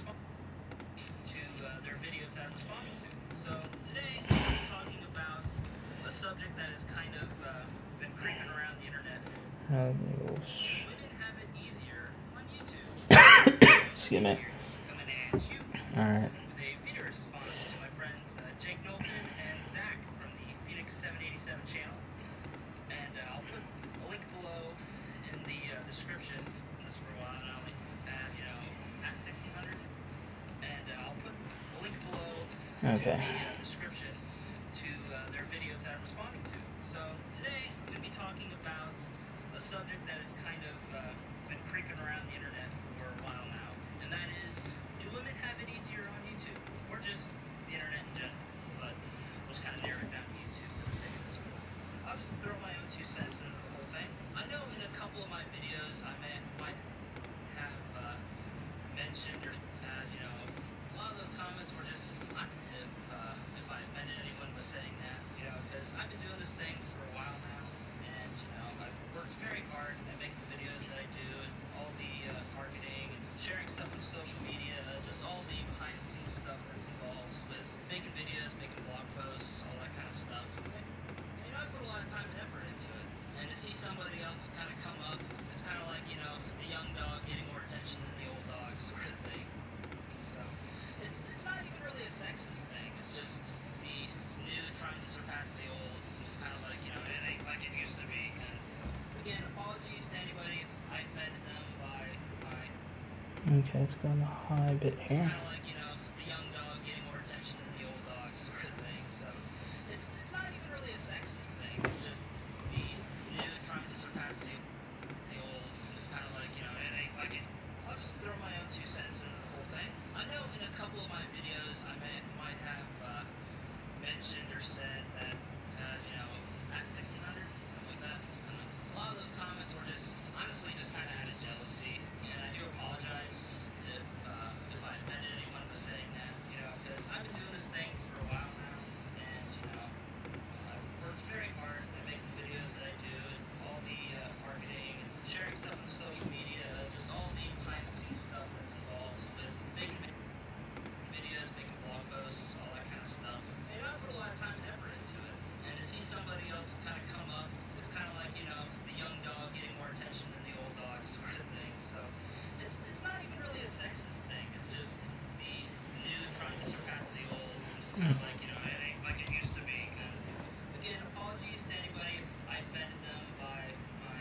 are responding to. So today we're talking about a subject that has kind of been creeping around the internet. Women have it easier on YouTube. Excuse me. Coming at you. Alright. With a video response to my friends Jake Knowlton and Zach from the Phoenix 787 channel. And I'll put a link below in the description. This for a while now, at 1600. And I'll put a link below Okay. in the description to their videos that I'm responding to. So today I'm going to be talking about a subject that has kind of been creeping around the internet for a while now. And that is, do women have it easier on YouTube? Or just the internet in general? But we'll just kind of narrow it down to YouTube for the sake of this one. I'll just throw my own 2 cents into the whole thing. I know in a couple of my videos I might have mentioned or a lot of those comments were just if I offended anyone by saying that, because I've been doing this thing for a while now, and I've worked very hard at making the videos that I do, and all the marketing and sharing stuff on social media, just all the behind the scenes stuff that's involved with making videos, making blog posts, all that kind of stuff. I put a lot of time and effort into it, and it Okay, let's go on the high bit It's here. kind of like, the young dog getting more attention than the old dog sort of thing. So it's not even really a sexist thing. It's just the new trying to surpass the old. It's kind of like, it ain't like it. I'll just throw my own 2 cents into the whole thing. I know in a couple of my videos I might have mentioned or said that, at 1600, something like that. I don't know. A lot of those comments were just, honestly, just kind of out of jealousy. And I do apologize if I offended anyone by saying that, because I've been doing this thing for a while now, and, I've worked very hard at making videos that I do, and all the marketing and sharing stuff on social media, just all the behind-the-scenes stuff that's involved with making videos, making blog posts, all that kind of stuff. And I put a lot of time and effort into it. And to see somebody else kind of come up, it's kind of like, the young dog getting more attention than the old dog sort of thing. So it's not even really a sexist thing. It's just the new trying to surpass the old. It's kind of like, it ain't like it used to be. And again, apologies to anybody if I offended them by my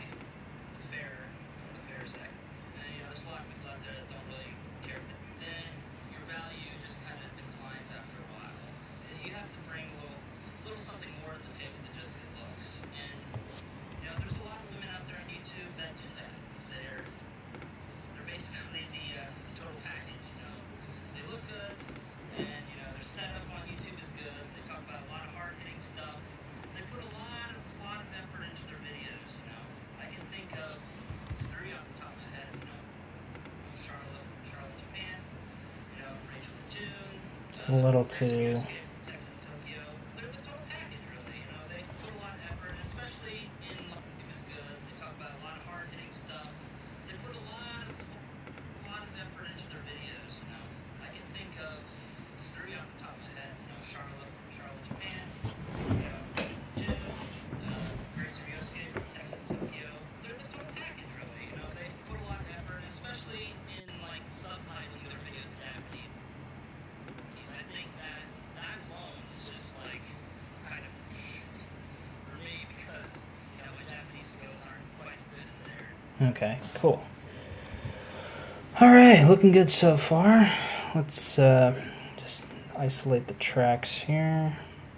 fair sec. And, there's a lot of people out there that don't really care. Then your value just kind of declines after a while. And you have to bring a little something more to the table than just good looks. And, there's a lot of women out there on YouTube that do that. They're basically the total package, They look good, and, their setup on YouTube is good. They talk about a lot of hard-hitting stuff. They put a lot of effort into their videos, I can think of 3 off the top of my head, Charlotte from Japan, Rachel the June. It's a little too. Texas Tokyo. They're the total package, really. They put a lot of effort, especially in it was good. They talk about a lot of hard-hitting stuff. They put a lot of effort into their videos. I can think of 3 off the top of my head. Charlotte from Japan. June, Grace Ryosuke from Texas Tokyo. They're the total package, really. They put a lot of effort, especially in subtitling their videos in Japanese. I think that alone is just kind of for me because my Japanese skills aren't quite good there. Okay, cool. Alright, looking good so far. Let's just isolate the tracks here.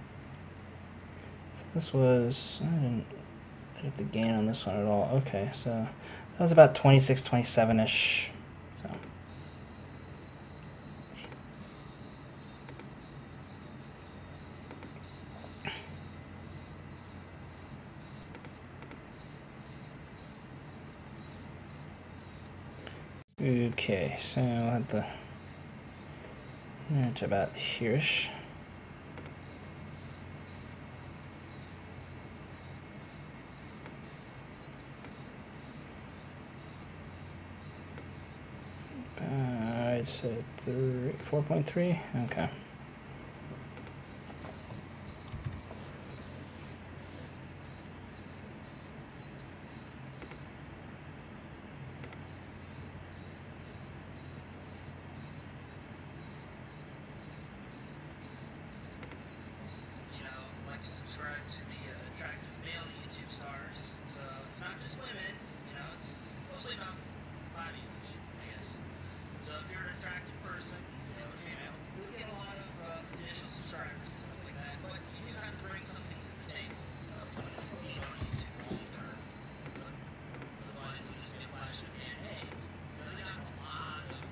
This was, I didn't edit the gain on this one at all. Okay, so that was about 26, 27-ish. So. Okay, so I'll have to, it's about here-ish. I'd say 4.3, okay. Subscribe to the attractive male YouTube stars. So it's not just women, it's mostly about body image, I guess. So if you're an attractive person, you'll get a lot of initial subscribers and stuff like that. But you do have to bring something to the table when it's seen on YouTube long term. Otherwise, it'll just be a flash in the pan. Hey, they got a lot of,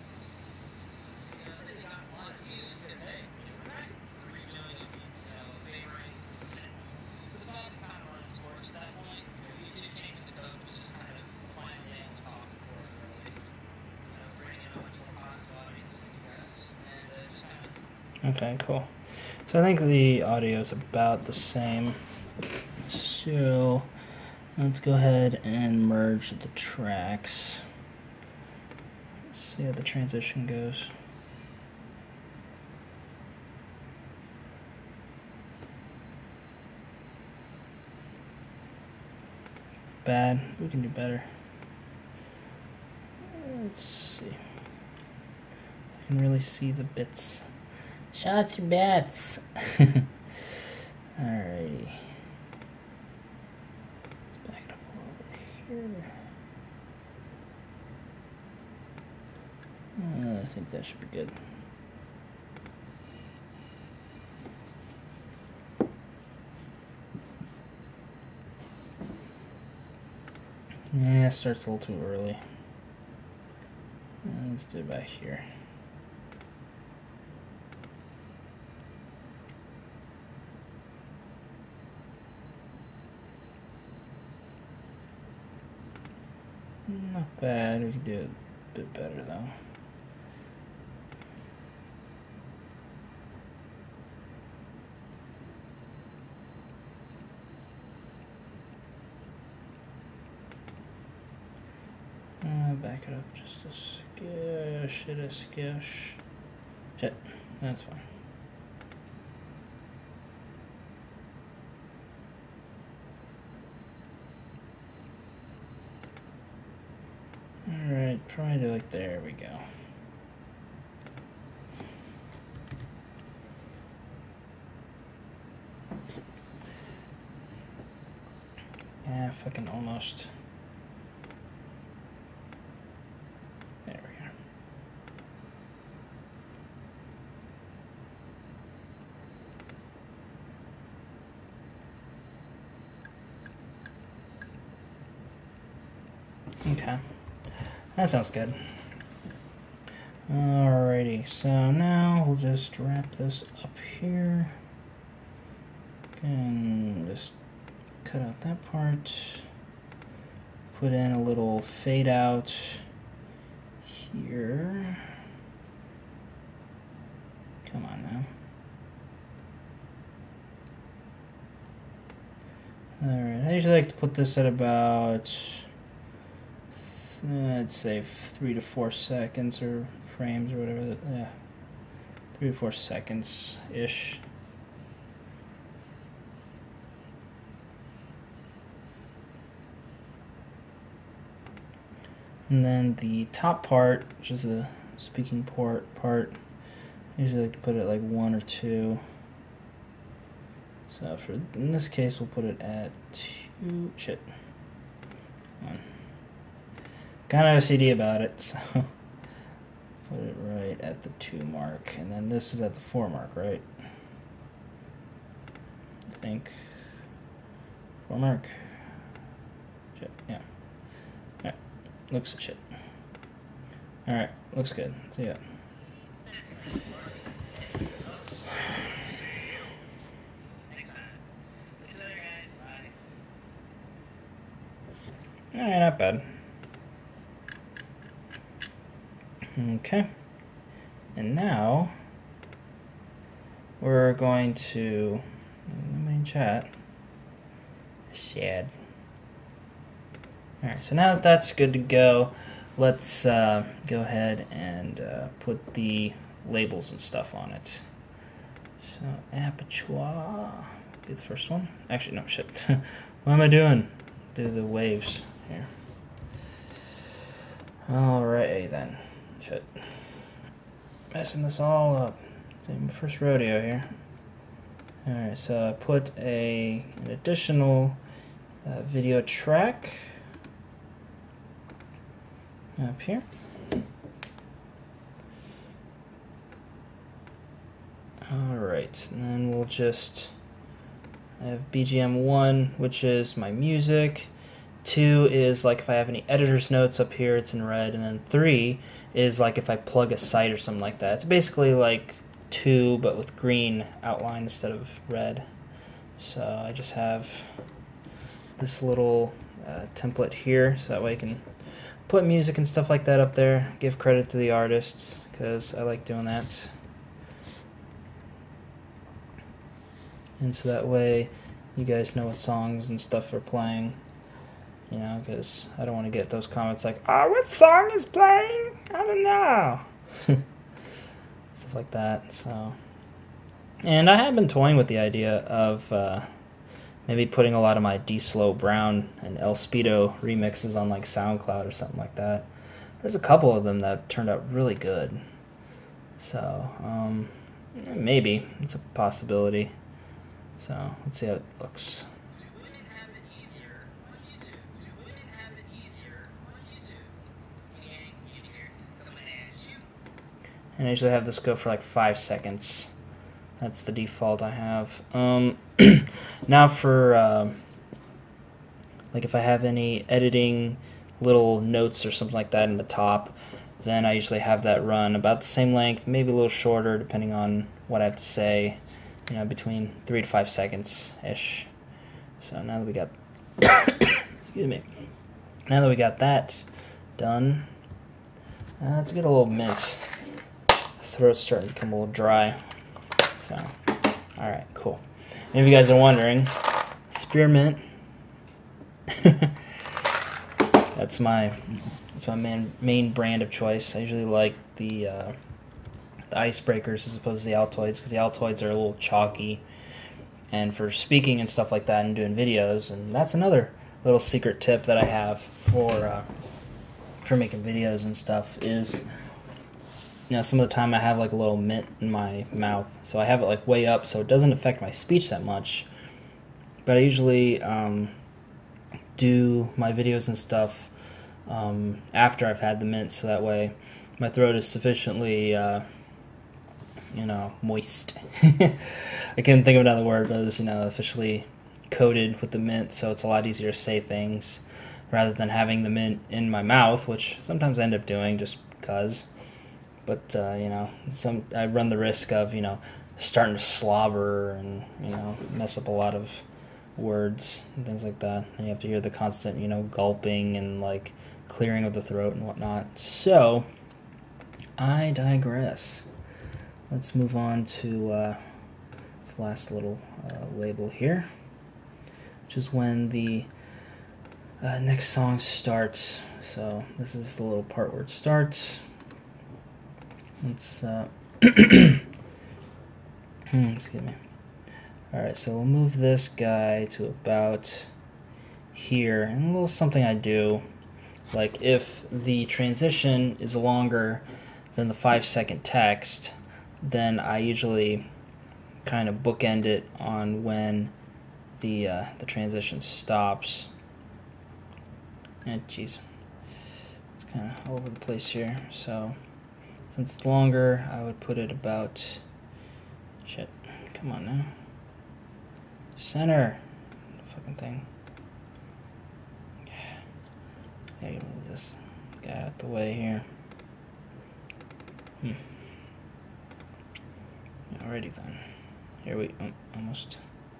they got a lot of views because hey, you're attractive. The redoing of favoring. The phone kind of runs towards that point. YouTube changing the code was just kind of flying down the coffin for it, really. Bringing in a much more positive audience than you guys. And just kind of. Okay, cool. So I think the audio is about the same. So let's go ahead and merge the tracks. Let's see how the transition goes. Bad. We can do better. Let's see. I can really see the bits. Shout out your bits. Alrighty. Let's back it up a little bit here. I think that should be good. Yeah, it starts a little too early. Let's do it back here. Not bad. We could do it a bit better though. Back it up just a skish. Shit, that's fine. Alright, probably do like there we go. Yeah, fucking almost. There we go. Okay. That sounds good. Alrighty, so now we'll just wrap this up here. And just cut out that part. Put in a little fade out here. Come on now. Alright, I usually like to put this at about, I'd say 3 to 4 seconds or frames or whatever. Yeah, 3 to 4 seconds ish. And then the top part, which is a speaking part, I usually like to put it like 1 or 2. So for in this case, we'll put it at 2. Shit. 1. Kind of OCD about it, so put it right at the 2 mark, and then this is at the 4 mark, right? I think 4 mark. Shit, yeah. Alright, looks shit. Alright, looks good. See ya. Alright, not bad. Okay, and now we're going to nobody chat. Sad. All right, so now that that's good to go, let's go ahead and put the labels and stuff on it. So Aperture be the first one. Actually, no shit. What am I doing? Do the waves here. Alright then. Shit. Messing this all up. It's my first rodeo here. Alright, so I put an additional video track up here. Alright, and then we'll just, I have BGM 1, which is my music. 2 is like if I have any editor's notes up here, it's in red, and then 3 is like if I plug a site or something like that. It's basically like 2 but with green outline instead of red. So I just have this little template here, so that way I can put music and stuff like that up there, give credit to the artists, because I like doing that. And so that way you guys know what songs and stuff are playing. You know, because I don't want to get those comments like, oh, what song is playing? I don't know. Stuff like that, so. And I have been toying with the idea of maybe putting a lot of my D Slow Brown and El Speedo remixes on like SoundCloud or something like that. There's a couple of them that turned out really good. So, maybe. It's a possibility. So, let's see how it looks. and I usually have this go for like 5 seconds. That's the default I have. Now for like if I have any editing little notes or something like that in the top, then I usually have that run about the same length, maybe a little shorter depending on what I have to say, you know, between 3 to 5 seconds ish. So now that we got excuse me, now that we got that done, let's get a little mint. Throat's starting to become a little dry. So, all right, cool. And if you guys are wondering, spearmint. That's my main brand of choice. I usually like the icebreakers as opposed to the Altoids, because the Altoids are a little chalky, and for speaking and stuff like that and doing videos. And that's another little secret tip that I have for making videos and stuff is, you know, some of the time I have like a little mint in my mouth, so I have it like way up so it doesn't affect my speech that much. But I usually do my videos and stuff after I've had the mint, so that way my throat is sufficiently you know, moist. I can't think of another word, but it's, you know, officially coated with the mint, so it's a lot easier to say things rather than having the mint in my mouth, which sometimes I end up doing just because. But you know, I run the risk of, you know, starting to slobber and, you know, mess up a lot of words and things like that. And you have to hear the constant, you know, gulping and like clearing of the throat and whatnot. So I digress. Let's move on to this last little label here, which is when the next song starts. So this is the little part where it starts. Let's excuse me. Alright, so we'll move this guy to about here, and a little something I do, like if the transition is longer than the 5-second text, then I usually kind of bookend it on when the transition stops. And geez, it's kind of all over the place here. So since it's longer, I would put it about, shit, come on now, center, fucking thing. Yeah, you move this guy out the way here. Alrighty then. Here we almost.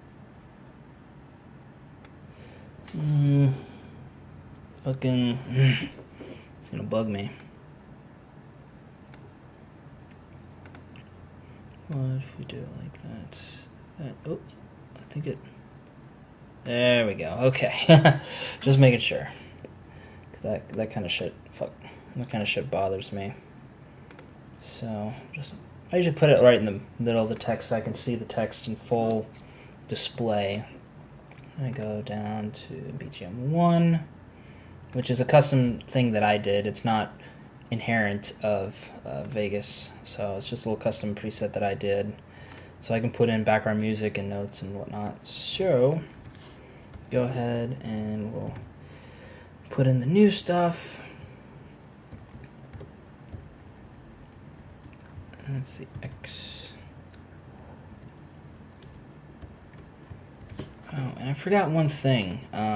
Fucking. It's gonna bug me. What if we do it like that? Oh, I think it. There we go. Okay, just making sure. Cause that kind of shit. Fuck. That kind of shit bothers me. So I usually put it right in the middle of the text so I can see the text in full display. And I go down to BGM 1, which is a custom thing that I did. It's not inherent of Vegas, so it's just a little custom preset that I did. So I can put in background music and notes and whatnot. So go ahead and we'll put in the new stuff. Let's see, X. Oh, and I forgot one thing.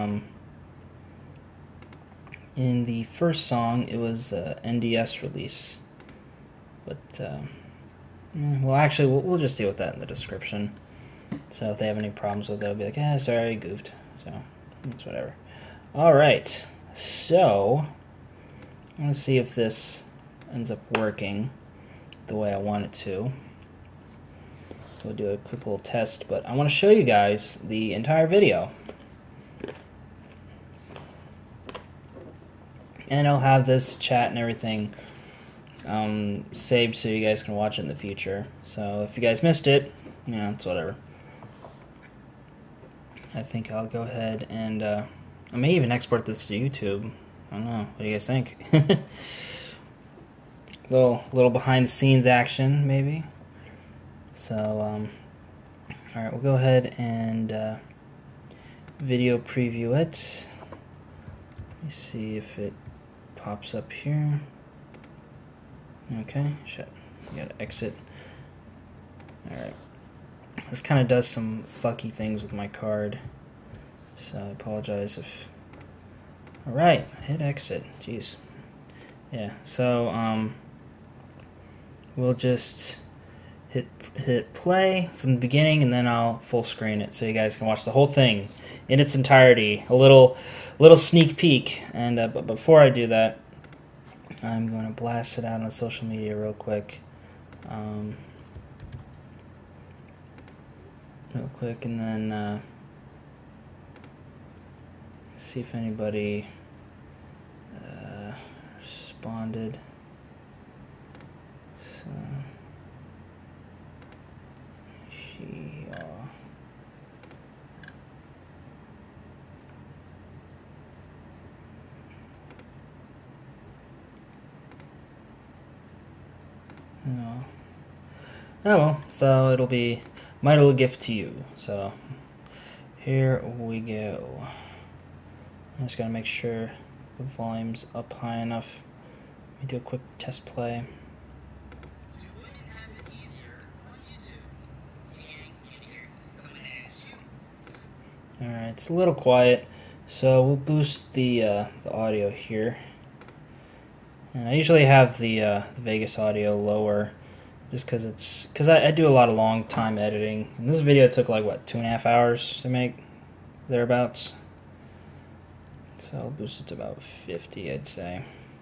In the first song, it was a NDS release. But, well, actually, we'll just deal with that in the description. So if they have any problems with it, I'll be like, sorry, I goofed. So, it's whatever. Alright, so, I'm going to see if this ends up working the way I want it to. So we'll do a quick little test, but I want to show you guys the entire video. And I'll have this chat and everything saved so you guys can watch it in the future. So if you guys missed it, you know, it's whatever. I think I'll go ahead and I may even export this to YouTube. I don't know. What do you guys think? Little behind the scenes action, maybe. So, alright, we'll go ahead and video preview it. Let me see if it pops up here. Okay, shit. You gotta exit. Alright. This kind of does some fucky things with my card. So I apologize if... Alright, hit exit. Jeez. Yeah, so we'll just hit play from the beginning, and then I'll full screen it so you guys can watch the whole thing in its entirety. A little sneak peek. And but before I do that, I'm going to blast it out on social media real quick. And then see if anybody responded. So no. Oh well, so it'll be my little gift to you. So here we go. I'm just gotta make sure the volume's up high enough. Let me do a quick test play. Do women have it easier on YouTube? And here, coming at you. Alright, it's a little quiet, so we'll boost the audio here. And I usually have the Vegas audio lower, just because I do a lot of long time editing. And this video took like what, 2.5 hours to make, thereabouts. So I'll boost it to about 50, I'd say.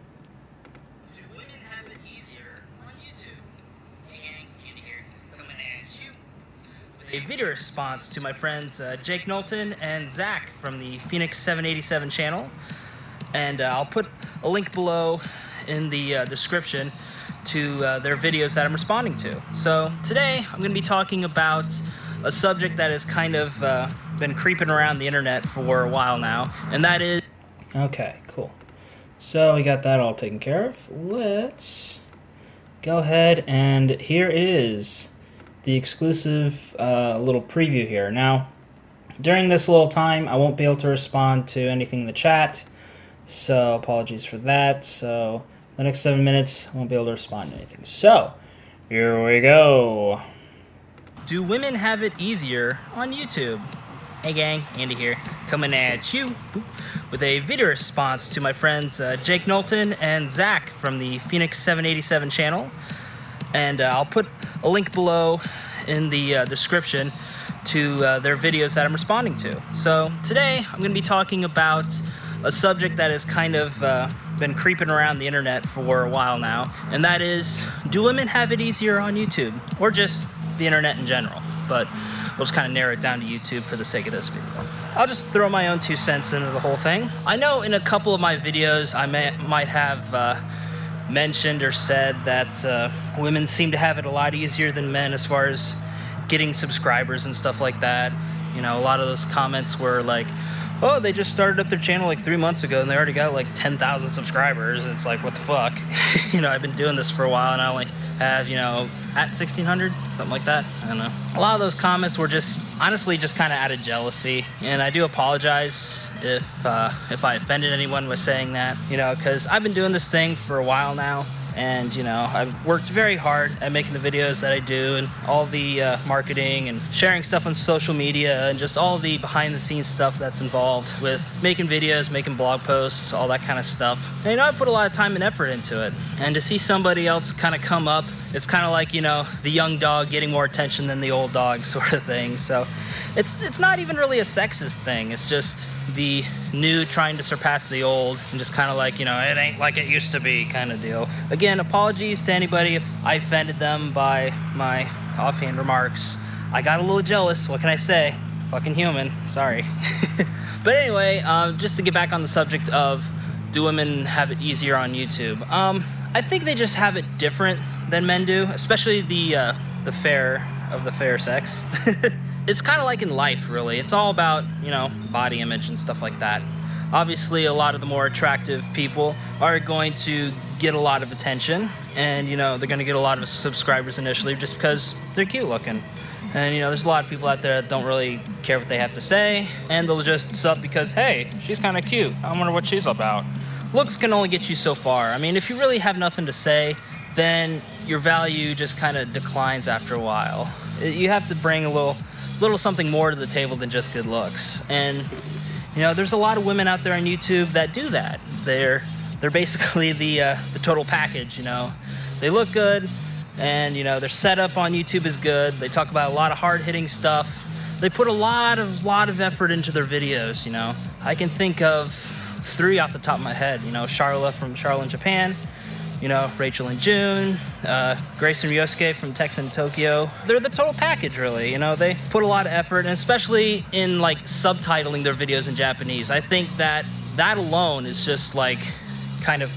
Do women have it easier on YouTube? And here, coming at you. With a video response to my friends Jake Knowlton and Zach from the Phoenix 787 channel. And I'll put a link below in the description to their videos that I'm responding to. So today I'm going to be talking about a subject that has kind of been creeping around the internet for a while now, and that is... Okay, cool. So we got that all taken care of. Let's go ahead, and here is the exclusive little preview here. Now, during this little time, I won't be able to respond to anything in the chat, so apologies for that. So the next 7 minutes, I won't be able to respond to anything. So, here we go. Do women have it easier on YouTube? Hey gang, Andy here, coming at you with a video response to my friends Jake Knowlton and Zach from the Phoenix 787 channel. And I'll put a link below in the description to their videos that I'm responding to. So today I'm going to be talking about a subject that has kind of been creeping around the internet for a while now, and that is, do women have it easier on YouTube, or just the internet in general? But we'll just kind of narrow it down to YouTube for the sake of this video. I'll just throw my own 2 cents into the whole thing. I know in a couple of my videos I might have mentioned or said that women seem to have it a lot easier than men as far as getting subscribers and stuff like that. You know, a lot of those comments were like, oh, they just started up their channel like 3 months ago and they already got like 10,000 subscribers. And it's like, what the fuck? You know, I've been doing this for a while and I only have, you know, at 1,600, something like that. I don't know. A lot of those comments were just, honestly, just kind of out of jealousy. And I do apologize if I offended anyone with saying that, you know, because I've been doing this thing for a while now. And, you know, I've worked very hard at making the videos that I do and all the marketing and sharing stuff on social media and just all the behind-the-scenes stuff that's involved with making videos, making blog posts, all that kind of stuff. And, you know, I put a lot of time and effort into it. And to see somebody else kind of come up, it's kind of like, you know, the young dog getting more attention than the old dog sort of thing. So it's not even really a sexist thing. It's just the new trying to surpass the old and just kind of like, you know, it ain't like it used to be kind of deal. Again, apologies to anybody if I offended them by my offhand remarks. I got a little jealous. What can I say? Fucking human. Sorry. But anyway, just to get back on the subject of, do women have it easier on YouTube? I think they just have it different than men do, especially the fair of the fair sex. It's kind of like in life, really. It's all about, you know, body image and stuff like that. Obviously, a lot of the more attractive people are going to get a lot of attention, and, you know, they're going to get a lot of subscribers initially just because they're cute looking. And, you know, there's a lot of people out there that don't really care what they have to say, and they'll just sub because, hey, she's kind of cute. I wonder what she's about. Looks can only get you so far. I mean, if you really have nothing to say, then your value just kind of declines after a while. You have to bring a little something more to the table than just good looks. And you know, there's a lot of women out there on YouTube that do that. They're basically the total package. You know, they look good, and you know, their setup on YouTube is good. They talk about a lot of hard-hitting stuff. They put a lot of effort into their videos. You know, I can think of 3 off the top of my head. You know, Charla from Charla in Japan. You know, Rachel and June, Grace and Ryosuke from Texan Tokyo. They're the total package, really. You know, they put a lot of effort, and especially in like subtitling their videos in Japanese. I think that alone is just like kind of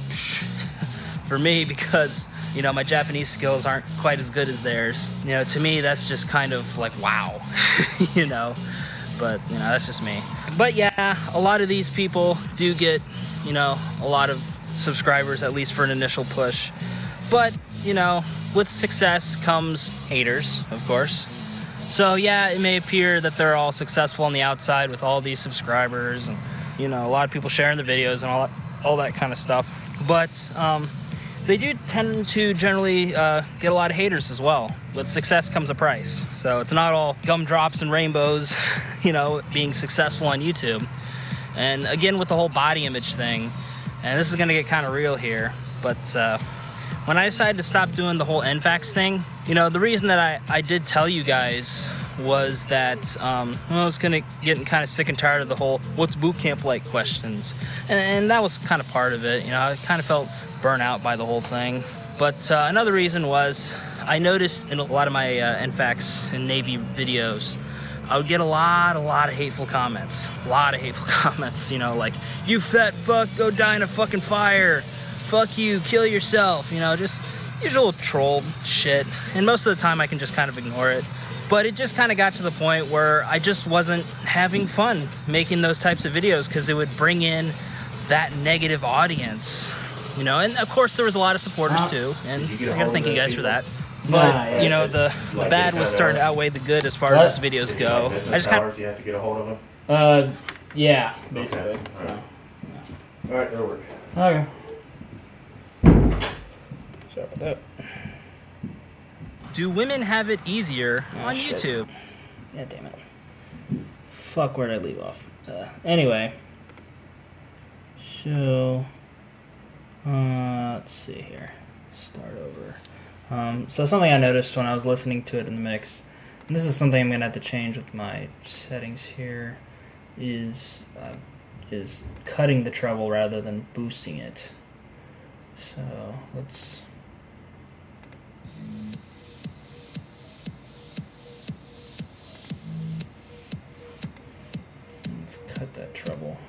for me, because you know, my Japanese skills aren't quite as good as theirs. You know, to me, that's just kind of like wow, you know. But you know, that's just me. But yeah, a lot of these people do get, you know, a lot of subscribers, at least for an initial push. But you know, with success comes haters, of course. So yeah, it may appear that they're all successful on the outside with all these subscribers and, you know, a lot of people sharing the videos and all that kind of stuff. But they do tend to generally get a lot of haters as well. With success comes a price. So it's not all gumdrops and rainbows, you know, being successful on YouTube. And again, with the whole body image thing, and this is gonna get kind of real here, but when I decided to stop doing the whole NFAX thing, you know, the reason that I did tell you guys was that I was getting kind of sick and tired of the whole "what's boot camp like" questions, and that was kind of part of it. You know, I kind of felt burnt out by the whole thing. But another reason was I noticed in a lot of my NFAX and Navy videos, I would get a lot of hateful comments. A lot of hateful comments, you know, like, "You fat fuck, go die in a fucking fire. Fuck you, kill yourself." You know, just usual troll shit. And most of the time I can just kind of ignore it. But it just kind of got to the point where I just wasn't having fun making those types of videos, because it would bring in that negative audience. You know, and of course there was a lot of supporters too, and I gotta thank you guys for that. But you know, the bad was starting to outweigh the good as far as these videos go. I just kind of you have to get a hold of them. Yeah, basically. Okay. So. All right, that'll work. Okay. Sorry about that. Do women have it easier on shit. YouTube? Yeah, damn it. Fuck, where'd I leave off? Anyway. So, let's see here. Start over. So something I noticed when I was listening to it in the mix, and this is something I'm gonna have to change with my settings here, is cutting the treble rather than boosting it. So let's cut that treble.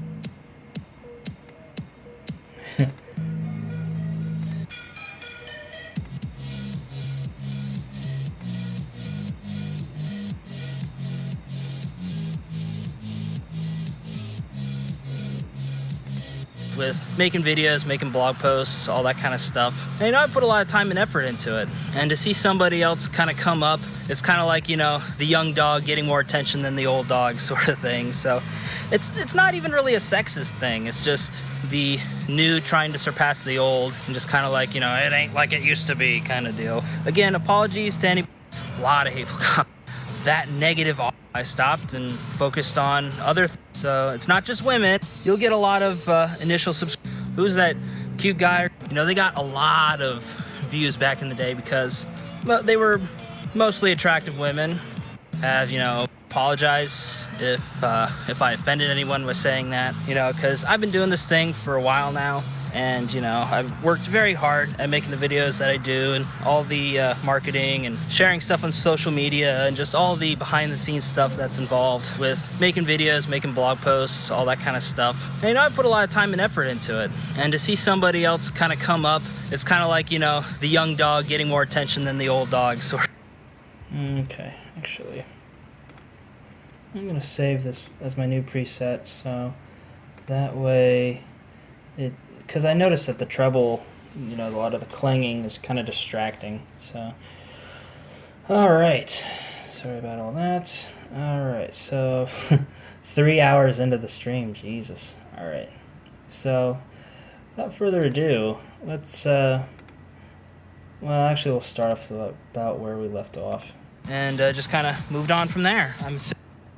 With making videos, making blog posts, all that kind of stuff. And you know, I put a lot of time and effort into it. And to see somebody else kind of come up, it's kind of like, you know, the young dog getting more attention than the old dog sort of thing. So it's not even really a sexist thing. It's just the new trying to surpass the old, and just kind of like, you know, it ain't like it used to be kind of deal. Again, apologies to anybody. A lot of hateful comments. That negative, I stopped and focused on other things. So it's not just women. You'll get a lot of initial subscribers. Who's that cute guy? You know, they got a lot of views back in the day because, well, they were mostly attractive women. Have, you know, apologize if I offended anyone with saying that, you know, because I've been doing this thing for a while now. And, you know, I've worked very hard at making the videos that I do, and all the marketing and sharing stuff on social media, and just all the behind-the-scenes stuff that's involved with making videos, making blog posts, all that kind of stuff. And, you know, I put a lot of time and effort into it. And to see somebody else kind of come up, it's kind of like, you know, the young dog getting more attention than the old dog. So. Okay, actually, I'm going to save this as my new preset, so that way it... Because I noticed that the treble, you know, a lot of the clanging is kind of distracting. So, alright. Sorry about all that. Alright, so 3 hours into the stream. Jesus. Well, actually, we'll start off about where we left off. And just kind of moved on from there. So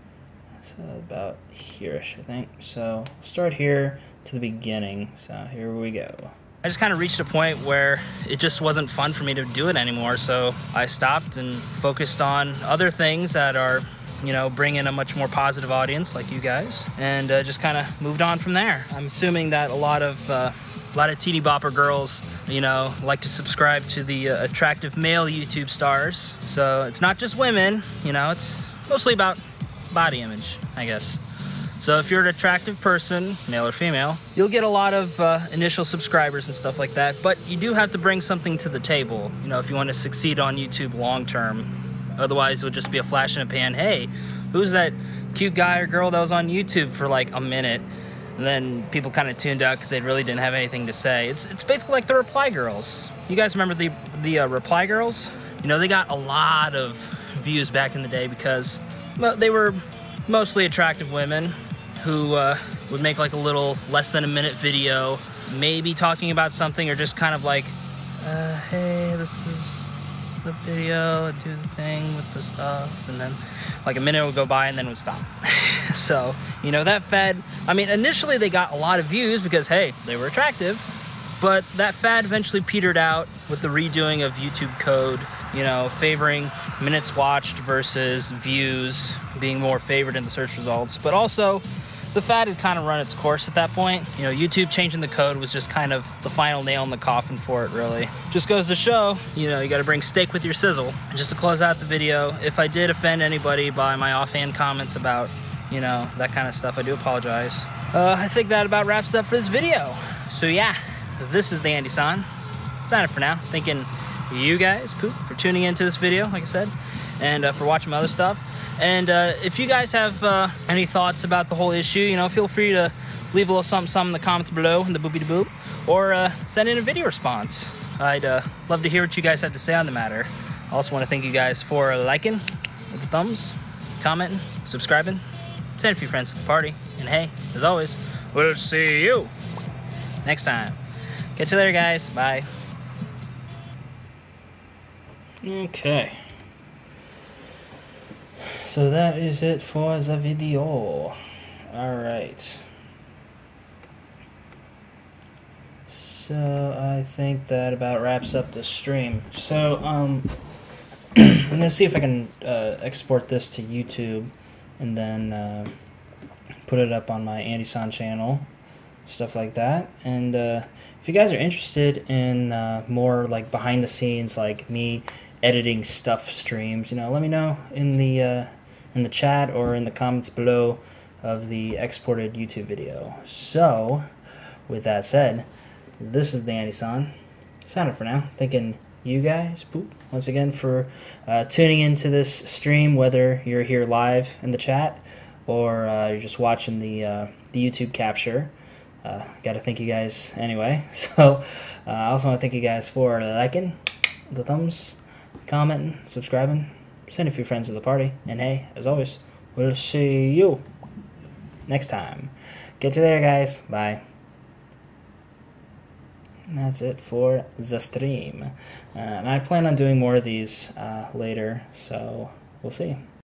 about here-ish, I think. So start here to the beginning. So here we go. I just kind of reached a point where it just wasn't fun for me to do it anymore. So I stopped and focused on other things that are, you know, bring in a much more positive audience like you guys, and just kind of moved on from there. I'm assuming that a lot of teeny bopper girls, you know, like to subscribe to the attractive male YouTube stars. So it's not just women, you know, it's mostly about body image, I guess. So if you're an attractive person, male or female, you'll get a lot of initial subscribers and stuff like that, but you do have to bring something to the table, you know, if you want to succeed on YouTube long term. Otherwise, it would just be a flash in a pan. Hey, who's that cute guy or girl that was on YouTube for like a minute? And then people kind of tuned out because they really didn't have anything to say. It's basically like the Reply Girls. You guys remember the Reply Girls? You know, they got a lot of views back in the day because, well, they were mostly attractive women who would make like a little less than a minute video, maybe talking about something, or just kind of like, hey, this is the video, do the thing with the stuff, and then like a minute would go by and then would stop. So, you know, that fad, I mean, initially they got a lot of views because, hey, they were attractive, but that fad eventually petered out with the redoing of YouTube code, you know, favoring minutes watched versus views being more favored in the search results. But also, the fad had kind of run its course at that point. You know, YouTube changing the code was just kind of the final nail in the coffin for it, really. Just goes to show, you know, you gotta bring steak with your sizzle. Just to close out the video, if I did offend anybody by my offhand comments about, you know, that kind of stuff, I do apologize. I think that about wraps up for this video. So yeah, this is the Andy San. Signing for now. Thanking you guys, Poop, for tuning into this video, like I said, and for watching my other stuff. And if you guys have any thoughts about the whole issue, you know, feel free to leave a little something in the comments below in the boopy-de-boop, or send in a video response. I'd love to hear what you guys have to say on the matter. I also want to thank you guys for liking with the thumbs, commenting, subscribing, send a few friends to the party, and hey, as always, we'll see you next time. Catch you later, guys. Bye. Okay. So that is it for the video. Alright. So I think that about wraps up the stream. So I'm gonna see if I can export this to YouTube and then put it up on my Andy San channel, stuff like that. And if you guys are interested in more like behind the scenes, like me editing stuff streams, you know, let me know in the chat or in the comments below of the exported YouTube video. So, with that said, this is the Andy San. Signing for now. Thanking you guys, Poop, once again for tuning into this stream, whether you're here live in the chat or you're just watching the YouTube capture. Gotta thank you guys anyway. So, I also want to thank you guys for liking, the thumbs, commenting, subscribing, send a few friends to the party, and hey, as always, we'll see you next time. Get you there, guys. Bye. And that's it for the stream. And I plan on doing more of these later, so we'll see.